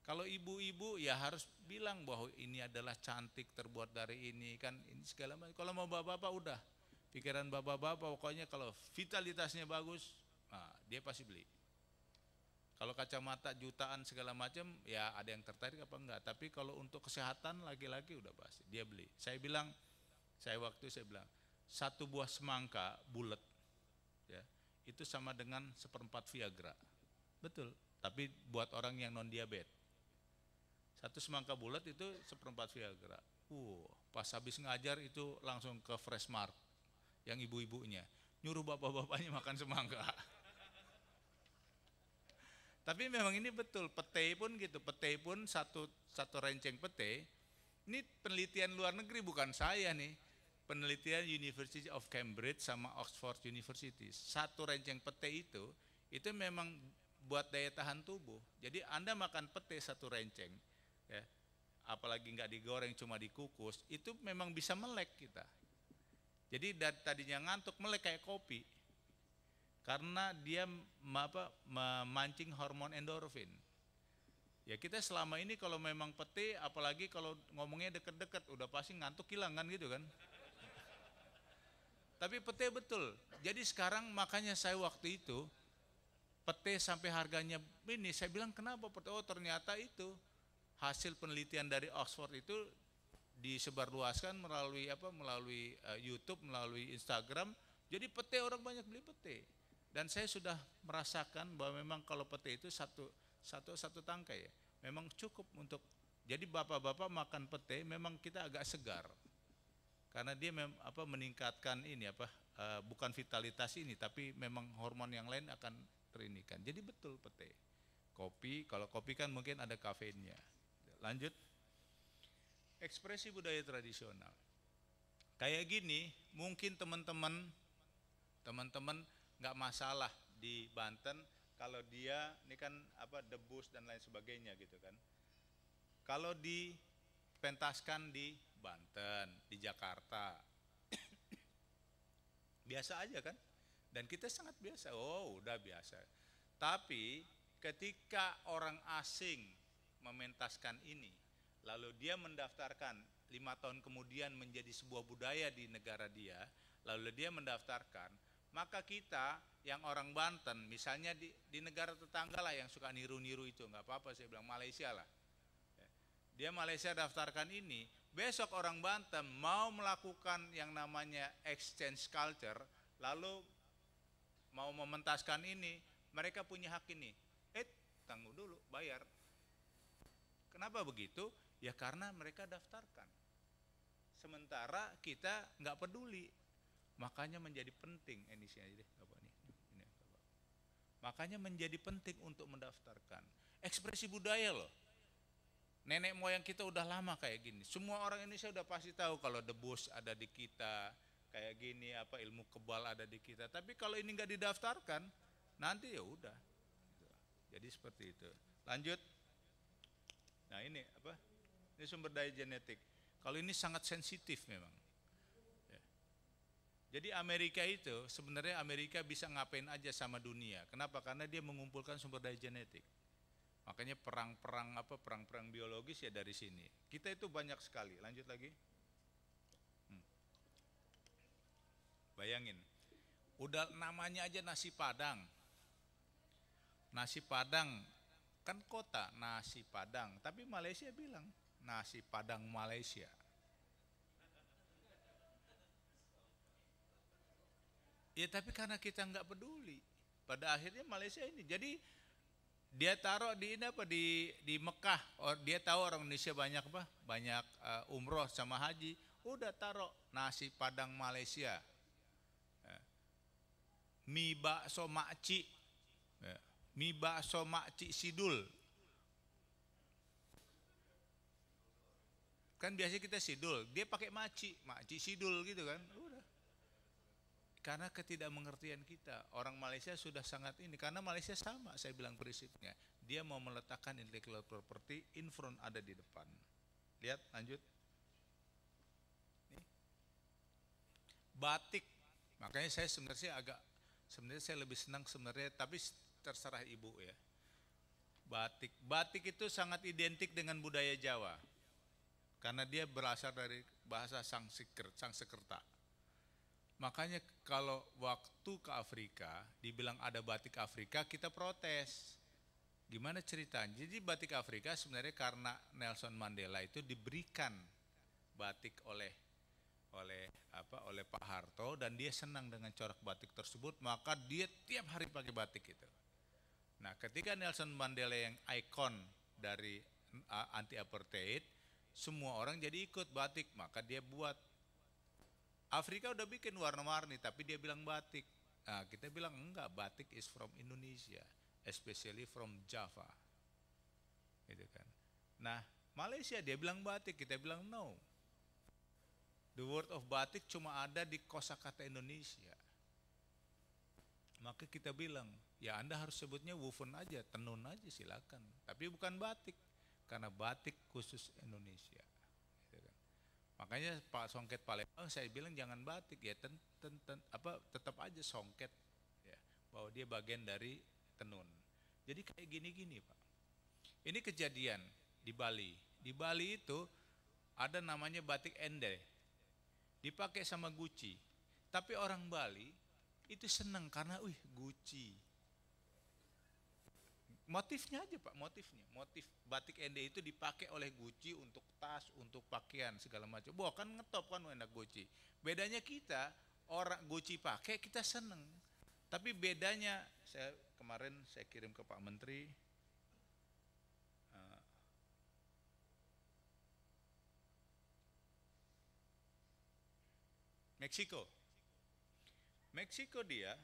Kalau ibu-ibu ya harus bilang bahwa ini adalah cantik, terbuat dari ini kan, ini segala macam. Kalau mau bapak-bapak udah, pikiran bapak-bapak pokoknya kalau vitalitasnya bagus, nah dia pasti beli. Kalau kacamata jutaan segala macam ya ada yang tertarik apa enggak, tapi kalau untuk kesehatan laki-laki udah pasti dia beli. Saya bilang satu buah semangka bulat ya itu sama dengan seperempat Viagra. Betul, tapi buat orang yang non diabetes. Satu semangka bulat itu seperempat Viagra. Pas habis ngajar itu langsung ke Freshmart yang ibu-ibunya nyuruh bapak-bapaknya makan semangka. Tapi memang ini betul, pete pun gitu, pete pun satu renceng pete. Ini penelitian luar negeri bukan saya nih. Penelitian University of Cambridge sama Oxford University. Satu renceng pete itu memang buat daya tahan tubuh. Jadi Anda makan pete satu renceng, ya, apalagi nggak digoreng cuma dikukus, itu memang bisa melek kita. Jadi tadinya ngantuk melek kayak kopi. Karena dia memancing hormon endorfin. Ya kita selama ini kalau memang pete, apalagi kalau ngomongnya deket-deket, udah pasti ngantuk hilang kan gitu kan. Tapi pete betul. Jadi sekarang makanya saya waktu itu, pete sampai harganya ini, saya bilang kenapa pete? Oh ternyata itu hasil penelitian dari Oxford itu disebarluaskan melalui YouTube, melalui Instagram. Jadi pete orang banyak beli pete. Dan saya sudah merasakan bahwa memang kalau pete itu satu tangkai ya, memang cukup untuk. Jadi bapak-bapak makan pete memang kita agak segar, karena dia meningkatkan ini bukan vitalitas ini, tapi memang hormon yang lain akan terinikan. Jadi betul pete. Kopi, kalau kopi kan mungkin ada kafeinnya. Lanjut, ekspresi budaya tradisional. Kayak gini, mungkin teman-teman nggak masalah di Banten kalau dia ini kan debus dan lain sebagainya gitu kan. Kalau dipentaskan di Banten, di Jakarta, biasa aja kan. Dan kita sangat biasa, udah biasa. Tapi ketika orang asing mementaskan ini, lalu dia mendaftarkan 5 tahun kemudian menjadi sebuah budaya di negara dia, lalu dia mendaftarkan, maka kita yang orang Banten, misalnya di negara tetangga lah yang suka niru-niru itu, nggak apa-apa, saya bilang Malaysia lah. Dia Malaysia daftarkan ini, besok orang Banten mau melakukan yang namanya exchange culture, lalu mau mementaskan ini, mereka punya hak ini. Tunggu dulu, bayar. Kenapa begitu? Ya karena mereka daftarkan. Sementara kita nggak peduli. Makanya menjadi penting, ini sih aja deh, makanya menjadi penting untuk mendaftarkan. Ekspresi budaya loh. Nenek moyang kita udah lama kayak gini. Semua orang Indonesia udah pasti tahu kalau debus ada di kita, kayak gini ilmu kebal ada di kita. Tapi kalau ini nggak didaftarkan, nanti ya udah. Jadi seperti itu. Lanjut. Nah ini ini sumber daya genetik. Kalau ini sangat sensitif memang. Jadi Amerika itu sebenarnya Amerika bisa ngapain aja sama dunia. Kenapa? Karena dia mengumpulkan sumber daya genetik. Makanya perang-perang biologis ya dari sini. Kita itu banyak sekali. Lanjut lagi. Bayangin, udah namanya aja nasi Padang. Nasi Padang kan kota nasi Padang, tapi Malaysia bilang nasi Padang Malaysia. Ya tapi karena kita nggak peduli, pada akhirnya Malaysia ini. Jadi dia taruh di di Mekah. Dia tahu orang Indonesia banyak umroh sama haji. Udah taruh nasi Padang Malaysia, mie bakso makcik, mie bakso makcik sidul. Kan biasanya kita sidul, dia pakai makcik sidul gitu kan. Udah. Karena ketidakmengertian kita, orang Malaysia sudah sangat ini, karena Malaysia sama, saya bilang prinsipnya, dia mau meletakkan intellectual property in front, ada di depan. Lihat, lanjut. Nih. Batik, makanya saya sebenarnya saya lebih senang sebenarnya, tapi terserah ibu ya. Batik. Batik itu sangat identik dengan budaya Jawa. Karena dia berasal dari bahasa Sangsekerta. Makanya kalau waktu ke Afrika, dibilang ada batik Afrika, kita protes. Gimana ceritanya? Jadi batik Afrika sebenarnya karena Nelson Mandela itu diberikan batik oleh Pak Harto, dan dia senang dengan corak batik tersebut, maka dia tiap hari pakai batik itu. Nah, ketika Nelson Mandela yang ikon dari anti apartheid, semua orang jadi ikut batik, maka dia buat. Afrika udah bikin warna-warni, tapi dia bilang batik. Nah, kita bilang enggak, batik is from Indonesia, especially from Java. Gitu kan. Nah, Malaysia dia bilang batik, kita bilang no. The word of batik cuma ada di kosakata Indonesia. Maka kita bilang, ya Anda harus sebutnya woven aja, tenun aja silakan. Tapi bukan batik, karena batik khusus Indonesia. Gitu kan. Makanya Pak Songket Palembang saya bilang jangan batik, ya tetap aja songket, ya, bahwa dia bagian dari tenun. Jadi kayak gini-gini Pak. Ini kejadian di Bali. Di Bali itu ada namanya batik ende. Dipakai sama Gucci. Tapi orang Bali itu senang karena Gucci. Motifnya aja Pak, motif batik ende itu dipakai oleh Gucci untuk tas, untuk pakaian segala macam. Wah, kan ngetop kan enak Gucci. Bedanya kita, orang Gucci pakai kita seneng. Tapi bedanya, kemarin saya kirim ke Pak Menteri, Meksiko dia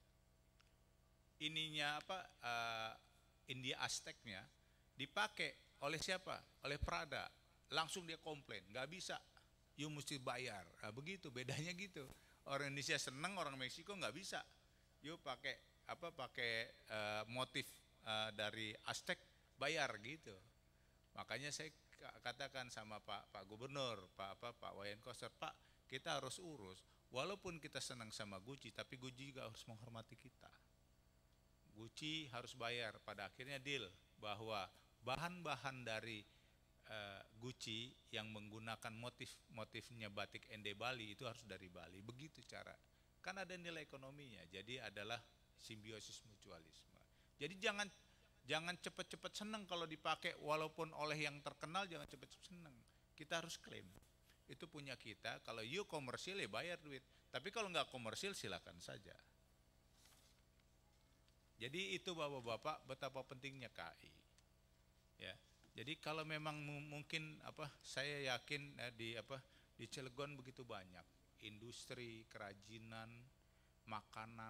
ininya India Aztecnya dipakai oleh siapa? Oleh Prada. Langsung dia komplain, nggak bisa, you mesti bayar. Nah, begitu bedanya gitu. Orang Indonesia seneng, orang Meksiko nggak bisa. You pakai motif dari Aztec, bayar gitu. Makanya saya katakan sama Pak Gubernur, Pak Wayan Koster, Pak, kita harus urus, walaupun kita senang sama Gucci, tapi Gucci juga harus menghormati kita. Gucci harus bayar. Pada akhirnya deal bahwa bahan-bahan dari Gucci yang menggunakan motifnya batik ende Bali itu harus dari Bali. Begitu cara. Kan ada nilai ekonominya. Jadi adalah simbiosis mutualisme. Jadi jangan cepat-cepat senang kalau dipakai, walaupun oleh yang terkenal, jangan cepat-cepat senang. Kita harus klaim. Itu punya kita, kalau you komersil ya bayar duit. Tapi kalau nggak komersil silakan saja. Jadi itu Bapak-bapak betapa pentingnya KI. Ya. Jadi kalau memang mungkin saya yakin di Cilegon begitu banyak industri, kerajinan, makanan,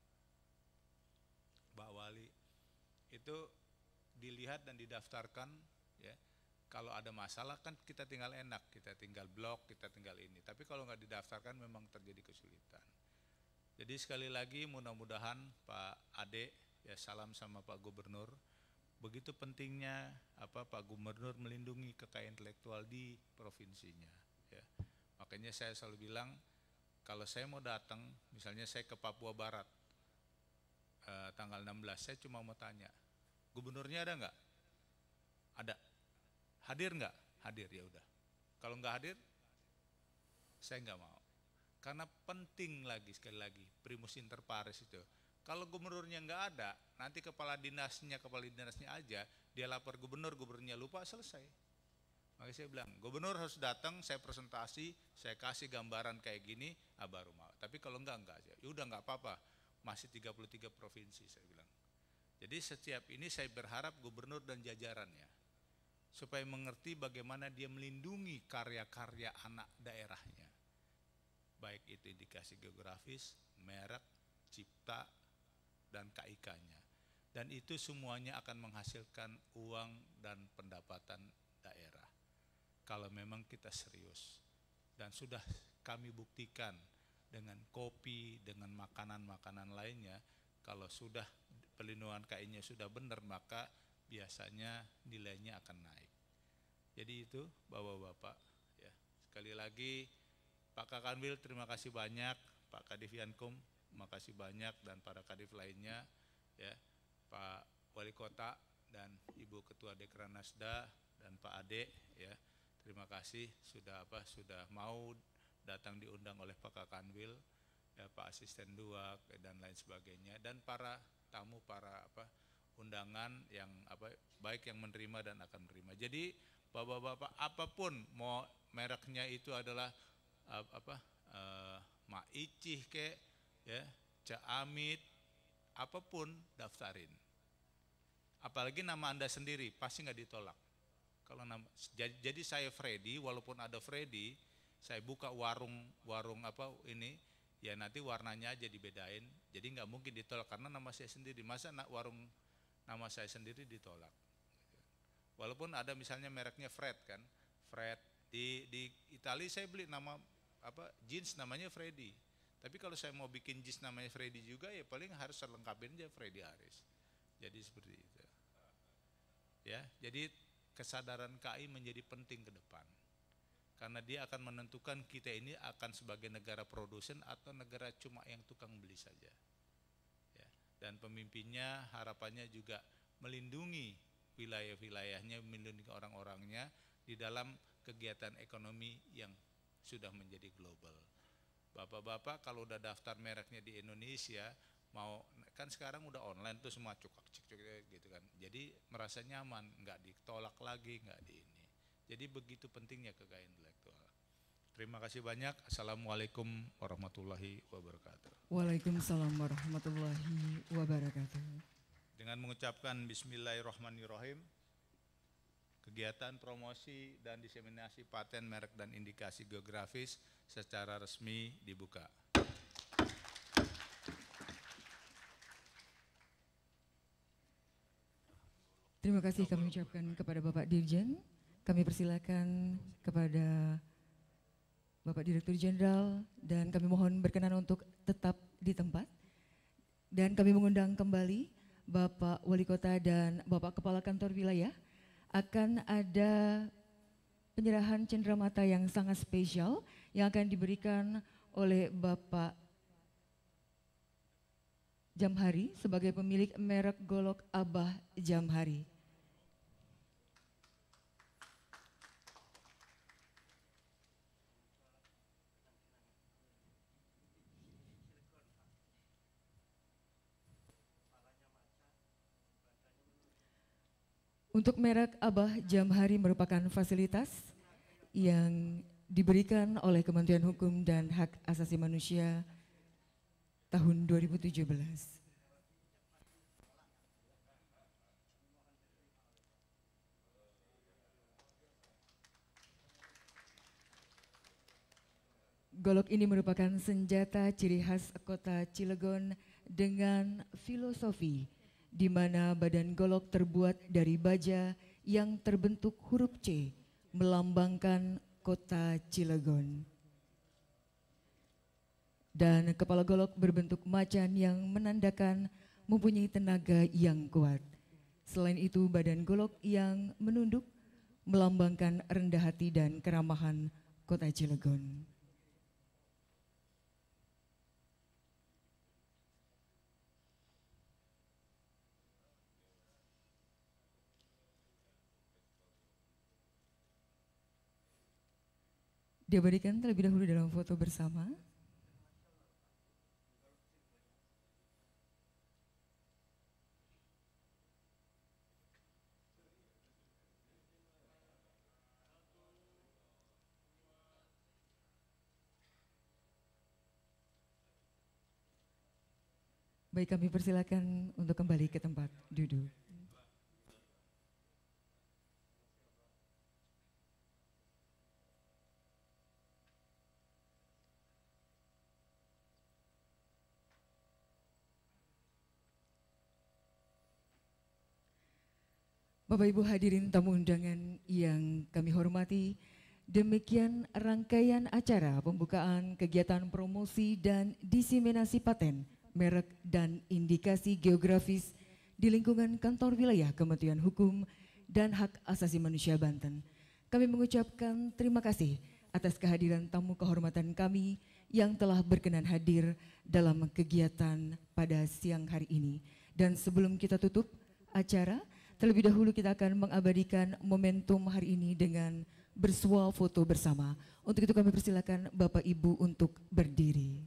Mbak Wali itu dilihat dan didaftarkan, ya. Kalau ada masalah kan kita tinggal enak, kita tinggal blok, kita tinggal ini. Tapi kalau nggak didaftarkan memang terjadi kesulitan. Jadi sekali lagi mudah-mudahan Pak Ade, ya salam sama Pak Gubernur. Begitu pentingnya Pak Gubernur melindungi kekayaan intelektual di provinsinya. Ya. Makanya saya selalu bilang kalau saya mau datang, misalnya saya ke Papua Barat tanggal 16, saya cuma mau tanya, gubernurnya ada nggak? Ada. Hadir nggak? Hadir, ya udah. Kalau nggak hadir, saya nggak mau. Karena penting lagi, sekali lagi, primus inter pares itu. Kalau gubernurnya nggak ada, nanti kepala dinasnya aja, dia lapor gubernur, gubernurnya lupa, selesai. Makanya saya bilang, gubernur harus datang, saya presentasi, saya kasih gambaran kayak gini, baru mau. Tapi kalau enggak aja. Ya udah nggak apa-apa, masih 33 provinsi saya bilang. Jadi setiap ini saya berharap gubernur dan jajarannya supaya mengerti bagaimana dia melindungi karya-karya anak daerahnya. Baik itu indikasi geografis, merek, cipta, dan KIK-nya. Dan itu semuanya akan menghasilkan uang dan pendapatan daerah. Kalau memang kita serius. Dan sudah kami buktikan dengan kopi, dengan makanan-makanan lainnya, kalau sudah pelindungan KI-nya sudah benar, maka biasanya nilainya akan naik. Jadi itu Bapak-bapak, ya. Sekali lagi Pak Kakanwil terima kasih banyak, Pak Kadif Yankum terima kasih banyak, dan para kadif lainnya, ya, Pak Wali Kota dan Ibu Ketua Dekranasda dan Pak Ade ya. Terima kasih sudah mau datang diundang oleh Pak Kakanwil, ya, Pak Asisten Duak dan lain sebagainya, dan para tamu, para undangan yang baik yang menerima dan akan menerima. Jadi bapak-bapak apapun mau mereknya itu adalah Maicih ke ya, Caamit, apapun daftarin. Apalagi nama Anda sendiri pasti nggak ditolak. Kalau jadi saya Freddy, walaupun ada Freddy, saya buka warung ini, ya nanti warnanya aja dibedain. Jadi nggak mungkin ditolak karena nama saya sendiri. Masa warung nama saya sendiri ditolak? Walaupun ada misalnya mereknya Fred kan, Fred di Italia saya beli nama jeans namanya Freddy. Tapi kalau saya mau bikin jeans namanya Freddy juga, ya paling harus lengkapin aja Freddy Aris. Jadi seperti itu. Ya, jadi kesadaran KAI menjadi penting ke depan. Karena dia akan menentukan kita ini akan sebagai negara produsen atau negara cuma yang tukang beli saja. Ya, dan pemimpinnya harapannya juga melindungi wilayah-wilayahnya, melindungi orang-orangnya di dalam kegiatan ekonomi yang sudah menjadi global. Bapak-bapak kalau udah daftar mereknya di Indonesia, mau kan sekarang udah online tuh semua cuk gitu kan. Jadi merasa nyaman, nggak ditolak lagi, nggak di ini. Jadi begitu pentingnya kekayaan intelektual. Terima kasih banyak. Assalamualaikum warahmatullahi wabarakatuh. Waalaikumsalam warahmatullahi wabarakatuh. Dengan mengucapkan Bismillahirrahmanirrahim, kegiatan promosi dan diseminasi paten, merek dan indikasi geografis secara resmi dibuka. Terima kasih kami ucapkan kepada Bapak Dirjen. Kami persilakan kepada Bapak Direktur Jenderal dan kami mohon berkenan untuk tetap di tempat. Dan kami mengundang kembali Bapak Wali Kota dan Bapak Kepala Kantor Wilayah. Akan ada penyerahan cenderamata yang sangat spesial yang akan diberikan oleh Bapak Jamhari sebagai pemilik merek golok Abah Jamhari. Untuk merek Abah Jamhari merupakan fasilitas yang diberikan oleh Kementerian Hukum dan Hak Asasi Manusia tahun 2017. Golok ini merupakan senjata ciri khas kota Cilegon dengan filosofi di mana badan golok terbuat dari baja yang terbentuk huruf C, melambangkan kota Cilegon. Dan kepala golok berbentuk macan yang menandakan mempunyai tenaga yang kuat. Selain itu, badan golok yang menunduk melambangkan rendah hati dan keramahan kota Cilegon. Diabadikan terlebih dahulu dalam foto bersama. Baik, kami persilakan untuk kembali ke tempat duduk. Bapak Ibu hadirin tamu undangan yang kami hormati, demikian rangkaian acara pembukaan kegiatan promosi dan diseminasi paten, merek dan indikasi geografis di lingkungan kantor wilayah Kementerian Hukum dan Hak Asasi Manusia Banten. Kami mengucapkan terima kasih atas kehadiran tamu kehormatan kami yang telah berkenan hadir dalam kegiatan pada siang hari ini. Dan sebelum kita tutup acara, terlebih dahulu kita akan mengabadikan momentum hari ini dengan bersuah foto bersama. Untuk itu kami persilakan Bapak Ibu untuk berdiri.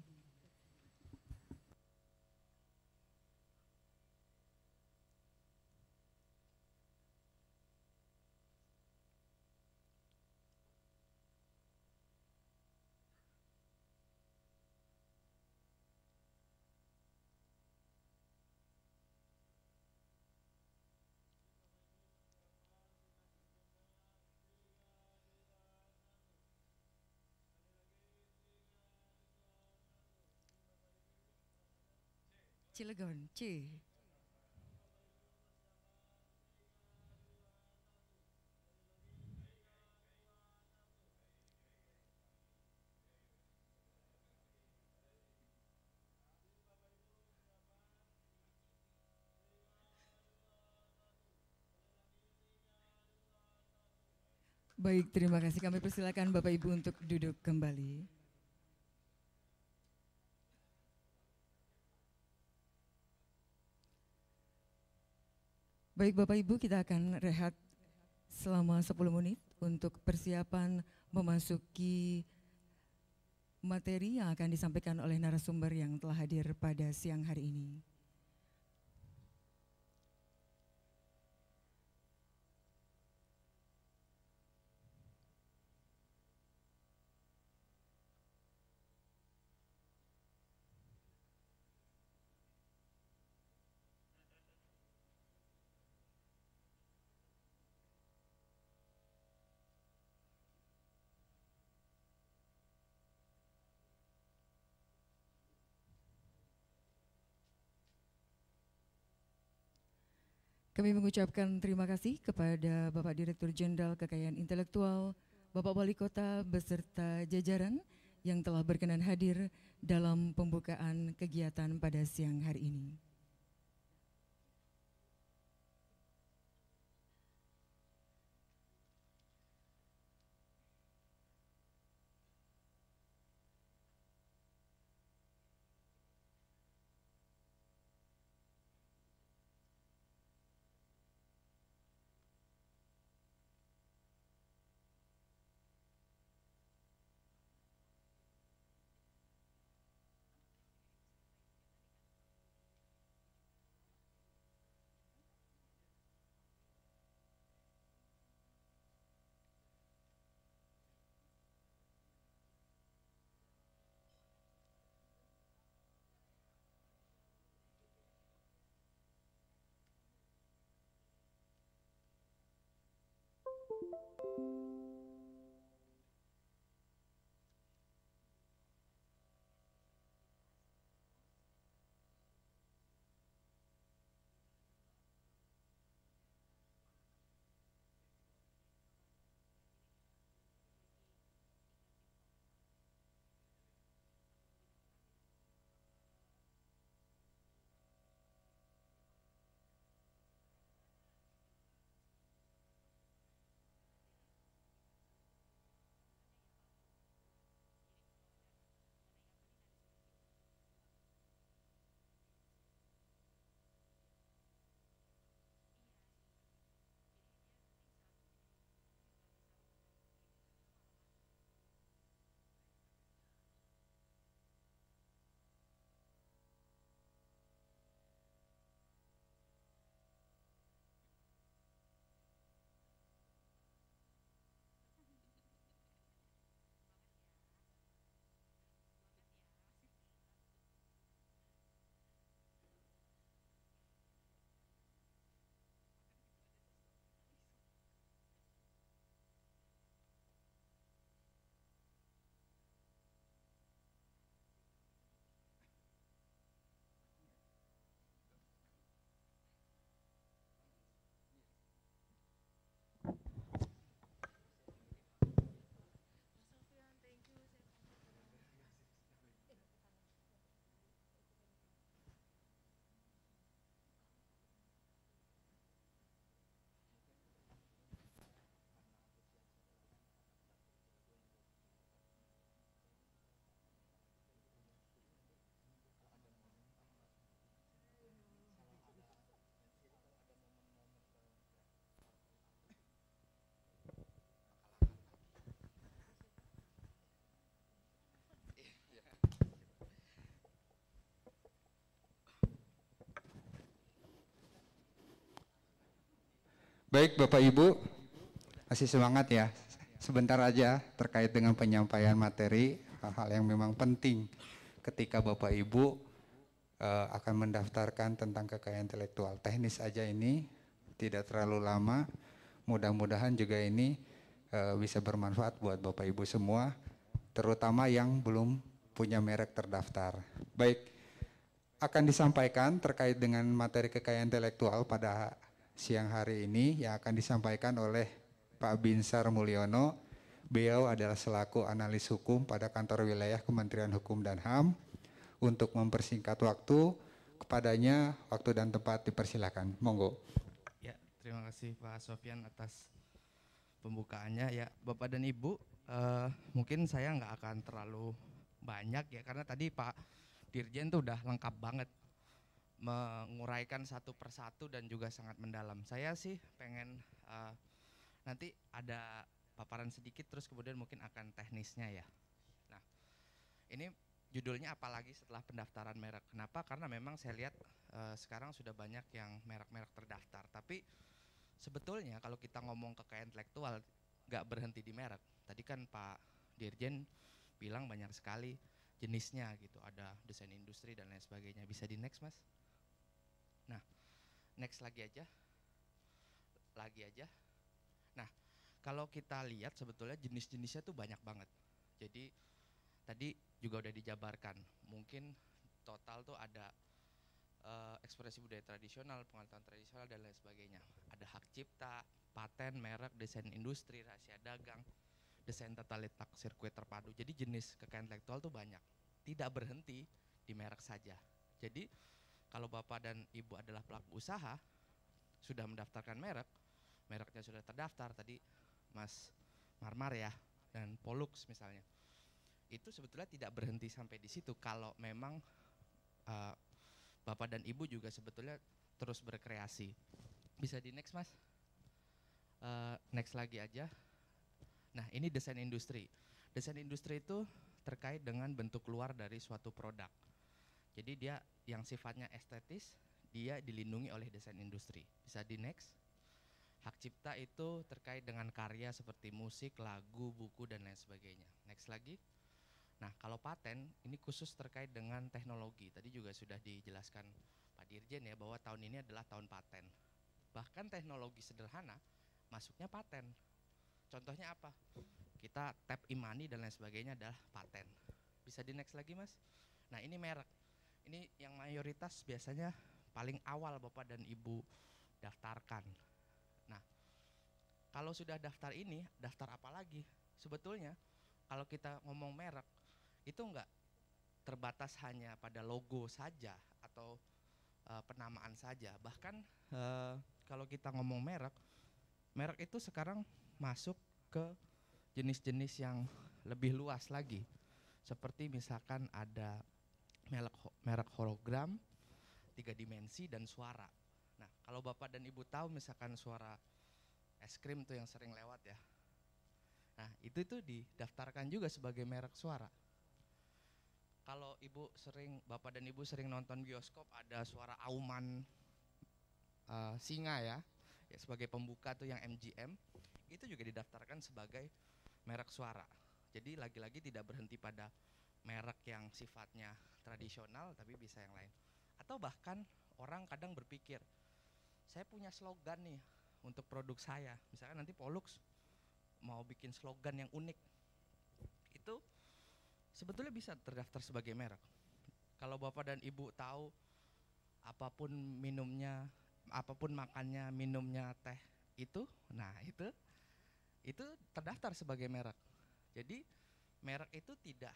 Cilegon, C. Baik, terima kasih. Kami persilakan Bapak Ibu untuk duduk kembali. Baik Bapak Ibu, kita akan rehat selama 10 menit untuk persiapan memasuki materi yang akan disampaikan oleh narasumber yang telah hadir pada siang hari ini. Kami mengucapkan terima kasih kepada Bapak Direktur Jenderal Kekayaan Intelektual, Bapak Wali Kota beserta jajaran yang telah berkenan hadir dalam pembukaan kegiatan pada siang hari ini. Baik Bapak Ibu, masih semangat ya. Sebentar aja terkait dengan penyampaian materi, hal-hal yang memang penting ketika Bapak Ibu akan mendaftarkan tentang kekayaan intelektual. Teknis aja ini, tidak terlalu lama. Mudah-mudahan juga ini bisa bermanfaat buat Bapak Ibu semua, terutama yang belum punya merek terdaftar. Baik, akan disampaikan terkait dengan materi kekayaan intelektual pada siang hari ini yang akan disampaikan oleh Pak Binsar Mulyono. Beliau adalah selaku analis hukum pada kantor wilayah Kementerian Hukum dan HAM. Untuk mempersingkat waktu, kepadanya waktu dan tempat dipersilakan. Monggo. Ya, terima kasih Pak Sofyan atas pembukaannya. Ya, Bapak dan Ibu, mungkin saya nggak akan terlalu banyak ya, karena tadi Pak Dirjen tuh udah lengkap banget menguraikan satu persatu dan juga sangat mendalam. Saya sih pengen nanti ada paparan sedikit, terus kemudian mungkin akan teknisnya ya. Nah, ini judulnya apalagi setelah pendaftaran merek. Kenapa? Karena memang saya lihat sekarang sudah banyak yang merek-merek terdaftar. Tapi sebetulnya kalau kita ngomong kekayaan intelektual nggak berhenti di merek. Tadi kan Pak Dirjen bilang banyak sekali jenisnya gitu. Ada desain industri dan lain sebagainya. Bisa di next Mas? Nah, next lagi aja. Lagi aja. Nah, kalau kita lihat sebetulnya jenis-jenisnya tuh banyak banget. Jadi tadi juga udah dijabarkan, mungkin total tuh ada ekspresi budaya tradisional, pengetahuan tradisional dan lain sebagainya. Ada hak cipta, paten, merek, desain industri, rahasia dagang, desain tata letak sirkuit terpadu. Jadi jenis kekayaan intelektual tuh banyak, tidak berhenti di merek saja. Jadi kalau Bapak dan Ibu adalah pelaku usaha, sudah mendaftarkan merek, mereknya sudah terdaftar, tadi Mas Marmar ya, dan Pollux misalnya. Itu sebetulnya tidak berhenti sampai di situ kalau memang Bapak dan Ibu juga sebetulnya terus berkreasi. Bisa di next Mas? Next lagi aja. Nah, ini desain industri. Desain industri itu terkait dengan bentuk luar dari suatu produk. Jadi dia yang sifatnya estetis, dia dilindungi oleh desain industri. Bisa di next? Hak cipta itu terkait dengan karya seperti musik, lagu, buku, dan lain sebagainya. Next lagi. Nah, kalau paten ini khusus terkait dengan teknologi. Tadi juga sudah dijelaskan Pak Dirjen ya bahwa tahun ini adalah tahun paten. Bahkan teknologi sederhana masuknya paten. Contohnya apa? Kita tap e-money dan lain sebagainya adalah paten. Bisa di next lagi Mas? Nah, ini merek. Ini yang mayoritas biasanya paling awal Bapak dan Ibu daftarkan. Nah, kalau sudah daftar ini, daftar apa lagi? Sebetulnya kalau kita ngomong merek, itu enggak terbatas hanya pada logo saja atau penamaan saja. Bahkan kalau kita ngomong merek, merek itu sekarang masuk ke jenis-jenis yang lebih luas lagi. Seperti misalkan ada merek hologram, 3 dimensi, dan suara. Nah, kalau Bapak dan Ibu tahu misalkan suara es krim tuh yang sering lewat ya. Nah, itu tuh didaftarkan juga sebagai merek suara. Kalau Bapak dan Ibu sering nonton bioskop, ada suara auman singa ya, sebagai pembuka tuh yang MGM, itu juga didaftarkan sebagai merek suara. Jadi lagi-lagi tidak berhenti pada merek yang sifatnya tradisional, tapi bisa yang lain. Atau bahkan orang kadang berpikir, saya punya slogan nih untuk produk saya, misalkan nanti Pollux mau bikin slogan yang unik, itu sebetulnya bisa terdaftar sebagai merek. Kalau Bapak dan Ibu tahu apapun minumnya, apapun makannya, minumnya teh itu, nah itu terdaftar sebagai merek. Jadi merek itu tidak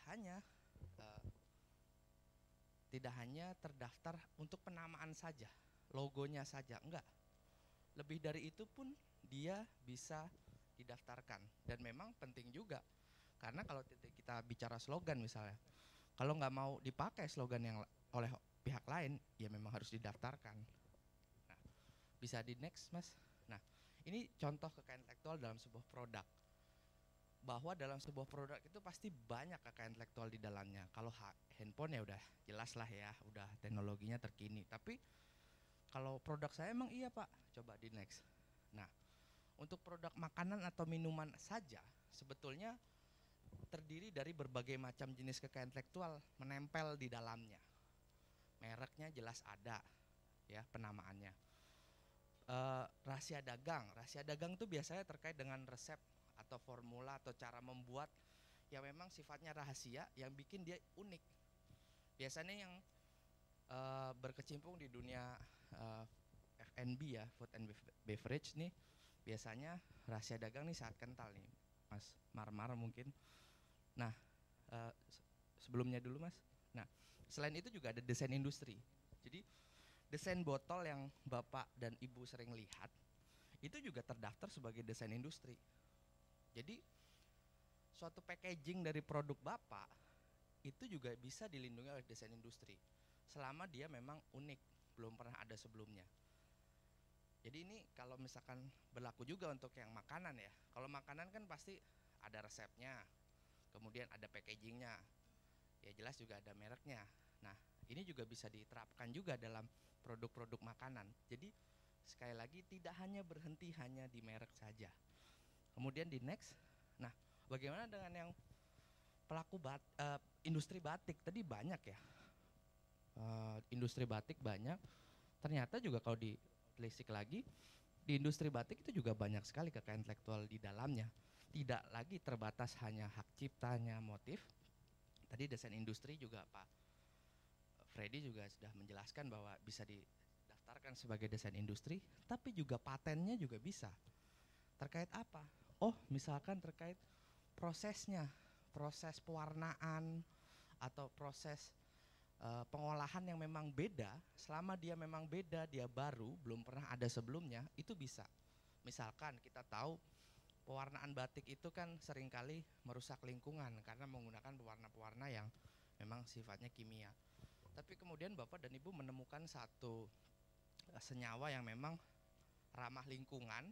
hanya terdaftar untuk penamaan saja, logonya saja, enggak. Lebih dari itu pun dia bisa didaftarkan. Dan memang penting juga, karena kalau kita bicara slogan misalnya, kalau nggak mau dipakai slogan yang oleh pihak lain, ya memang harus didaftarkan. Nah, bisa di next Mas. Nah, ini contoh kekayaan intelektual dalam sebuah produk. Bahwa dalam sebuah produk itu pasti banyak kekayaan intelektual di dalamnya. Kalau handphone ya udah jelas lah ya, udah teknologinya terkini. Tapi kalau produk saya emang iya Pak, coba di next. Nah, Untuk produk makanan atau minuman saja sebetulnya terdiri dari berbagai macam jenis kekayaan intelektual menempel di dalamnya. Mereknya jelas ada, ya penamaannya. Rahasia dagang itu biasanya terkait dengan resep atau formula atau cara membuat yang memang sifatnya rahasia, yang bikin dia unik. Biasanya yang berkecimpung di dunia F&B ya, food and beverage nih, biasanya rahasia dagang nih sangat kental nih, Mas Marmar mungkin. Nah, sebelumnya dulu Mas. Nah, selain itu juga ada desain industri. Jadi desain botol yang Bapak dan Ibu sering lihat itu juga terdaftar sebagai desain industri. Jadi suatu packaging dari produk Bapak itu juga bisa dilindungi oleh desain industri selama dia memang unik, belum pernah ada sebelumnya. Jadi ini kalau misalkan berlaku juga untuk yang makanan ya. Kalau makanan kan pasti ada resepnya, kemudian ada packagingnya, ya jelas juga ada mereknya. Nah ini juga bisa diterapkan juga dalam produk-produk makanan. Jadi sekali lagi tidak hanya berhenti hanya di merek saja. Kemudian di next, nah bagaimana dengan yang pelaku industri batik? Tadi banyak ya, industri batik banyak. Ternyata juga kalau ditelisik lagi, di industri batik itu juga banyak sekali kekayaan intelektual di dalamnya. Tidak lagi terbatas hanya hak ciptanya, motif. Tadi desain industri juga Pak Freddy juga sudah menjelaskan bahwa bisa didaftarkan sebagai desain industri, tapi juga patennya juga bisa. Terkait apa? Oh, misalkan terkait prosesnya, proses pewarnaan atau proses pengolahan yang memang beda, selama dia memang beda, dia baru, belum pernah ada sebelumnya, itu bisa. Misalkan kita tahu pewarnaan batik itu kan seringkali merusak lingkungan karena menggunakan pewarna-pewarna yang memang sifatnya kimia. Tapi kemudian Bapak dan Ibu menemukan satu senyawa yang memang ramah lingkungan,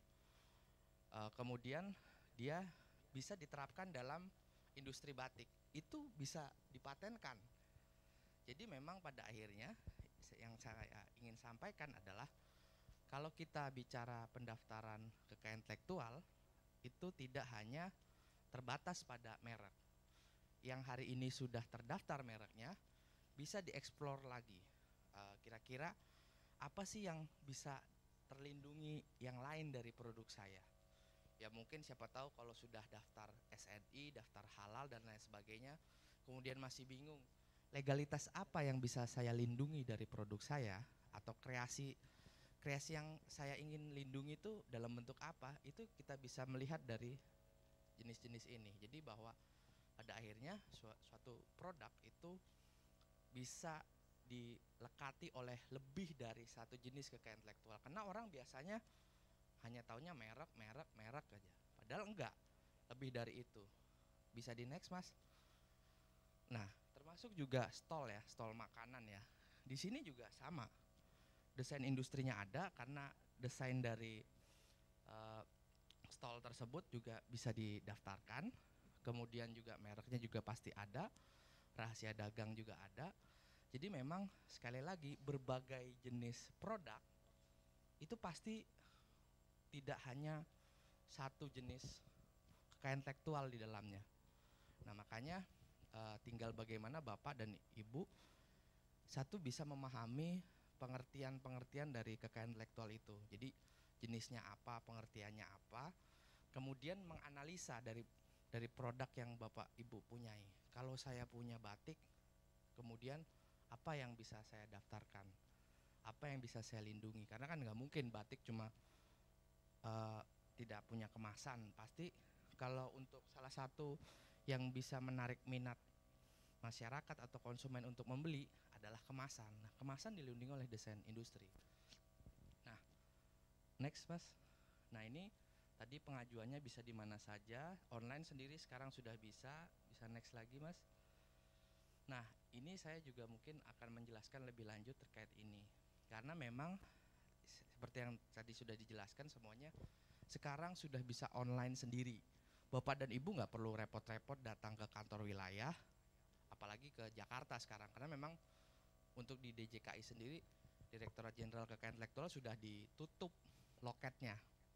kemudian dia bisa diterapkan dalam industri batik, itu bisa dipatenkan. Jadi memang pada akhirnya yang saya ingin sampaikan adalah kalau kita bicara pendaftaran kekayaan intelektual itu tidak hanya terbatas pada merek. Yang hari ini sudah terdaftar mereknya bisa dieksplor lagi. Kira-kira apa sih yang bisa terlindungi yang lain dari produk saya? Ya mungkin siapa tahu kalau sudah daftar SNI, daftar halal dan lain sebagainya, kemudian masih bingung legalitas apa yang bisa saya lindungi dari produk saya, atau kreasi yang saya ingin lindungi itu dalam bentuk apa, itu kita bisa melihat dari jenis-jenis ini. Jadi bahwa pada akhirnya suatu produk itu bisa dilekati oleh lebih dari satu jenis kekayaan intelektual, karena orang biasanya hanya taunya merek aja, padahal enggak, lebih dari itu. Bisa di next Mas. Nah termasuk juga stall ya, stall makanan ya, di sini juga sama, desain industrinya ada karena desain dari stall tersebut juga bisa didaftarkan, kemudian juga mereknya juga pasti ada, rahasia dagang juga ada. Jadi memang sekali lagi berbagai jenis produk itu pasti tidak hanya satu jenis kekayaan intelektual di dalamnya. Nah makanya tinggal bagaimana Bapak dan Ibu satu bisa memahami pengertian-pengertian dari kekayaan intelektual itu. Jadi jenisnya apa, pengertiannya apa, kemudian menganalisa dari produk yang Bapak Ibu punyai. Kalau saya punya batik, kemudian apa yang bisa saya daftarkan, apa yang bisa saya lindungi, karena kan nggak mungkin batik cuma tidak punya kemasan. Pasti kalau untuk salah satu yang bisa menarik minat masyarakat atau konsumen untuk membeli adalah kemasan. Nah, kemasan dilindungi oleh desain industri. Nah, next Mas. Nah ini tadi pengajuannya bisa di mana saja, online sendiri sekarang sudah bisa next lagi Mas. Nah ini saya juga mungkin akan menjelaskan lebih lanjut terkait ini, karena memang seperti yang tadi sudah dijelaskan semuanya sekarang sudah bisa online sendiri. Bapak dan Ibu nggak perlu repot-repot datang ke kantor wilayah, apalagi ke Jakarta sekarang, karena memang untuk di DJKI sendiri, Direktorat Jenderal Kekayaan Intelektual sudah ditutup loketnya,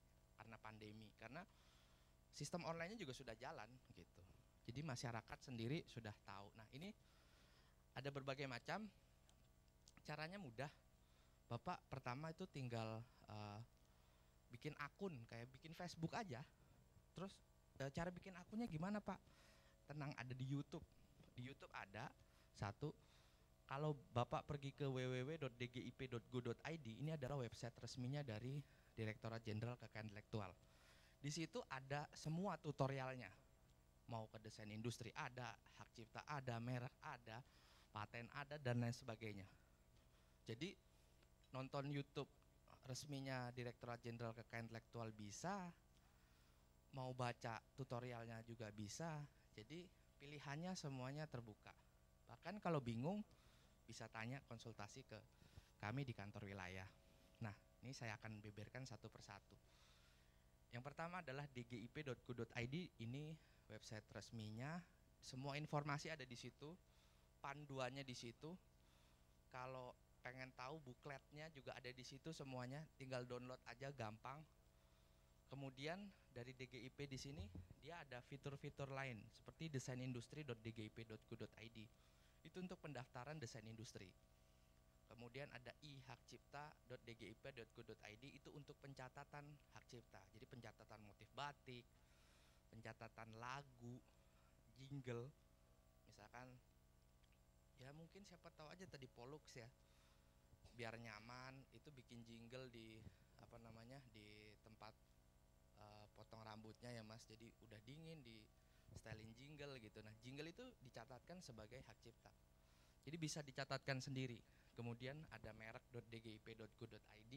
karena pandemi, karena sistem online-nya juga sudah jalan gitu. Jadi masyarakat sendiri sudah tahu. Nah, ini ada berbagai macam, caranya mudah. Bapak pertama itu tinggal bikin akun kayak bikin Facebook aja. Terus cara bikin akunnya gimana, Pak? Tenang, ada di YouTube. Di YouTube ada satu. Kalau Bapak pergi ke www.dgip.go.id, ini adalah website resminya dari Direktorat Jenderal Kekayaan Intelektual. Di situ ada semua tutorialnya. Mau ke desain industri ada, hak cipta ada, merek ada, paten ada, dan lain sebagainya. Jadi nonton YouTube resminya Direktorat Jenderal Kekayaan Intelektual bisa, mau baca tutorialnya juga bisa. Jadi pilihannya semuanya terbuka. Bahkan kalau bingung bisa tanya konsultasi ke kami di kantor wilayah. Nah, ini saya akan beberkan satu persatu. Yang pertama adalah dgip.go.id, ini website resminya. Semua informasi ada di situ, panduannya di situ. Kalau pengen tahu bukletnya juga ada di situ semuanya, tinggal download aja gampang. Kemudian dari DGIP di sini dia ada fitur-fitur lain seperti desainindustri.dgip.go.id. Itu untuk pendaftaran desain industri. Kemudian ada ihakcipta.dgip.go.id, itu untuk pencatatan hak cipta. Jadi pencatatan motif batik, pencatatan lagu, jingle. Misalkan ya mungkin siapa tahu aja tadi Pollux ya. Biar nyaman itu bikin jingle di di tempat potong rambutnya ya Mas. Jadi udah dingin di styling jingle gitu. Nah, jingle itu dicatatkan sebagai hak cipta. Jadi bisa dicatatkan sendiri. Kemudian ada merek.dgip.go.id,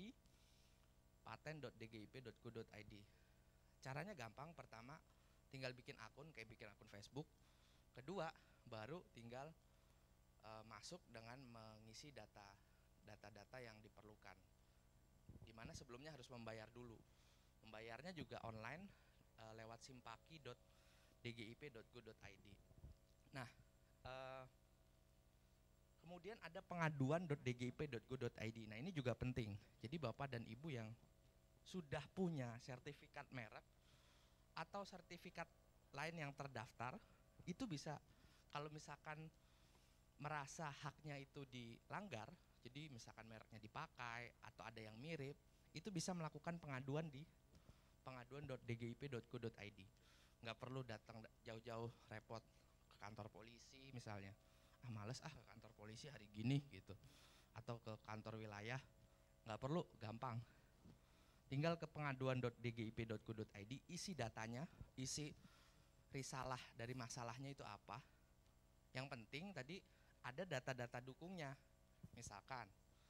paten.dgip.go.id. Caranya gampang. Pertama, tinggal bikin akun kayak bikin akun Facebook. Kedua, baru tinggal masuk dengan mengisi data-data yang diperlukan. Dimana sebelumnya harus membayar dulu. Membayarnya juga online lewat simpaki.dgip.go.id. Nah, kemudian ada pengaduan.dgip.go.id. Nah, ini juga penting. Jadi Bapak dan Ibu yang sudah punya sertifikat merek atau sertifikat lain yang terdaftar, itu bisa kalau misalkan merasa haknya itu dilanggar, jadi misalkan mereknya dipakai atau ada yang mirip, itu bisa melakukan pengaduan di pengaduan.dgip.go.id. Nggak perlu datang jauh-jauh repot ke kantor polisi misalnya. Males ke kantor polisi hari gini gitu. Atau ke kantor wilayah, nggak perlu, gampang. Tinggal ke pengaduan.dgip.go.id, isi datanya, isi risalah dari masalahnya itu apa. Yang penting tadi ada data-data dukungnya. Misalkan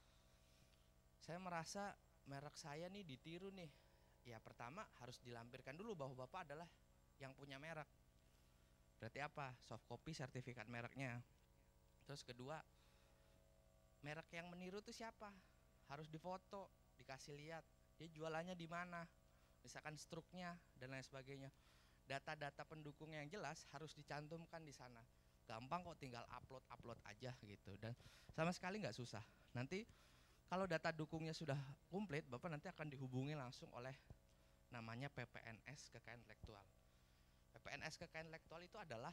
saya merasa merek saya nih ditiru nih. Ya pertama harus dilampirkan dulu bahwa Bapak adalah yang punya merek. Berarti apa? Soft copy sertifikat mereknya. Terus kedua, merek yang meniru itu siapa? Harus difoto, dikasih lihat. Dia jualannya di mana? Misalkan struknya dan lain sebagainya. Data-data pendukung yang jelas harus dicantumkan di sana. Gampang kok, tinggal upload aja gitu. Dan sama sekali nggak susah. Nanti kalau data dukungnya sudah komplit, Bapak nanti akan dihubungi langsung oleh namanya PPNS Kekayaan Intelektual. PPNS Kekayaan Intelektual itu adalah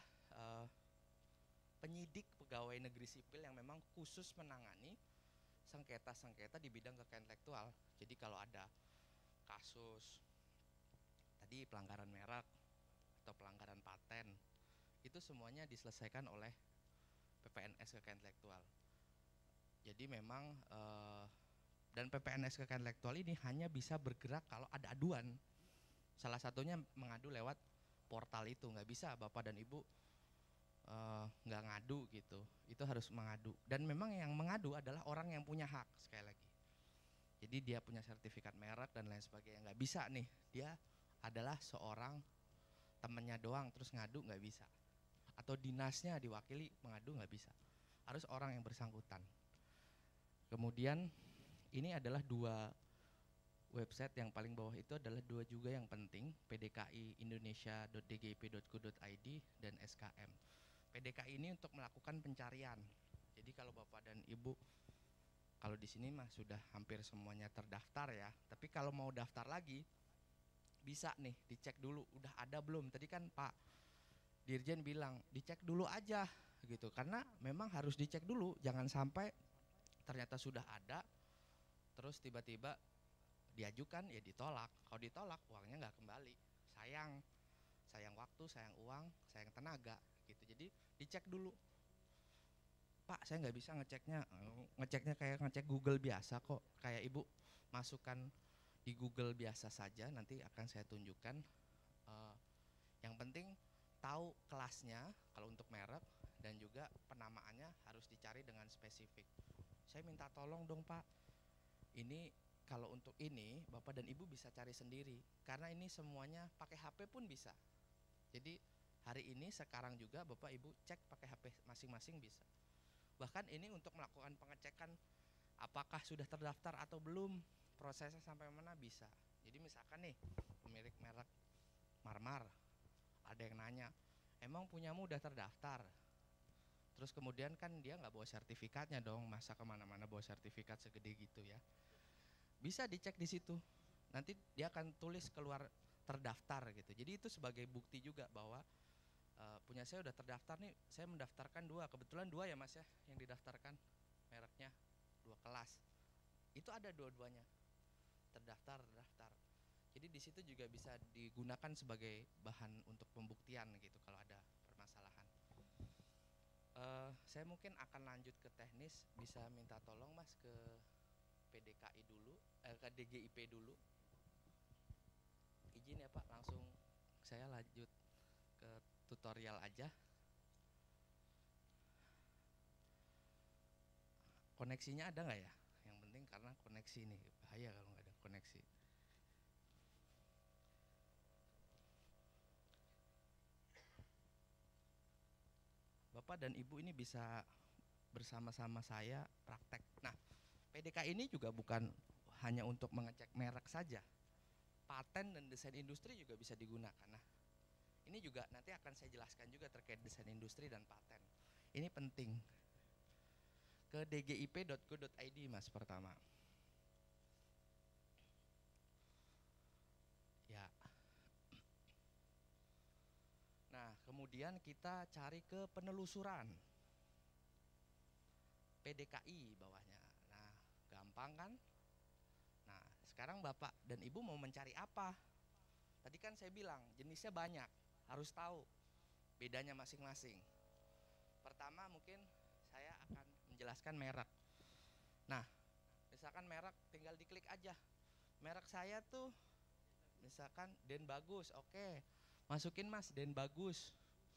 penyidik pegawai negeri sipil yang memang khusus menangani sengketa-sengketa di bidang kekayaan intelektual. Jadi kalau ada kasus tadi pelanggaran merek atau pelanggaran paten, itu semuanya diselesaikan oleh PPNS Kekayaan Intelektual. Jadi memang dan PPNS Kekayaan Intelektual ini hanya bisa bergerak kalau ada aduan. Salah satunya mengadu lewat portal itu. Nggak bisa Bapak dan Ibu nggak ngadu gitu. Itu harus mengadu. Dan memang yang mengadu adalah orang yang punya hak, sekali lagi. Jadi dia punya sertifikat merek dan lain sebagainya. Nggak bisa nih, dia adalah seorang temennya doang terus ngadu, nggak bisa. Atau dinasnya diwakili mengadu, nggak bisa. Harus orang yang bersangkutan. Kemudian ini adalah dua website yang paling bawah itu adalah dua juga yang penting, PDKI Indonesia.dgip.go.id dan SKM. PDKI ini untuk melakukan pencarian. Jadi kalau Bapak dan Ibu, kalau di sini mah sudah hampir semuanya terdaftar ya. Tapi kalau mau daftar lagi, bisa nih dicek dulu udah ada belum. Tadi kan Pak Dirjen bilang dicek dulu aja gitu, karena memang harus dicek dulu, jangan sampai ternyata sudah ada terus tiba-tiba diajukan ya ditolak. Kalau ditolak uangnya nggak kembali, sayang waktu, sayang uang, sayang tenaga gitu. Jadi dicek dulu. Pak, saya nggak bisa ngeceknya kayak ngecek Google biasa kok. Kayak Ibu masukkan di Google biasa saja, nanti akan saya tunjukkan. Yang penting tahu kelasnya kalau untuk merek, dan juga penamaannya harus dicari dengan spesifik. Saya minta tolong dong Pak, ini kalau untuk ini Bapak dan Ibu bisa cari sendiri, karena ini semuanya pakai HP pun bisa. Jadi hari ini sekarang juga Bapak Ibu cek pakai HP masing-masing bisa. Bahkan ini untuk melakukan pengecekan apakah sudah terdaftar atau belum, prosesnya sampai mana bisa. Jadi misalkan nih pemilik merek Marmar, ada yang nanya, emang punyamu udah terdaftar? Terus kemudian kan dia nggak bawa sertifikatnya dong, masa kemana-mana bawa sertifikat segede gitu ya. Bisa dicek di situ, nanti dia akan tulis keluar terdaftar gitu. Jadi itu sebagai bukti juga bahwa punya saya udah terdaftar nih, saya mendaftarkan 2, kebetulan 2 ya Mas ya yang didaftarkan mereknya, 2 kelas. Itu ada dua-duanya, terdaftar. Jadi di situ juga bisa digunakan sebagai bahan untuk pembuktian gitu kalau ada permasalahan. Saya mungkin akan lanjut ke teknis, bisa minta tolong Mas ke PDKI dulu, ke DGIP dulu. Izin ya Pak, langsung saya lanjut ke tutorial aja. Koneksinya ada nggak ya? Yang penting karena koneksi nih, bahaya kalau nggak ada koneksi. Bapak dan Ibu ini bisa bersama-sama saya praktek. Nah, PDK ini juga bukan hanya untuk mengecek merek saja, paten dan desain industri juga bisa digunakan. Nah, ini juga nanti akan saya jelaskan juga terkait desain industri dan paten. Ini penting. Ke dgip.go.id Mas pertama. Ya. Nah, kemudian kita cari ke penelusuran. PDKI bawahnya. Nah, gampang kan? Nah, sekarang Bapak dan Ibu mau mencari apa? Tadi kan saya bilang jenisnya banyak, harus tahu bedanya masing-masing. Pertama mungkin saya akan menjelaskan merek. Nah, misalkan merek tinggal diklik aja. Merek saya tuh misalkan Den Bagus, oke. Masukin Mas Den Bagus.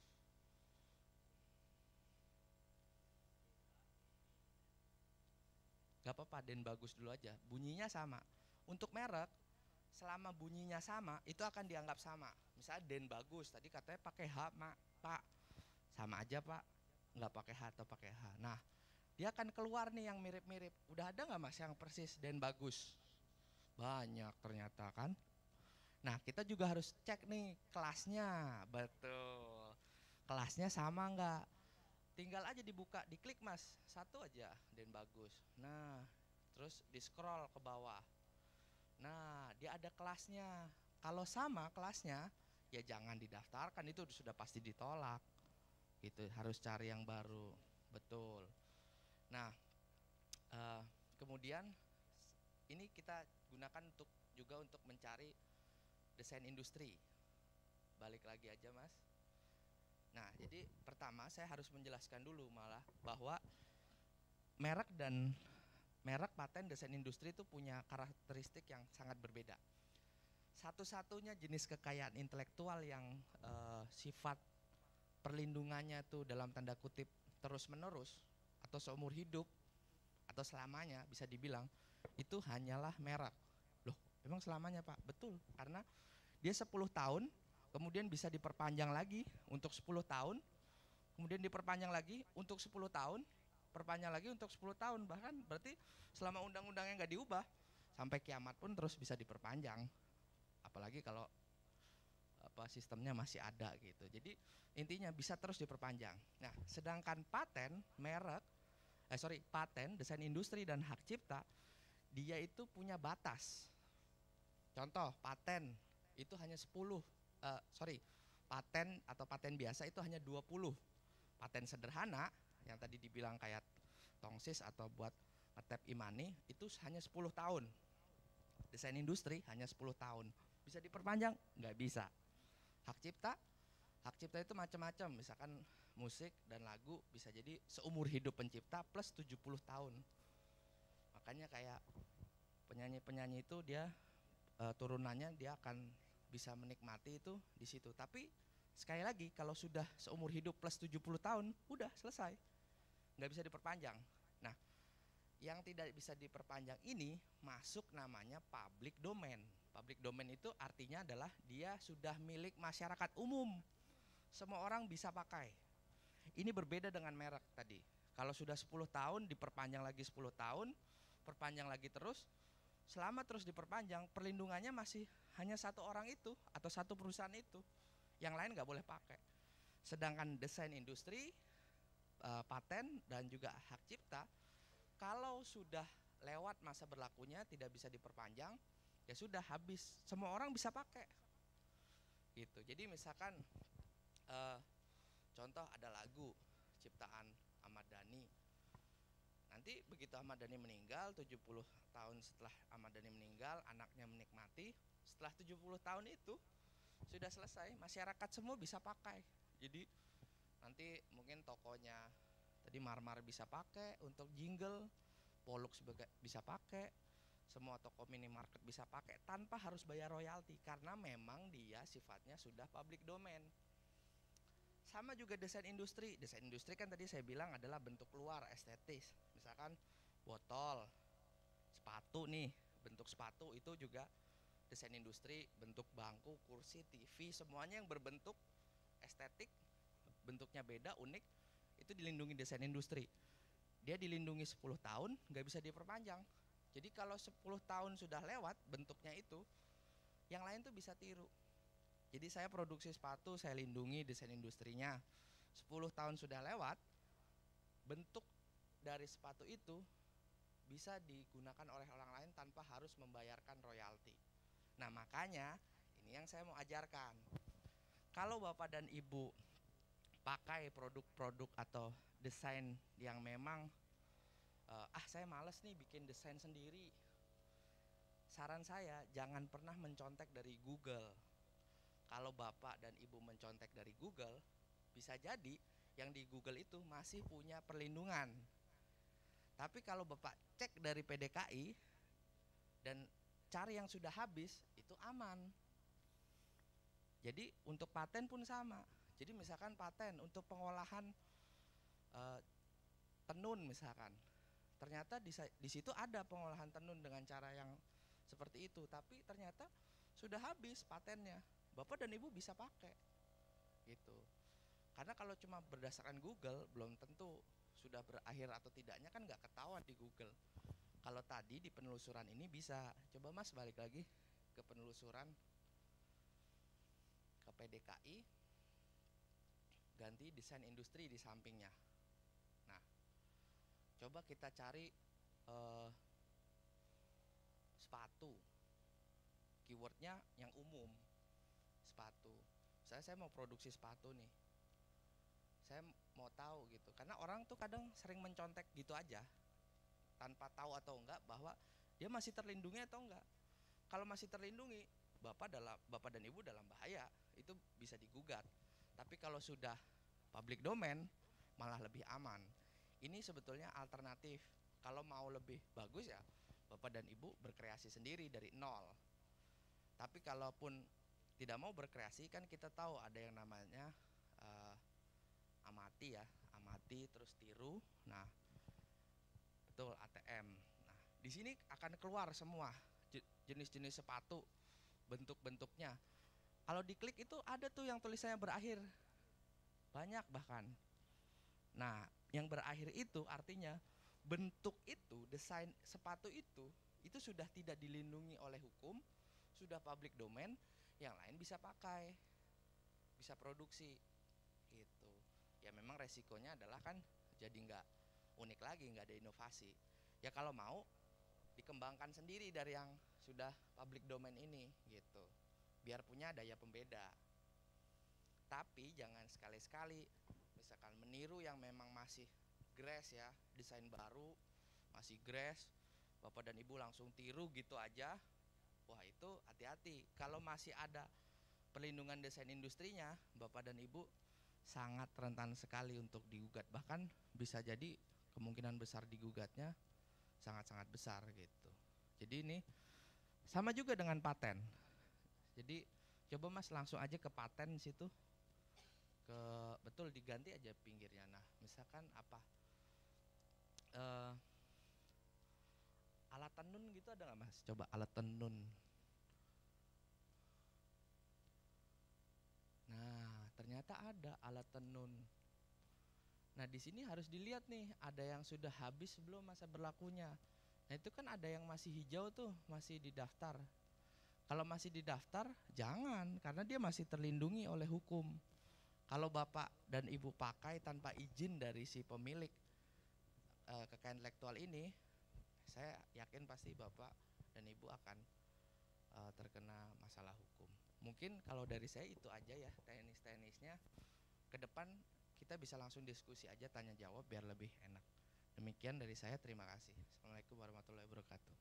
Gak apa-apa, Den Bagus dulu aja. Bunyinya sama. Untuk merek, selama bunyinya sama, itu akan dianggap sama. Misalnya Den Bagus, tadi katanya pakai H, Pak. Sama aja Pak, nggak pakai H atau pakai H. Nah, dia akan keluar nih yang mirip-mirip. Udah ada nggak Mas yang persis Den Bagus? Banyak ternyata kan. Nah, kita juga harus cek nih kelasnya. Betul. Kelasnya sama nggak? Tinggal aja dibuka, diklik Mas, satu aja Den Bagus. Nah, terus di scroll ke bawah. Nah, dia ada kelasnya. Kalau sama kelasnya, ya jangan didaftarkan, itu sudah pasti ditolak. Gitu, harus cari yang baru. Betul. Nah, kemudian ini kita gunakan juga untuk mencari desain industri. Balik lagi aja Mas. Nah, jadi pertama saya harus menjelaskan dulu malah bahwa merek, paten, desain industri itu punya karakteristik yang sangat berbeda. Satu-satunya jenis kekayaan intelektual yang sifat perlindungannya tuh dalam tanda kutip terus-menerus atau seumur hidup atau selamanya bisa dibilang itu hanyalah merek. Loh, emang selamanya Pak? Betul, karena dia 10 tahun kemudian bisa diperpanjang lagi untuk 10 tahun, kemudian diperpanjang lagi untuk 10 tahun, perpanjang lagi untuk 10 tahun, bahkan berarti selama undang-undangnya nggak diubah sampai kiamat pun terus bisa diperpanjang, apalagi kalau sistemnya masih ada gitu. Jadi intinya bisa terus diperpanjang. Nah, sedangkan paten, paten, desain industri dan hak cipta, dia itu punya batas. Contoh paten itu hanya 10, paten atau paten biasa itu hanya 20. Paten sederhana yang tadi dibilang kayak tongsis atau buat ngetep imani itu hanya 10 tahun. Desain industri hanya 10 tahun. Bisa diperpanjang? Nggak bisa. Hak cipta itu macam-macam, misalkan musik dan lagu bisa jadi seumur hidup pencipta plus 70 tahun. Makanya kayak penyanyi-penyanyi itu dia turunannya dia akan bisa menikmati itu di situ. Tapi sekali lagi kalau sudah seumur hidup plus 70 tahun udah selesai, nggak bisa diperpanjang. Nah, yang tidak bisa diperpanjang ini masuk namanya public domain. Public domain itu artinya adalah dia sudah milik masyarakat umum, semua orang bisa pakai. Ini berbeda dengan merek tadi. Kalau sudah 10 tahun diperpanjang lagi 10 tahun, perpanjang lagi terus, selama terus diperpanjang perlindungannya masih hanya satu orang itu atau satu perusahaan itu, yang lain nggak boleh pakai. Sedangkan desain industri, paten dan juga hak cipta, kalau sudah lewat masa berlakunya tidak bisa diperpanjang, ya sudah habis, semua orang bisa pakai. Gitu. Jadi misalkan contoh ada lagu ciptaan Ahmad Dhani. Nanti begitu Ahmad Dhani meninggal, 70 tahun setelah Ahmad Dhani meninggal, anaknya menikmati, setelah 70 tahun itu sudah selesai, masyarakat semua bisa pakai. Jadi nanti mungkin tokonya tadi Marmar bisa pakai untuk jingle, Pollux bisa pakai, semua toko minimarket bisa pakai tanpa harus bayar royalti karena memang dia sifatnya sudah public domain. Sama juga desain industri. Desain industri kan tadi saya bilang adalah bentuk luar estetis. Misalkan botol, sepatu nih, bentuk sepatu itu juga desain industri, bentuk bangku, kursi, TV, semuanya yang berbentuk estetik, bentuknya beda, unik, itu dilindungi desain industri. Dia dilindungi 10 tahun, nggak bisa diperpanjang. Jadi kalau 10 tahun sudah lewat bentuknya itu, yang lain tuh bisa tiru. Jadi saya produksi sepatu, saya lindungi desain industrinya. 10 tahun sudah lewat, bentuk dari sepatu itu bisa digunakan oleh orang lain tanpa harus membayarkan royalti. Nah makanya ini yang saya mau ajarkan. Kalau Bapak dan Ibu pakai produk-produk atau desain yang memang saya males nih bikin desain sendiri, saran saya jangan pernah mencontek dari Google. Kalau Bapak dan Ibu mencontek dari Google, bisa jadi yang di Google itu masih punya perlindungan. Tapi kalau Bapak cek dari PDKI dan cari yang sudah habis, itu aman. Jadi untuk paten pun sama. Jadi misalkan paten untuk pengolahan tenun misalkan, ternyata di situ ada pengolahan tenun dengan cara yang seperti itu, tapi ternyata sudah habis patennya. Bapak dan Ibu bisa pakai gitu. Karena kalau cuma berdasarkan Google belum tentu sudah berakhir atau tidaknya kan nggak ketahuan di Google. Kalau tadi di penelusuran ini bisa. Coba Mas balik lagi ke penelusuran, ke PDKI, ganti desain industri di sampingnya. Nah, coba kita cari sepatu, keywordnya yang umum, sepatu. Saya mau produksi sepatu nih, saya mau tahu gitu, karena orang tuh kadang sering mencontek gitu aja tanpa tahu atau enggak bahwa dia masih terlindungi atau enggak. Kalau masih terlindungi, Bapak dan Ibu dalam bahaya, itu bisa digugat. Tapi kalau sudah public domain malah lebih aman. Ini sebetulnya alternatif. Kalau mau lebih bagus ya Bapak dan Ibu berkreasi sendiri dari nol. Tapi kalaupun tidak mau berkreasi, kan kita tahu ada yang namanya amati ya, amati terus tiru. Nah, betul, ATM. Nah, di sini akan keluar semua jenis-jenis sepatu, bentuk-bentuknya. Kalau diklik itu ada tuh yang tulisannya berakhir, banyak bahkan. Nah, yang berakhir itu artinya bentuk itu, desain sepatu itu sudah tidak dilindungi oleh hukum, sudah public domain, yang lain bisa pakai, bisa produksi gitu. Ya memang resikonya adalah kan jadi nggak unik lagi, nggak ada inovasi. Ya kalau mau dikembangkan sendiri dari yang sudah public domain ini gitu. biar punya daya pembeda. Tapi jangan sekali-sekali misalkan meniru yang memang masih grass ya, desain baru, masih grass, Bapak dan Ibu langsung tiru gitu aja. Wah, itu hati-hati. Kalau masih ada perlindungan desain industrinya, Bapak dan Ibu sangat rentan sekali untuk digugat. Bahkan bisa jadi kemungkinan besar digugatnya sangat-sangat besar gitu. Jadi ini sama juga dengan paten. Jadi coba Mas langsung aja ke paten situ. Betul diganti aja pinggirnya. Nah, misalkan apa? Alat tenun gitu ada nggak Mas? Coba alat tenun. Nah, ternyata ada alat tenun. Nah, di sini harus dilihat nih, ada yang sudah habis sebelum masa berlakunya. Nah, itu kan ada yang masih hijau tuh, masih didaftar. Kalau masih didaftar, jangan, karena dia masih terlindungi oleh hukum. Kalau Bapak dan Ibu pakai tanpa izin dari si pemilik kekayaan intelektual ini, saya yakin pasti Bapak dan Ibu akan terkena masalah hukum. Mungkin kalau dari saya itu aja ya teknis-teknisnya. Ke depan kita bisa langsung diskusi aja, tanya jawab biar lebih enak. Demikian dari saya, terima kasih. Assalamualaikum warahmatullahi wabarakatuh.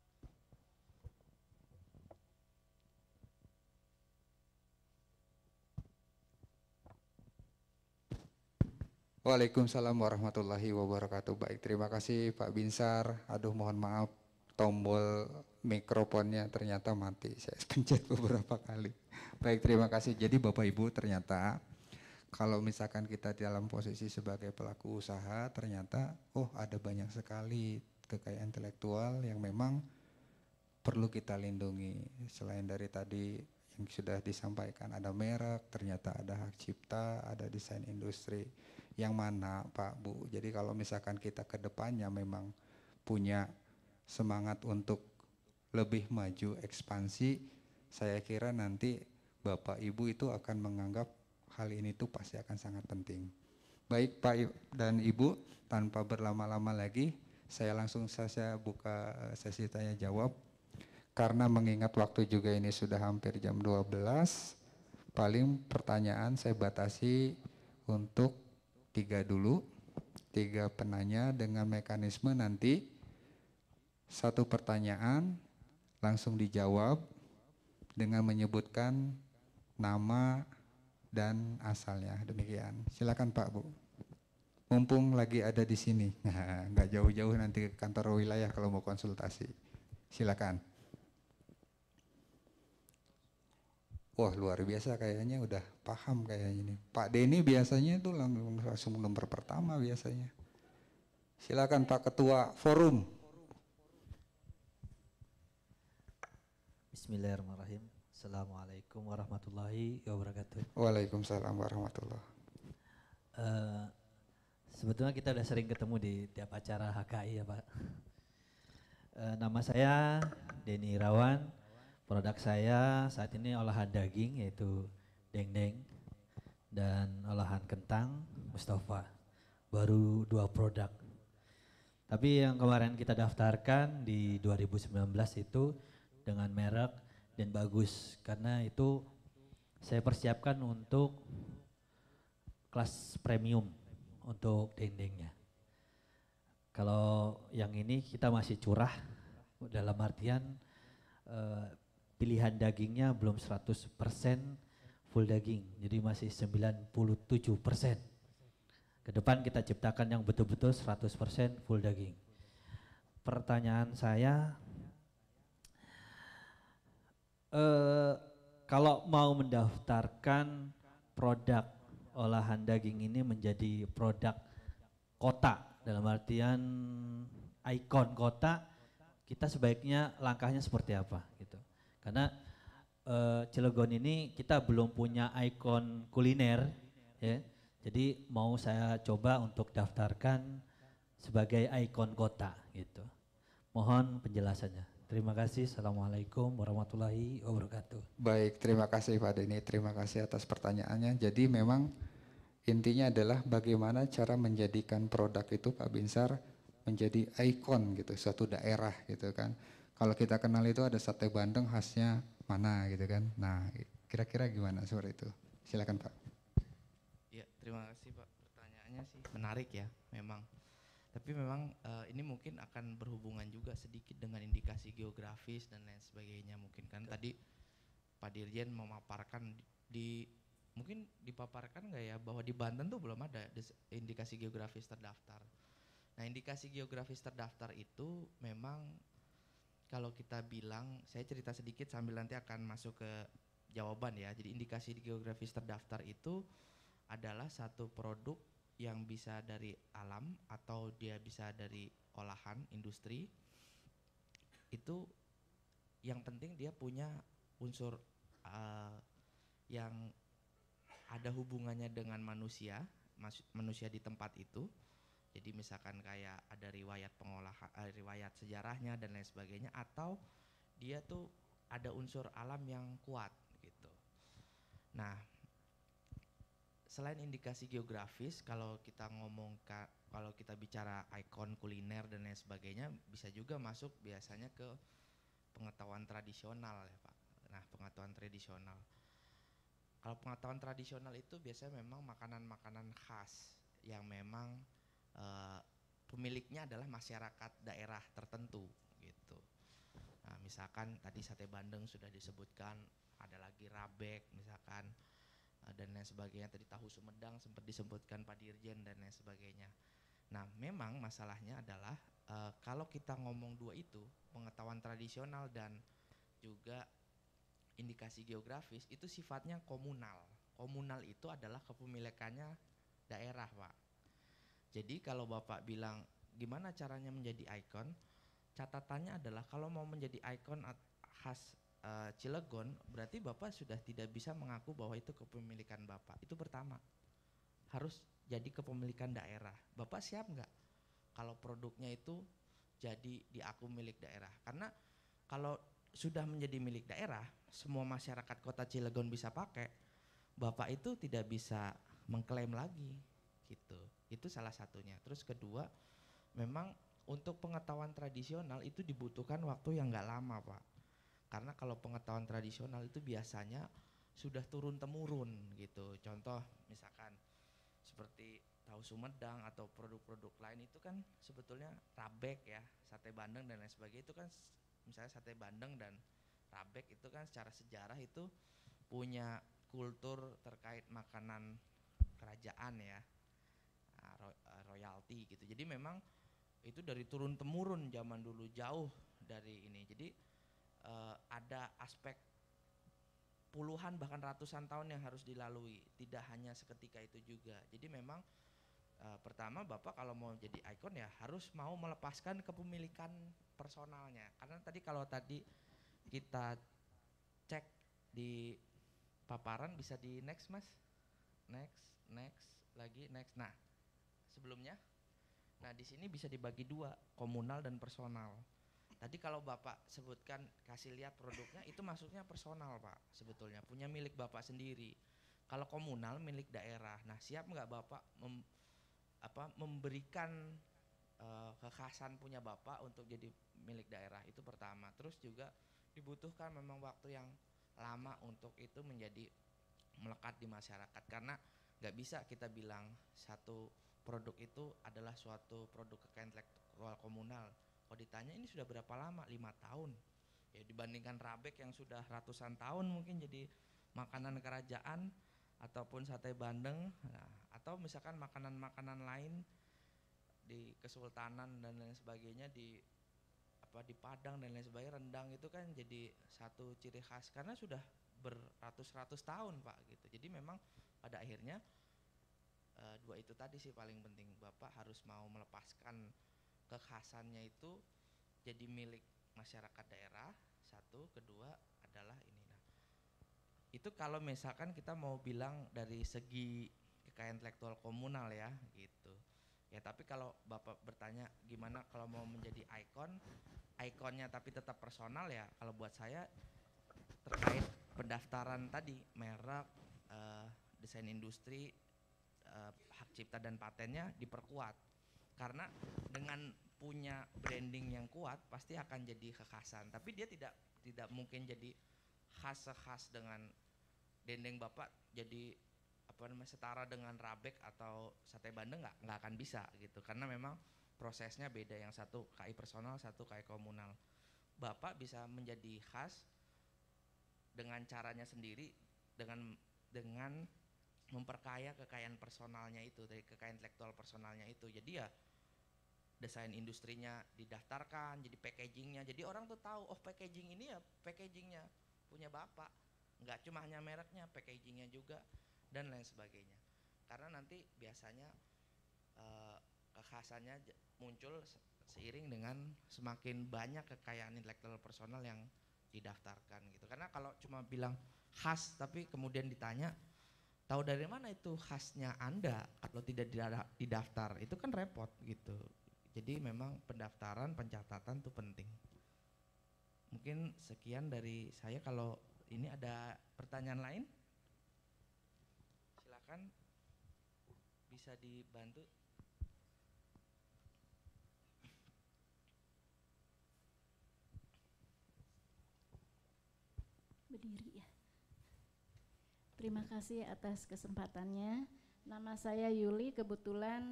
Waalaikumsalam warahmatullahi wabarakatuh. Baik, terima kasih Pak Binsar. Aduh, mohon maaf, tombol mikrofonnya ternyata mati. Saya pencet beberapa kali. Baik, terima kasih. Jadi Bapak Ibu, ternyata kalau misalkan kita dalam posisi sebagai pelaku usaha, ternyata ada banyak sekali kekayaan intelektual yang memang perlu kita lindungi. Selain dari tadi yang sudah disampaikan, ada merek, ternyata ada hak cipta, ada desain industri. Yang mana Pak Bu, jadi kalau misalkan kita ke depannya memang punya semangat untuk lebih maju ekspansi, saya kira nanti Bapak Ibu itu akan menganggap hal ini tuh pasti akan sangat penting. Baik Pak dan Ibu, tanpa berlama-lama lagi, saya langsung saja buka sesi tanya jawab. Karena mengingat waktu juga ini sudah hampir jam 12, paling pertanyaan saya batasi untuk 3 dulu, 3 penanya dengan mekanisme nanti 1 pertanyaan langsung dijawab dengan menyebutkan nama dan asalnya. Demikian. Silakan Pak Bu. Mumpung lagi ada di sini, nggak jauh-jauh nanti ke kantor wilayah kalau mau konsultasi. Silakan. Wah, luar biasa kayaknya, udah paham kayaknya nih. Pak Denny biasanya itu langsung nomor pertama biasanya. Silakan Pak Ketua Forum. Bismillahirrahmanirrahim. Assalamualaikum warahmatullahi wabarakatuh. Waalaikumsalam warahmatullahi. Sebetulnya kita udah sering ketemu di tiap acara HKI ya Pak. Nama saya Denny Irawan. Produk saya saat ini olahan daging yaitu dendeng dan olahan kentang Mustafa. Baru 2 produk. Tapi yang kemarin kita daftarkan di 2019 itu dengan merek dan bagus karena itu saya persiapkan untuk kelas premium untuk dendengnya. Kalau yang ini kita masih curah dalam artian pilihan dagingnya belum 100% full daging, jadi masih 97%. Ke depan kita ciptakan yang betul-betul 100% full daging. Pertanyaan saya, kalau mau mendaftarkan produk olahan daging ini menjadi produk kota, dalam artian ikon kota, kita sebaiknya langkahnya seperti apa gitu. Karena Cilegon ini kita belum punya ikon kuliner ya. Jadi mau saya coba untuk daftarkan sebagai ikon kota gitu. Mohon penjelasannya. Terima kasih. Assalamualaikum warahmatullahi wabarakatuh. Baik, terima kasih Pak Denny, terima kasih atas pertanyaannya. Jadi memang intinya adalah bagaimana cara menjadikan produk itu Pak Binsar menjadi ikon gitu, suatu daerah gitu kan. Kalau kita kenal itu ada sate bandeng khasnya mana gitu kan. Nah, Kira-kira gimana seperti itu? Silakan Pak. Ya, terima kasih Pak. Pertanyaannya sih menarik ya, memang. Tapi memang ini mungkin akan berhubungan juga sedikit dengan indikasi geografis dan lain sebagainya. Mungkin kan tadi Pak Dirjen memaparkan mungkin dipaparkan nggak ya bahwa di Banten tuh belum ada indikasi geografis terdaftar. Nah, indikasi geografis terdaftar itu memang kalau kita bilang, saya cerita sedikit sambil nanti akan masuk ke jawaban ya. Jadi indikasi geografis terdaftar itu adalah satu produk yang bisa dari alam atau dia bisa dari olahan industri. Itu yang penting dia punya unsur yang ada hubungannya dengan manusia di tempat itu. Jadi misalkan kayak ada riwayat pengolahan, riwayat sejarahnya dan lain sebagainya, atau dia tuh ada unsur alam yang kuat gitu. Nah, selain indikasi geografis, kalau kita kalau kita bicara ikon kuliner dan lain sebagainya, bisa juga masuk biasanya ke pengetahuan tradisional ya Pak. Nah, pengetahuan tradisional. Kalau pengetahuan tradisional itu biasanya memang makanan-makanan khas yang memang pemiliknya adalah masyarakat daerah tertentu gitu. Nah, misalkan tadi sate bandeng sudah disebutkan, ada lagi rabek misalkan dan lain sebagainya. Tadi tahu Sumedang sempat disebutkan Pak Dirjen dan lain sebagainya. Nah, memang masalahnya adalah kalau kita ngomong dua itu, pengetahuan tradisional dan juga indikasi geografis, itu sifatnya komunal. Komunal itu adalah kepemilikannya daerah Pak. Jadi kalau Bapak bilang gimana caranya menjadi ikon, catatannya adalah kalau mau menjadi ikon khas Cilegon, berarti Bapak sudah tidak bisa mengaku bahwa itu kepemilikan Bapak. Itu pertama, harus jadi kepemilikan daerah. Bapak siap nggak kalau produknya itu jadi diaku milik daerah? Karena kalau sudah menjadi milik daerah, semua masyarakat kota Cilegon bisa pakai, Bapak itu tidak bisa mengklaim lagi gitu. Itu salah satunya. Terus kedua, memang untuk pengetahuan tradisional itu dibutuhkan waktu yang nggak lama Pak. Karena kalau pengetahuan tradisional itu biasanya sudah turun-temurun gitu. Contoh misalkan seperti tahu Sumedang atau produk-produk lain itu kan sebetulnya rabek ya, sate bandeng dan lain sebagainya, itu kan misalnya sate bandeng dan rabek itu kan secara sejarah itu punya kultur terkait makanan kerajaan ya, royalty gitu. Jadi memang itu dari turun temurun zaman dulu, jauh dari ini. Jadi ada aspek puluhan bahkan ratusan tahun yang harus dilalui, tidak hanya seketika itu juga. Jadi memang pertama Bapak kalau mau jadi ikon ya harus mau melepaskan kepemilikan personalnya. Karena tadi kita cek di paparan, bisa di next Mas, next lagi next. Nah sebelumnya, nah di sini bisa dibagi dua, komunal dan personal. Tadi kalau Bapak sebutkan kasih lihat produknya, itu maksudnya personal Pak, sebetulnya punya milik Bapak sendiri. Kalau komunal milik daerah. Nah siap nggak Bapak memberikan kekhasan punya Bapak untuk jadi milik daerah? Itu pertama. Terus juga dibutuhkan memang waktu yang lama untuk itu menjadi melekat di masyarakat, karena nggak bisa kita bilang satu produk itu adalah suatu produk kekayaan intelektual komunal. Kalau ditanya ini sudah berapa lama? 5 tahun. Ya dibandingkan rabek yang sudah ratusan tahun mungkin jadi makanan kerajaan, ataupun sate bandeng, nah, atau misalkan makanan-makanan lain di Kesultanan dan lain sebagainya, di Padang dan lain sebagainya, rendang itu kan jadi satu ciri khas karena sudah beratus-ratus tahun Pak gitu. Jadi memang pada akhirnya dua itu tadi sih paling penting. Bapak harus mau melepaskan kekhasannya itu jadi milik masyarakat daerah, satu. Kedua adalah ini. Nah, itu kalau misalkan kita mau bilang dari segi kekayaan intelektual komunal ya gitu. Ya tapi kalau Bapak bertanya gimana kalau mau menjadi ikon, ikonnya tapi tetap personal, ya kalau buat saya terkait pendaftaran tadi, merek, desain industri, hak cipta dan patennya diperkuat. Karena dengan punya branding yang kuat pasti akan jadi kekhasan, tapi dia tidak mungkin jadi khas dengan dendeng Bapak jadi apa namanya setara dengan Rabek atau sate Bandeng nggak akan bisa gitu, karena memang prosesnya beda, yang satu KI personal, satu KI komunal. Bapak bisa menjadi khas dengan caranya sendiri, dengan memperkaya kekayaan personalnya itu, dari kekayaan intelektual personalnya itu. Jadi ya desain industrinya didaftarkan, jadi packagingnya, jadi orang tuh tahu, oh packaging ini ya packagingnya punya Bapak, nggak cuma hanya mereknya, packagingnya juga dan lain sebagainya. Karena nanti biasanya kekhasannya muncul seiring dengan semakin banyak kekayaan intelektual personal yang didaftarkan gitu. Karena kalau cuma bilang khas tapi kemudian ditanya tahu dari mana itu khasnya Anda kalau tidak didaftar, itu kan repot gitu. Jadi memang pendaftaran, pencatatan itu penting. Mungkin sekian dari saya. Kalau ini ada pertanyaan lain, silakan bisa dibantu. Berdiri ya. Terima kasih atas kesempatannya. Nama saya Yuli, kebetulan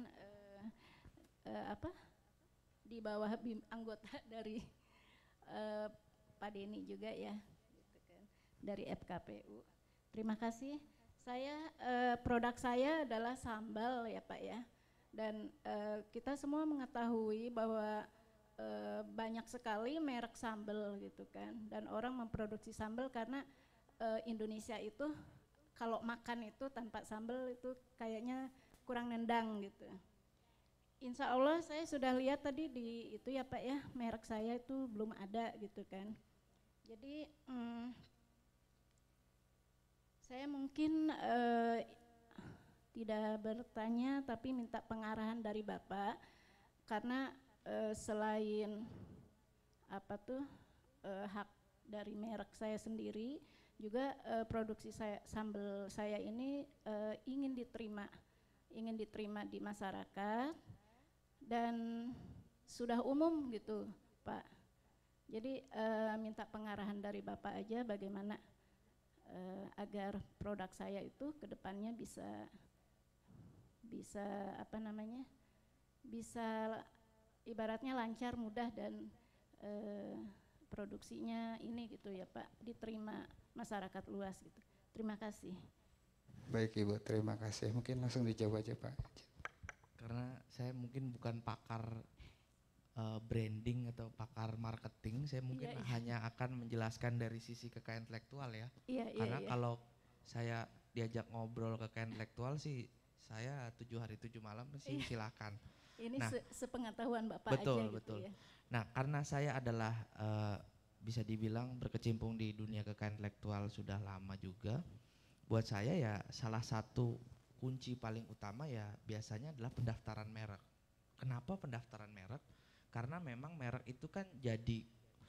di bawah anggota dari Pak Denny juga ya, gitu kan, dari FKPU. Terima kasih. Saya produk saya adalah sambal ya Pak ya, dan kita semua mengetahui bahwa banyak sekali merek sambal gitu kan, dan orang memproduksi sambal karena Indonesia itu kalau makan itu tanpa sambal itu kayaknya kurang nendang gitu. Insya Allah saya sudah lihat tadi di itu ya Pak ya, merek saya itu belum ada gitu kan. Jadi saya mungkin tidak bertanya tapi minta pengarahan dari Bapak, karena selain hak dari merek saya sendiri, juga produksi saya, sambal saya ini ingin diterima di masyarakat dan sudah umum gitu Pak. Jadi minta pengarahan dari Bapak aja bagaimana agar produk saya itu kedepannya bisa ibaratnya lancar, mudah, dan produksinya ini gitu ya Pak, diterima masyarakat luas gitu. Terima kasih. Baik Ibu, terima kasih. Mungkin langsung dijawab aja Pak. Karena saya mungkin bukan pakar branding atau pakar marketing, saya mungkin hanya akan menjelaskan dari sisi kekayaan intelektual ya. Karena kalau saya diajak ngobrol kekayaan intelektual sih, saya 7 hari 7 malam sih silakan. Ini sepengetahuan Bapak betul, aja betul. Gitu ya. Nah, karena saya adalah bisa dibilang berkecimpung di dunia kekayaan intelektual sudah lama juga, buat saya ya salah satu kunci paling utama ya biasanya adalah pendaftaran merek. Kenapa pendaftaran merek? Karena memang merek itu kan jadi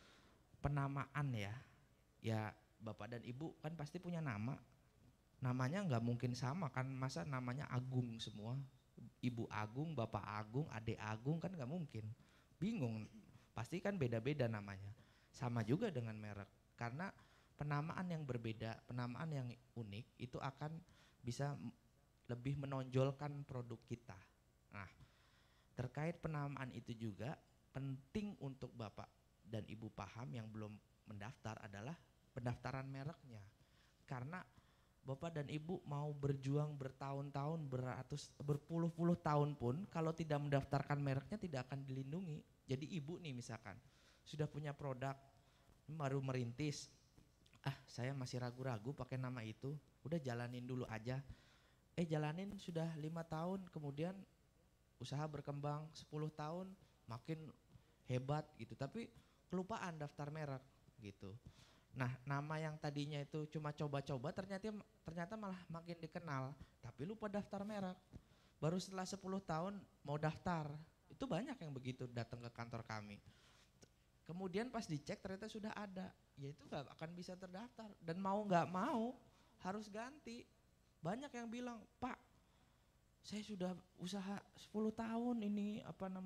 penamaan ya. Ya Bapak dan Ibu kan pasti punya nama. Namanya nggak mungkin sama kan, masa namanya Agung semua. Ibu Agung, Bapak Agung, Adik Agung, kan nggak mungkin. Bingung, pasti kan beda-beda namanya. Sama juga dengan merek, karena penamaan yang berbeda, penamaan yang unik itu akan bisa lebih menonjolkan produk kita. Nah, terkait penamaan itu juga penting untuk Bapak dan Ibu paham yang belum mendaftar adalah pendaftaran mereknya. Karena Bapak dan Ibu mau berjuang bertahun-tahun, berpuluh-puluh tahun pun kalau tidak mendaftarkan mereknya tidak akan dilindungi. Jadi Ibu nih misalkan sudah punya produk, baru merintis, saya masih ragu-ragu pakai nama itu, udah jalanin dulu aja. Jalanin sudah 5 tahun, kemudian usaha berkembang 10 tahun, makin hebat gitu, tapi kelupaan daftar merek gitu. Nah, nama yang tadinya itu cuma coba-coba ternyata malah makin dikenal, tapi lupa daftar merek. Baru setelah 10 tahun mau daftar, itu banyak yang begitu datang ke kantor kami. Kemudian pas dicek ternyata sudah ada, ya itu gak akan bisa terdaftar. Dan mau gak mau harus ganti. Banyak yang bilang, Pak saya sudah usaha 10 tahun ini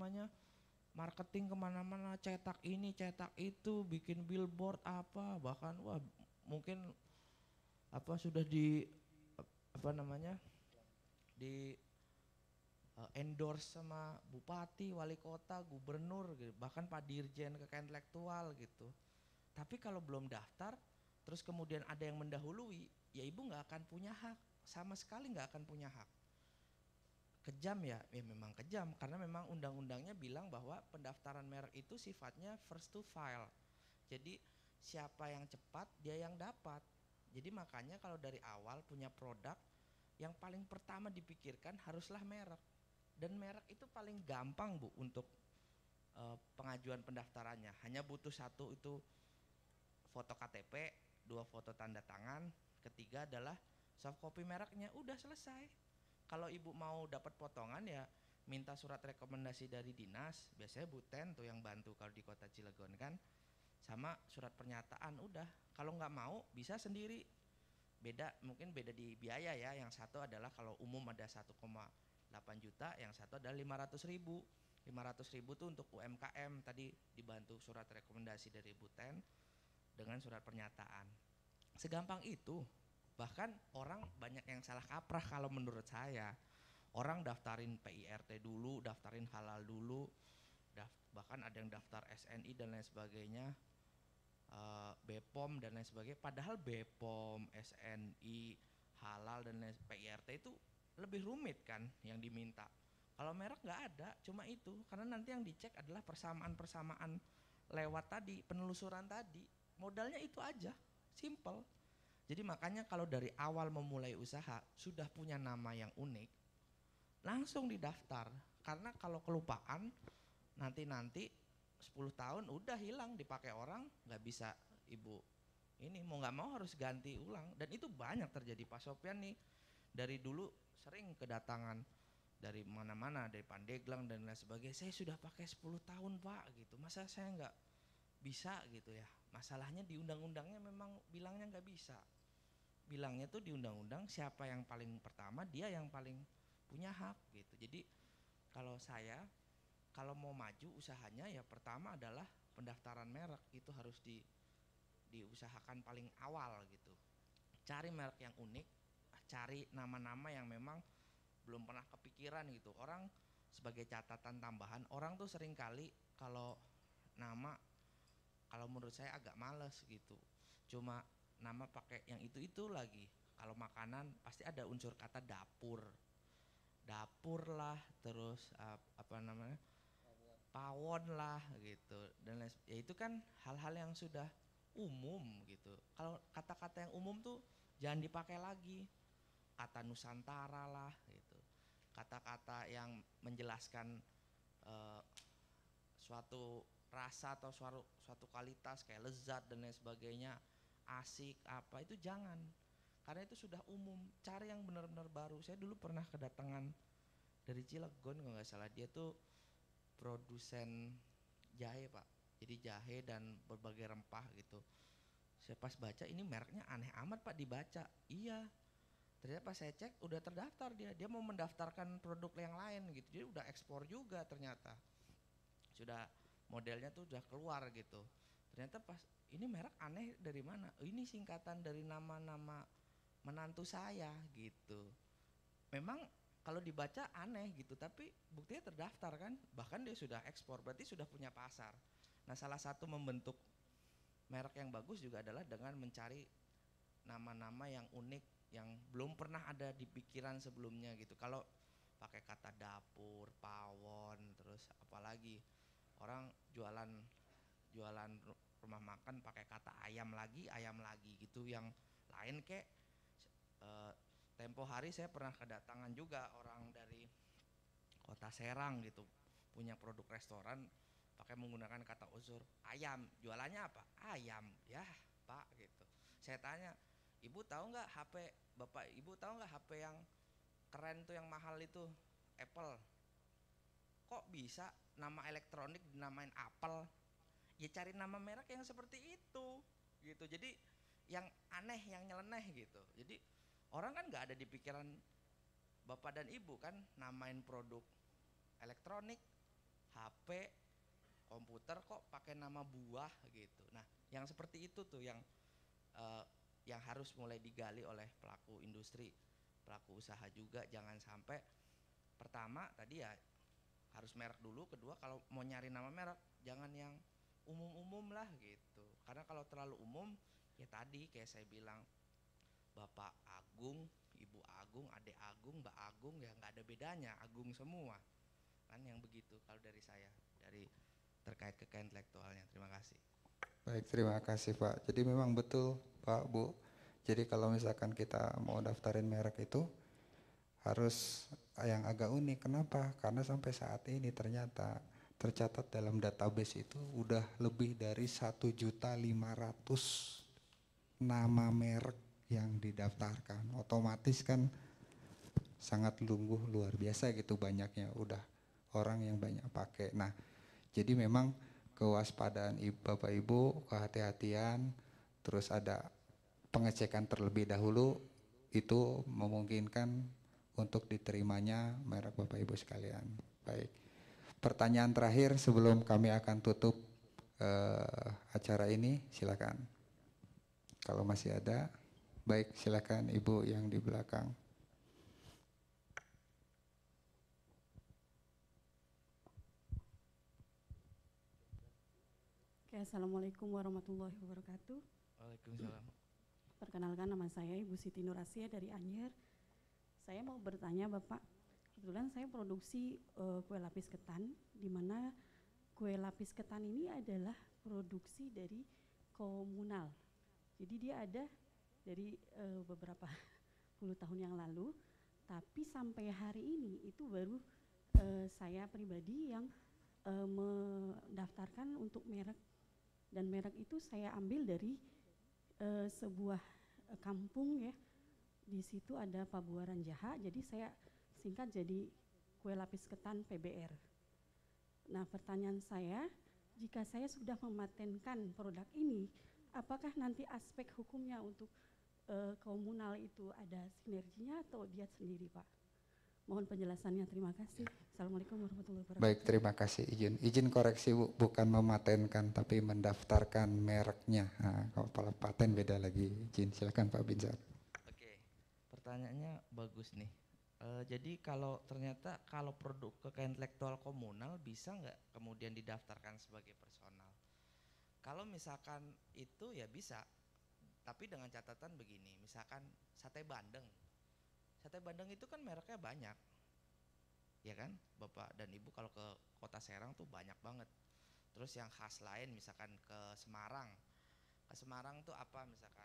marketing kemana-mana, cetak ini, cetak itu, bikin billboard apa, bahkan mungkin sudah di di endorse sama bupati, wali kota, gubernur gitu, bahkan Pak Dirjen Kekayaan Intelektual gitu. Tapi kalau belum daftar terus kemudian ada yang mendahului, ya ibu nggak akan punya hak, sama sekali nggak akan punya hak. Kejam ya memang kejam, karena memang undang-undangnya bilang bahwa pendaftaran merek itu sifatnya first to file. Jadi siapa yang cepat dia yang dapat. Jadi makanya kalau dari awal punya produk, yang paling pertama dipikirkan haruslah merek. Dan merek itu paling gampang Bu untuk pengajuan pendaftarannya. Hanya butuh satu itu foto KTP, 2 foto tanda tangan, ketiga adalah soft copy mereknya, udah selesai. Kalau ibu mau dapat potongan ya minta surat rekomendasi dari dinas, biasanya Bu Ten tuh yang bantu kalau di kota Cilegon kan, sama surat pernyataan udah. Kalau nggak mau bisa sendiri. Mungkin beda di biaya ya, yang satu adalah kalau umum ada 1,8 juta, yang satu adalah 500.000. 500.000 tuh untuk UMKM, tadi dibantu surat rekomendasi dari Bu Ten dengan surat pernyataan. Segampang itu. Bahkan orang banyak yang salah kaprah kalau menurut saya. Orang daftarin PIRT dulu, daftarin halal dulu, bahkan ada yang daftar SNI dan lain sebagainya, BPOM dan lain sebagainya. Padahal BPOM, SNI, halal dan lain PIRT itu lebih rumit kan yang diminta. Kalau merek nggak ada, cuma itu. Karena nanti yang dicek adalah persamaan-persamaan lewat tadi, penelusuran tadi. Modalnya itu aja, simple. Jadi makanya kalau dari awal memulai usaha sudah punya nama yang unik, langsung didaftar. Karena kalau kelupaan nanti 10 tahun udah hilang, dipakai orang, nggak bisa ibu ini mau nggak mau harus ganti ulang. Dan itu banyak terjadi. Pak Sopyan nih dari dulu sering kedatangan dari mana-mana, dari Pandeglang dan lain sebagainya. Saya sudah pakai 10 tahun Pak gitu, masa saya nggak bisa gitu ya. Masalahnya di undang-undangnya memang bilangnya nggak bisa. Bilangnya tuh di undang-undang siapa yang paling pertama dia yang paling punya hak gitu. Jadi kalau saya kalau mau maju usahanya ya pertama adalah pendaftaran merek, itu harus diusahakan paling awal gitu. Cari merek yang unik, cari nama-nama yang memang belum pernah kepikiran gitu. Orang sebagai catatan tambahan, orang tuh sering kali kalau nama, kalau menurut saya agak males gitu, cuma nama pakai yang itu lagi. Kalau makanan pasti ada unsur kata dapur lah, terus pawon lah gitu, dan ya itu kan hal-hal yang sudah umum gitu. Kalau kata-kata yang umum tuh jangan dipakai lagi. Kata Nusantara lah gitu, kata-kata yang menjelaskan suatu rasa atau suatu kualitas kayak lezat dan lain sebagainya, asik apa, itu jangan, karena itu sudah umum. Cari yang benar-benar baru. Saya dulu pernah kedatangan dari Cilegon kalau nggak salah, dia tuh produsen jahe Pak, jadi jahe dan berbagai rempah gitu. Saya pas baca ini mereknya aneh amat Pak, dibaca iya, ternyata pas saya cek udah terdaftar, dia mau mendaftarkan produk yang lain gitu, jadi udah ekspor juga ternyata, sudah modelnya tuh udah keluar gitu. Ternyata pas ini merek aneh dari mana, ini singkatan dari nama-nama menantu saya gitu. Memang kalau dibaca aneh gitu, tapi buktinya terdaftar kan, bahkan dia sudah ekspor, berarti sudah punya pasar. Nah salah satu membentuk merek yang bagus juga adalah dengan mencari nama-nama yang unik, yang belum pernah ada di pikiran sebelumnya gitu. Kalau pakai kata dapur, pawon, terus apalagi orang jualan rumah makan pakai kata ayam lagi gitu, yang lain kek. Tempo hari saya pernah kedatangan juga orang dari kota Serang gitu, punya produk restoran pakai menggunakan kata uzur ayam, jualannya apa? Ayam ya Pak gitu. Saya tanya, ibu tahu nggak HP bapak ibu tahu nggak HP yang keren tuh yang mahal itu Apple? Kok bisa nama elektronik dinamain Apple? Ya cari nama merek yang seperti itu gitu. Jadi yang aneh, yang nyeleneh gitu. Jadi orang kan nggak ada di pikiran bapak dan ibu kan namain produk elektronik, HP, komputer kok pakai nama buah gitu. Nah yang seperti itu tuh yang yang harus mulai digali oleh pelaku industri, pelaku usaha juga. Jangan sampai pertama tadi ya harus merek dulu, kedua kalau mau nyari nama merek jangan yang umum-umum lah gitu. Karena kalau terlalu umum ya tadi kayak saya bilang, Bapak Agung, Ibu Agung, Adek Agung, Mbak Agung, ya nggak ada bedanya, Agung semua kan, yang begitu kalau dari saya, dari terkait kekayaan intelektualnya. Terima kasih. Baik, terima kasih Pak. Jadi memang betul Pak, Bu. Jadi kalau misalkan kita mau daftarin merek itu harus yang agak unik. Kenapa? Karena sampai saat ini ternyata tercatat dalam database itu udah lebih dari 1.500.000 nama merek yang didaftarkan. Otomatis kan sangat luar biasa gitu banyaknya, udah orang yang banyak pakai. Nah, jadi memang kewaspadaan Bapak Ibu, kehati-hatian, terus ada pengecekan terlebih dahulu, itu memungkinkan untuk diterimanya merek Bapak Ibu sekalian. Baik, pertanyaan terakhir sebelum kami akan tutup acara ini, silakan. Kalau masih ada, baik silakan Ibu yang di belakang. Oke, Assalamualaikum warahmatullahi wabarakatuh. Waalaikumsalam. Perkenalkan, nama saya Ibu Siti Nur Asia dari Anyer. Saya mau bertanya Bapak, kebetulan saya produksi kue lapis ketan, di mana kue lapis ketan ini adalah produksi dari komunal. Jadi dia ada dari beberapa puluh tahun yang lalu, tapi sampai hari ini itu baru saya pribadi yang mendaftarkan untuk merek. Dan merek itu saya ambil dari sebuah kampung ya. Di situ ada Pabuaran Jaha, jadi saya singkat jadi kue lapis ketan PBR. Nah, pertanyaan saya, jika saya sudah mematenkan produk ini, apakah nanti aspek hukumnya untuk komunal itu ada sinerginya atau dia sendiri, Pak? Mohon penjelasannya, terima kasih. Assalamualaikum warahmatullahi wabarakatuh. Baik, terima kasih. Izin koreksi Bu, bukan mematenkan tapi mendaftarkan mereknya. Nah, kalau paten beda lagi. Izin, silakan Pak Binsar. Oke, pertanyaannya bagus nih. Jadi kalau ternyata kalau produk kekayaan intelektual komunal bisa nggak kemudian didaftarkan sebagai personal? Kalau misalkan itu ya bisa, tapi dengan catatan begini, misalkan sate bandeng. Sate bandeng itu kan mereknya banyak, ya kan Bapak dan Ibu, kalau ke kota Serang tuh banyak banget. Terus yang khas lain misalkan ke Semarang tuh apa, misalkan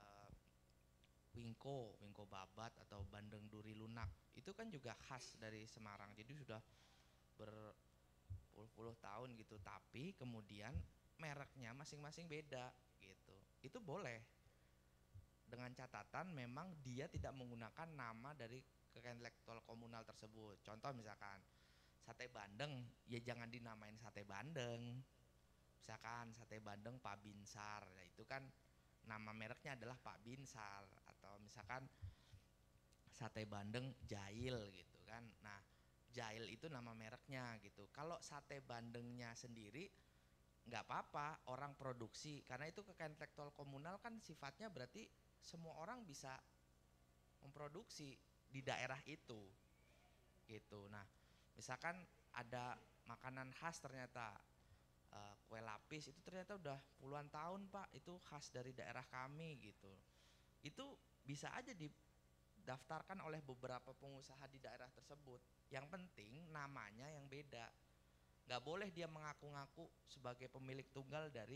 wingko babat atau bandeng duri lunak, itu kan juga khas dari Semarang, jadi sudah berpuluh-puluh tahun gitu, tapi kemudian mereknya masing-masing beda gitu. Itu boleh, dengan catatan memang dia tidak menggunakan nama dari kekayaan intelektual komunal tersebut. Contoh misalkan sate bandeng, ya jangan dinamain sate bandeng. Misalkan sate bandeng Pak Binsar, ya itu kan nama mereknya adalah Pak Binsar. Atau misalkan sate bandeng Jail gitu kan. Nah, Jail itu nama mereknya gitu. Kalau sate bandengnya sendiri nggak apa-apa orang produksi, karena itu kekayaan intelektual komunal kan sifatnya berarti semua orang bisa memproduksi di daerah itu gitu. Nah, misalkan ada makanan khas ternyata kue lapis itu ternyata udah puluhan tahun Pak, itu khas dari daerah kami gitu. Itu bisa aja didaftarkan oleh beberapa pengusaha di daerah tersebut. Yang penting namanya yang beda. Nggak boleh dia mengaku-ngaku sebagai pemilik tunggal dari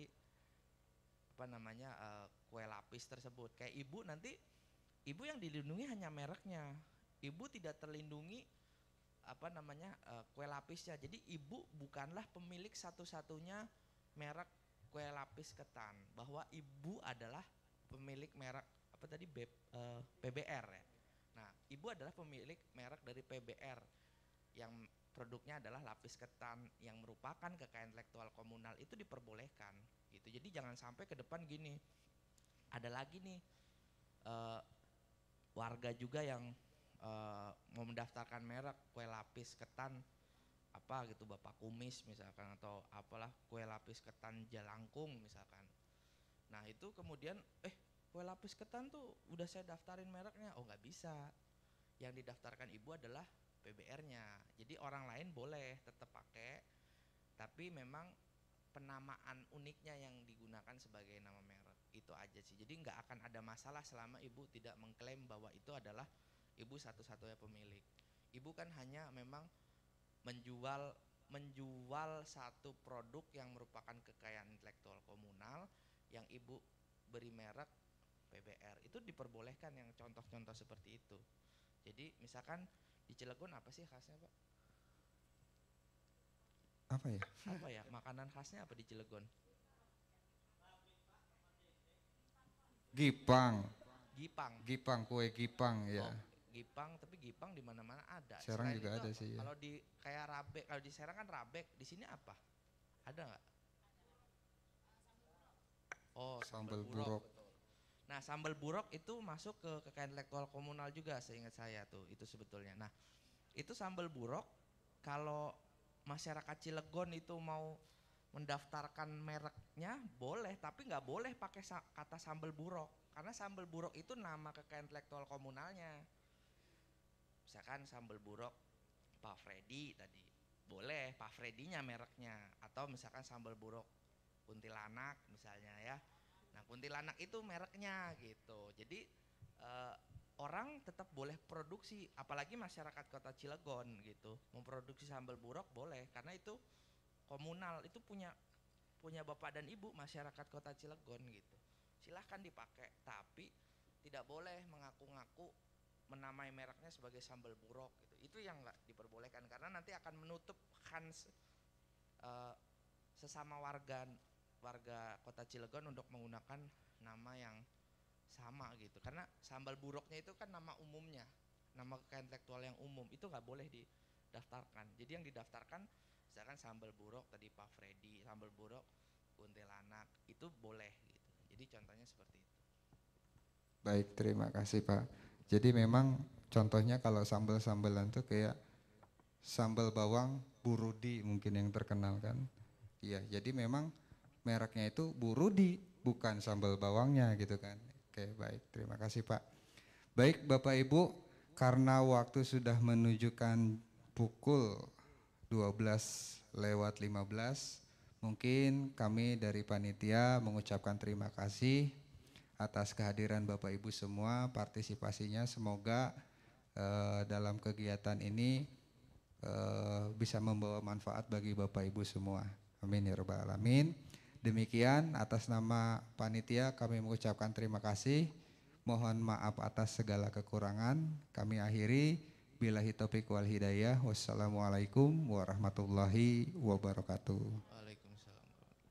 kue lapis tersebut. Kayak Ibu, nanti Ibu yang dilindungi hanya mereknya, Ibu tidak terlindungi kue lapisnya. Jadi Ibu bukanlah pemilik satu-satunya merek kue lapis ketan, bahwa Ibu adalah pemilik merek PBR ya. Nah, Ibu adalah pemilik merek dari PBR yang produknya adalah lapis ketan yang merupakan kekayaan intelektual komunal, itu diperbolehkan gitu. Jadi jangan sampai ke depan gini, ada lagi nih warga juga yang mau mendaftarkan merek kue lapis ketan apa gitu, Bapak Kumis misalkan, atau apalah kue lapis ketan Jalangkung misalkan. Nah, itu kemudian kue lapis ketan tuh udah saya daftarin mereknya. Oh nggak bisa. Yang didaftarkan ibu adalah PBR-nya. Jadi orang lain boleh tetap pakai, tapi memang penamaan uniknya yang digunakan sebagai nama merek. Itu aja sih. Jadi nggak akan ada masalah selama ibu tidak mengklaim bahwa itu adalah ibu satu-satunya pemilik. Ibu kan hanya memang menjual satu produk yang merupakan kekayaan intelektual komunal yang ibu beri merek PBR. Itu diperbolehkan yang contoh-contoh seperti itu. Jadi misalkan di Cilegon apa sih khasnya Pak? Apa ya? Apa ya? Makanan khasnya apa di Cilegon? Gipang. Gipang, kue gipang ya. Oh, Gipang, tapi Gipang di mana-mana ada. Serang Selain juga itu ada apa? sih ya. Kalau di kayak rabek, kalau di Serang kan rabek, di sini apa? Ada nggak? Oh, Sambal burok. burok. Betul. Nah, sambal burok itu masuk ke kekayaan intelektual komunal juga, seingat saya tuh, itu sebetulnya. Nah, itu sambal burok kalau masyarakat Cilegon itu mau mendaftarkan mereknya boleh, tapi nggak boleh pakai kata sambal burok, karena sambal burok itu nama kekayaan intelektual komunalnya. Misalkan sambal burok Pak Freddy tadi, boleh Pak Freddy-nya mereknya, atau misalkan sambal burok kuntilanak misalnya ya. Nah kuntilanak itu mereknya gitu. Jadi orang tetap boleh produksi, apalagi masyarakat kota Cilegon gitu, memproduksi sambal burok boleh, karena itu komunal, itu punya bapak dan ibu masyarakat kota Cilegon gitu. Silahkan dipakai, tapi tidak boleh mengaku-ngaku menamai mereknya sebagai sambal burok gitu. Itu yang nggak diperbolehkan, karena nanti akan menutup kans sesama warga kota Cilegon untuk menggunakan nama yang sama gitu. Karena sambal buroknya itu kan nama umumnya, nama kekayaan intelektual yang umum, itu nggak boleh didaftarkan. Jadi yang didaftarkan misalkan sambal burok tadi Pak Freddy, sambal burok kuntilanak, itu boleh gitu. Jadi contohnya seperti itu. Baik, terima kasih Pak. Jadi memang contohnya kalau sambal-sambalan tuh kayak sambal bawang Burudi mungkin yang terkenal kan. Iya, jadi memang mereknya itu Burudi, bukan sambal bawangnya gitu kan. Oke, baik, terima kasih Pak. Baik Bapak Ibu, karena waktu sudah menunjukkan pukul 12:15, mungkin kami dari panitia mengucapkan terima kasih atas kehadiran Bapak Ibu semua, partisipasinya. Semoga dalam kegiatan ini bisa membawa manfaat bagi Bapak Ibu semua. Amin ya rabbal alamin. Demikian atas nama panitia kami mengucapkan terima kasih. Mohon maaf atas segala kekurangan. Kami akhiri. Billahi taufiq wal hidayah. Wassalamualaikum warahmatullahi wabarakatuh. Waalaikumsalam.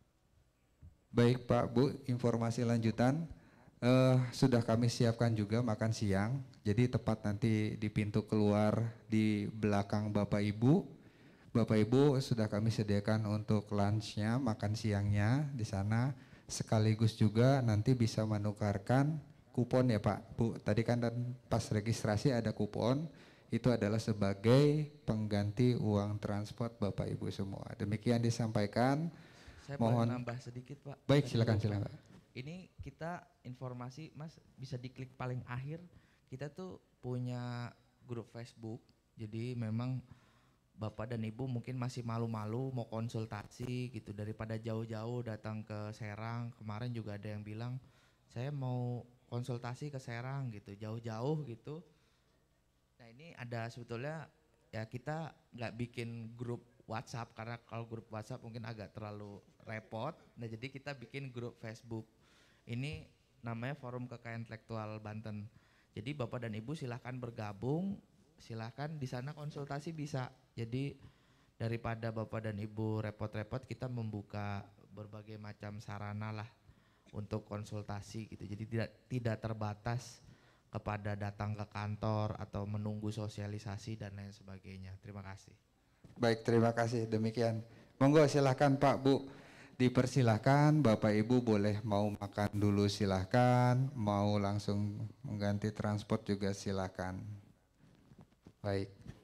Baik Pak Bu, informasi lanjutan. Sudah kami siapkan juga makan siang. Jadi tepat nanti di pintu keluar di belakang Bapak Ibu. Bapak Ibu sudah kami sediakan untuk lunchnya, makan siangnya di sana. Sekaligus juga nanti bisa menukarkan kupon ya Pak Bu. Tadi kan pas registrasi ada kupon. Itu adalah sebagai pengganti uang transport Bapak Ibu semua. Demikian disampaikan. Saya Mohon boleh nambah sedikit Pak. Baik, silakan silakan. Ini kita informasi Mas bisa diklik paling akhir. Kita tuh punya grup Facebook. Jadi memang Bapak dan Ibu mungkin masih malu-malu mau konsultasi gitu, daripada jauh-jauh datang ke Serang. Kemarin juga ada yang bilang saya mau konsultasi ke Serang gitu, jauh-jauh gitu. Nah ini ada sebetulnya ya, kita nggak bikin grup WhatsApp karena kalau grup WhatsApp mungkin agak terlalu repot. Nah jadi kita bikin grup Facebook. Ini namanya Forum Kekayaan Intelektual Banten. Jadi Bapak dan Ibu silahkan bergabung, silahkan di sana konsultasi bisa. Jadi daripada Bapak dan Ibu repot-repot, kita membuka berbagai macam sarana lah untuk konsultasi gitu. Jadi tidak terbatas kepada datang ke kantor atau menunggu sosialisasi dan lain sebagainya. Terima kasih. Baik, terima kasih. Demikian. Monggo silahkan Pak Bu. Dipersilahkan, Bapak Ibu boleh mau makan dulu silahkan, mau langsung mengganti transport juga silahkan. Baik.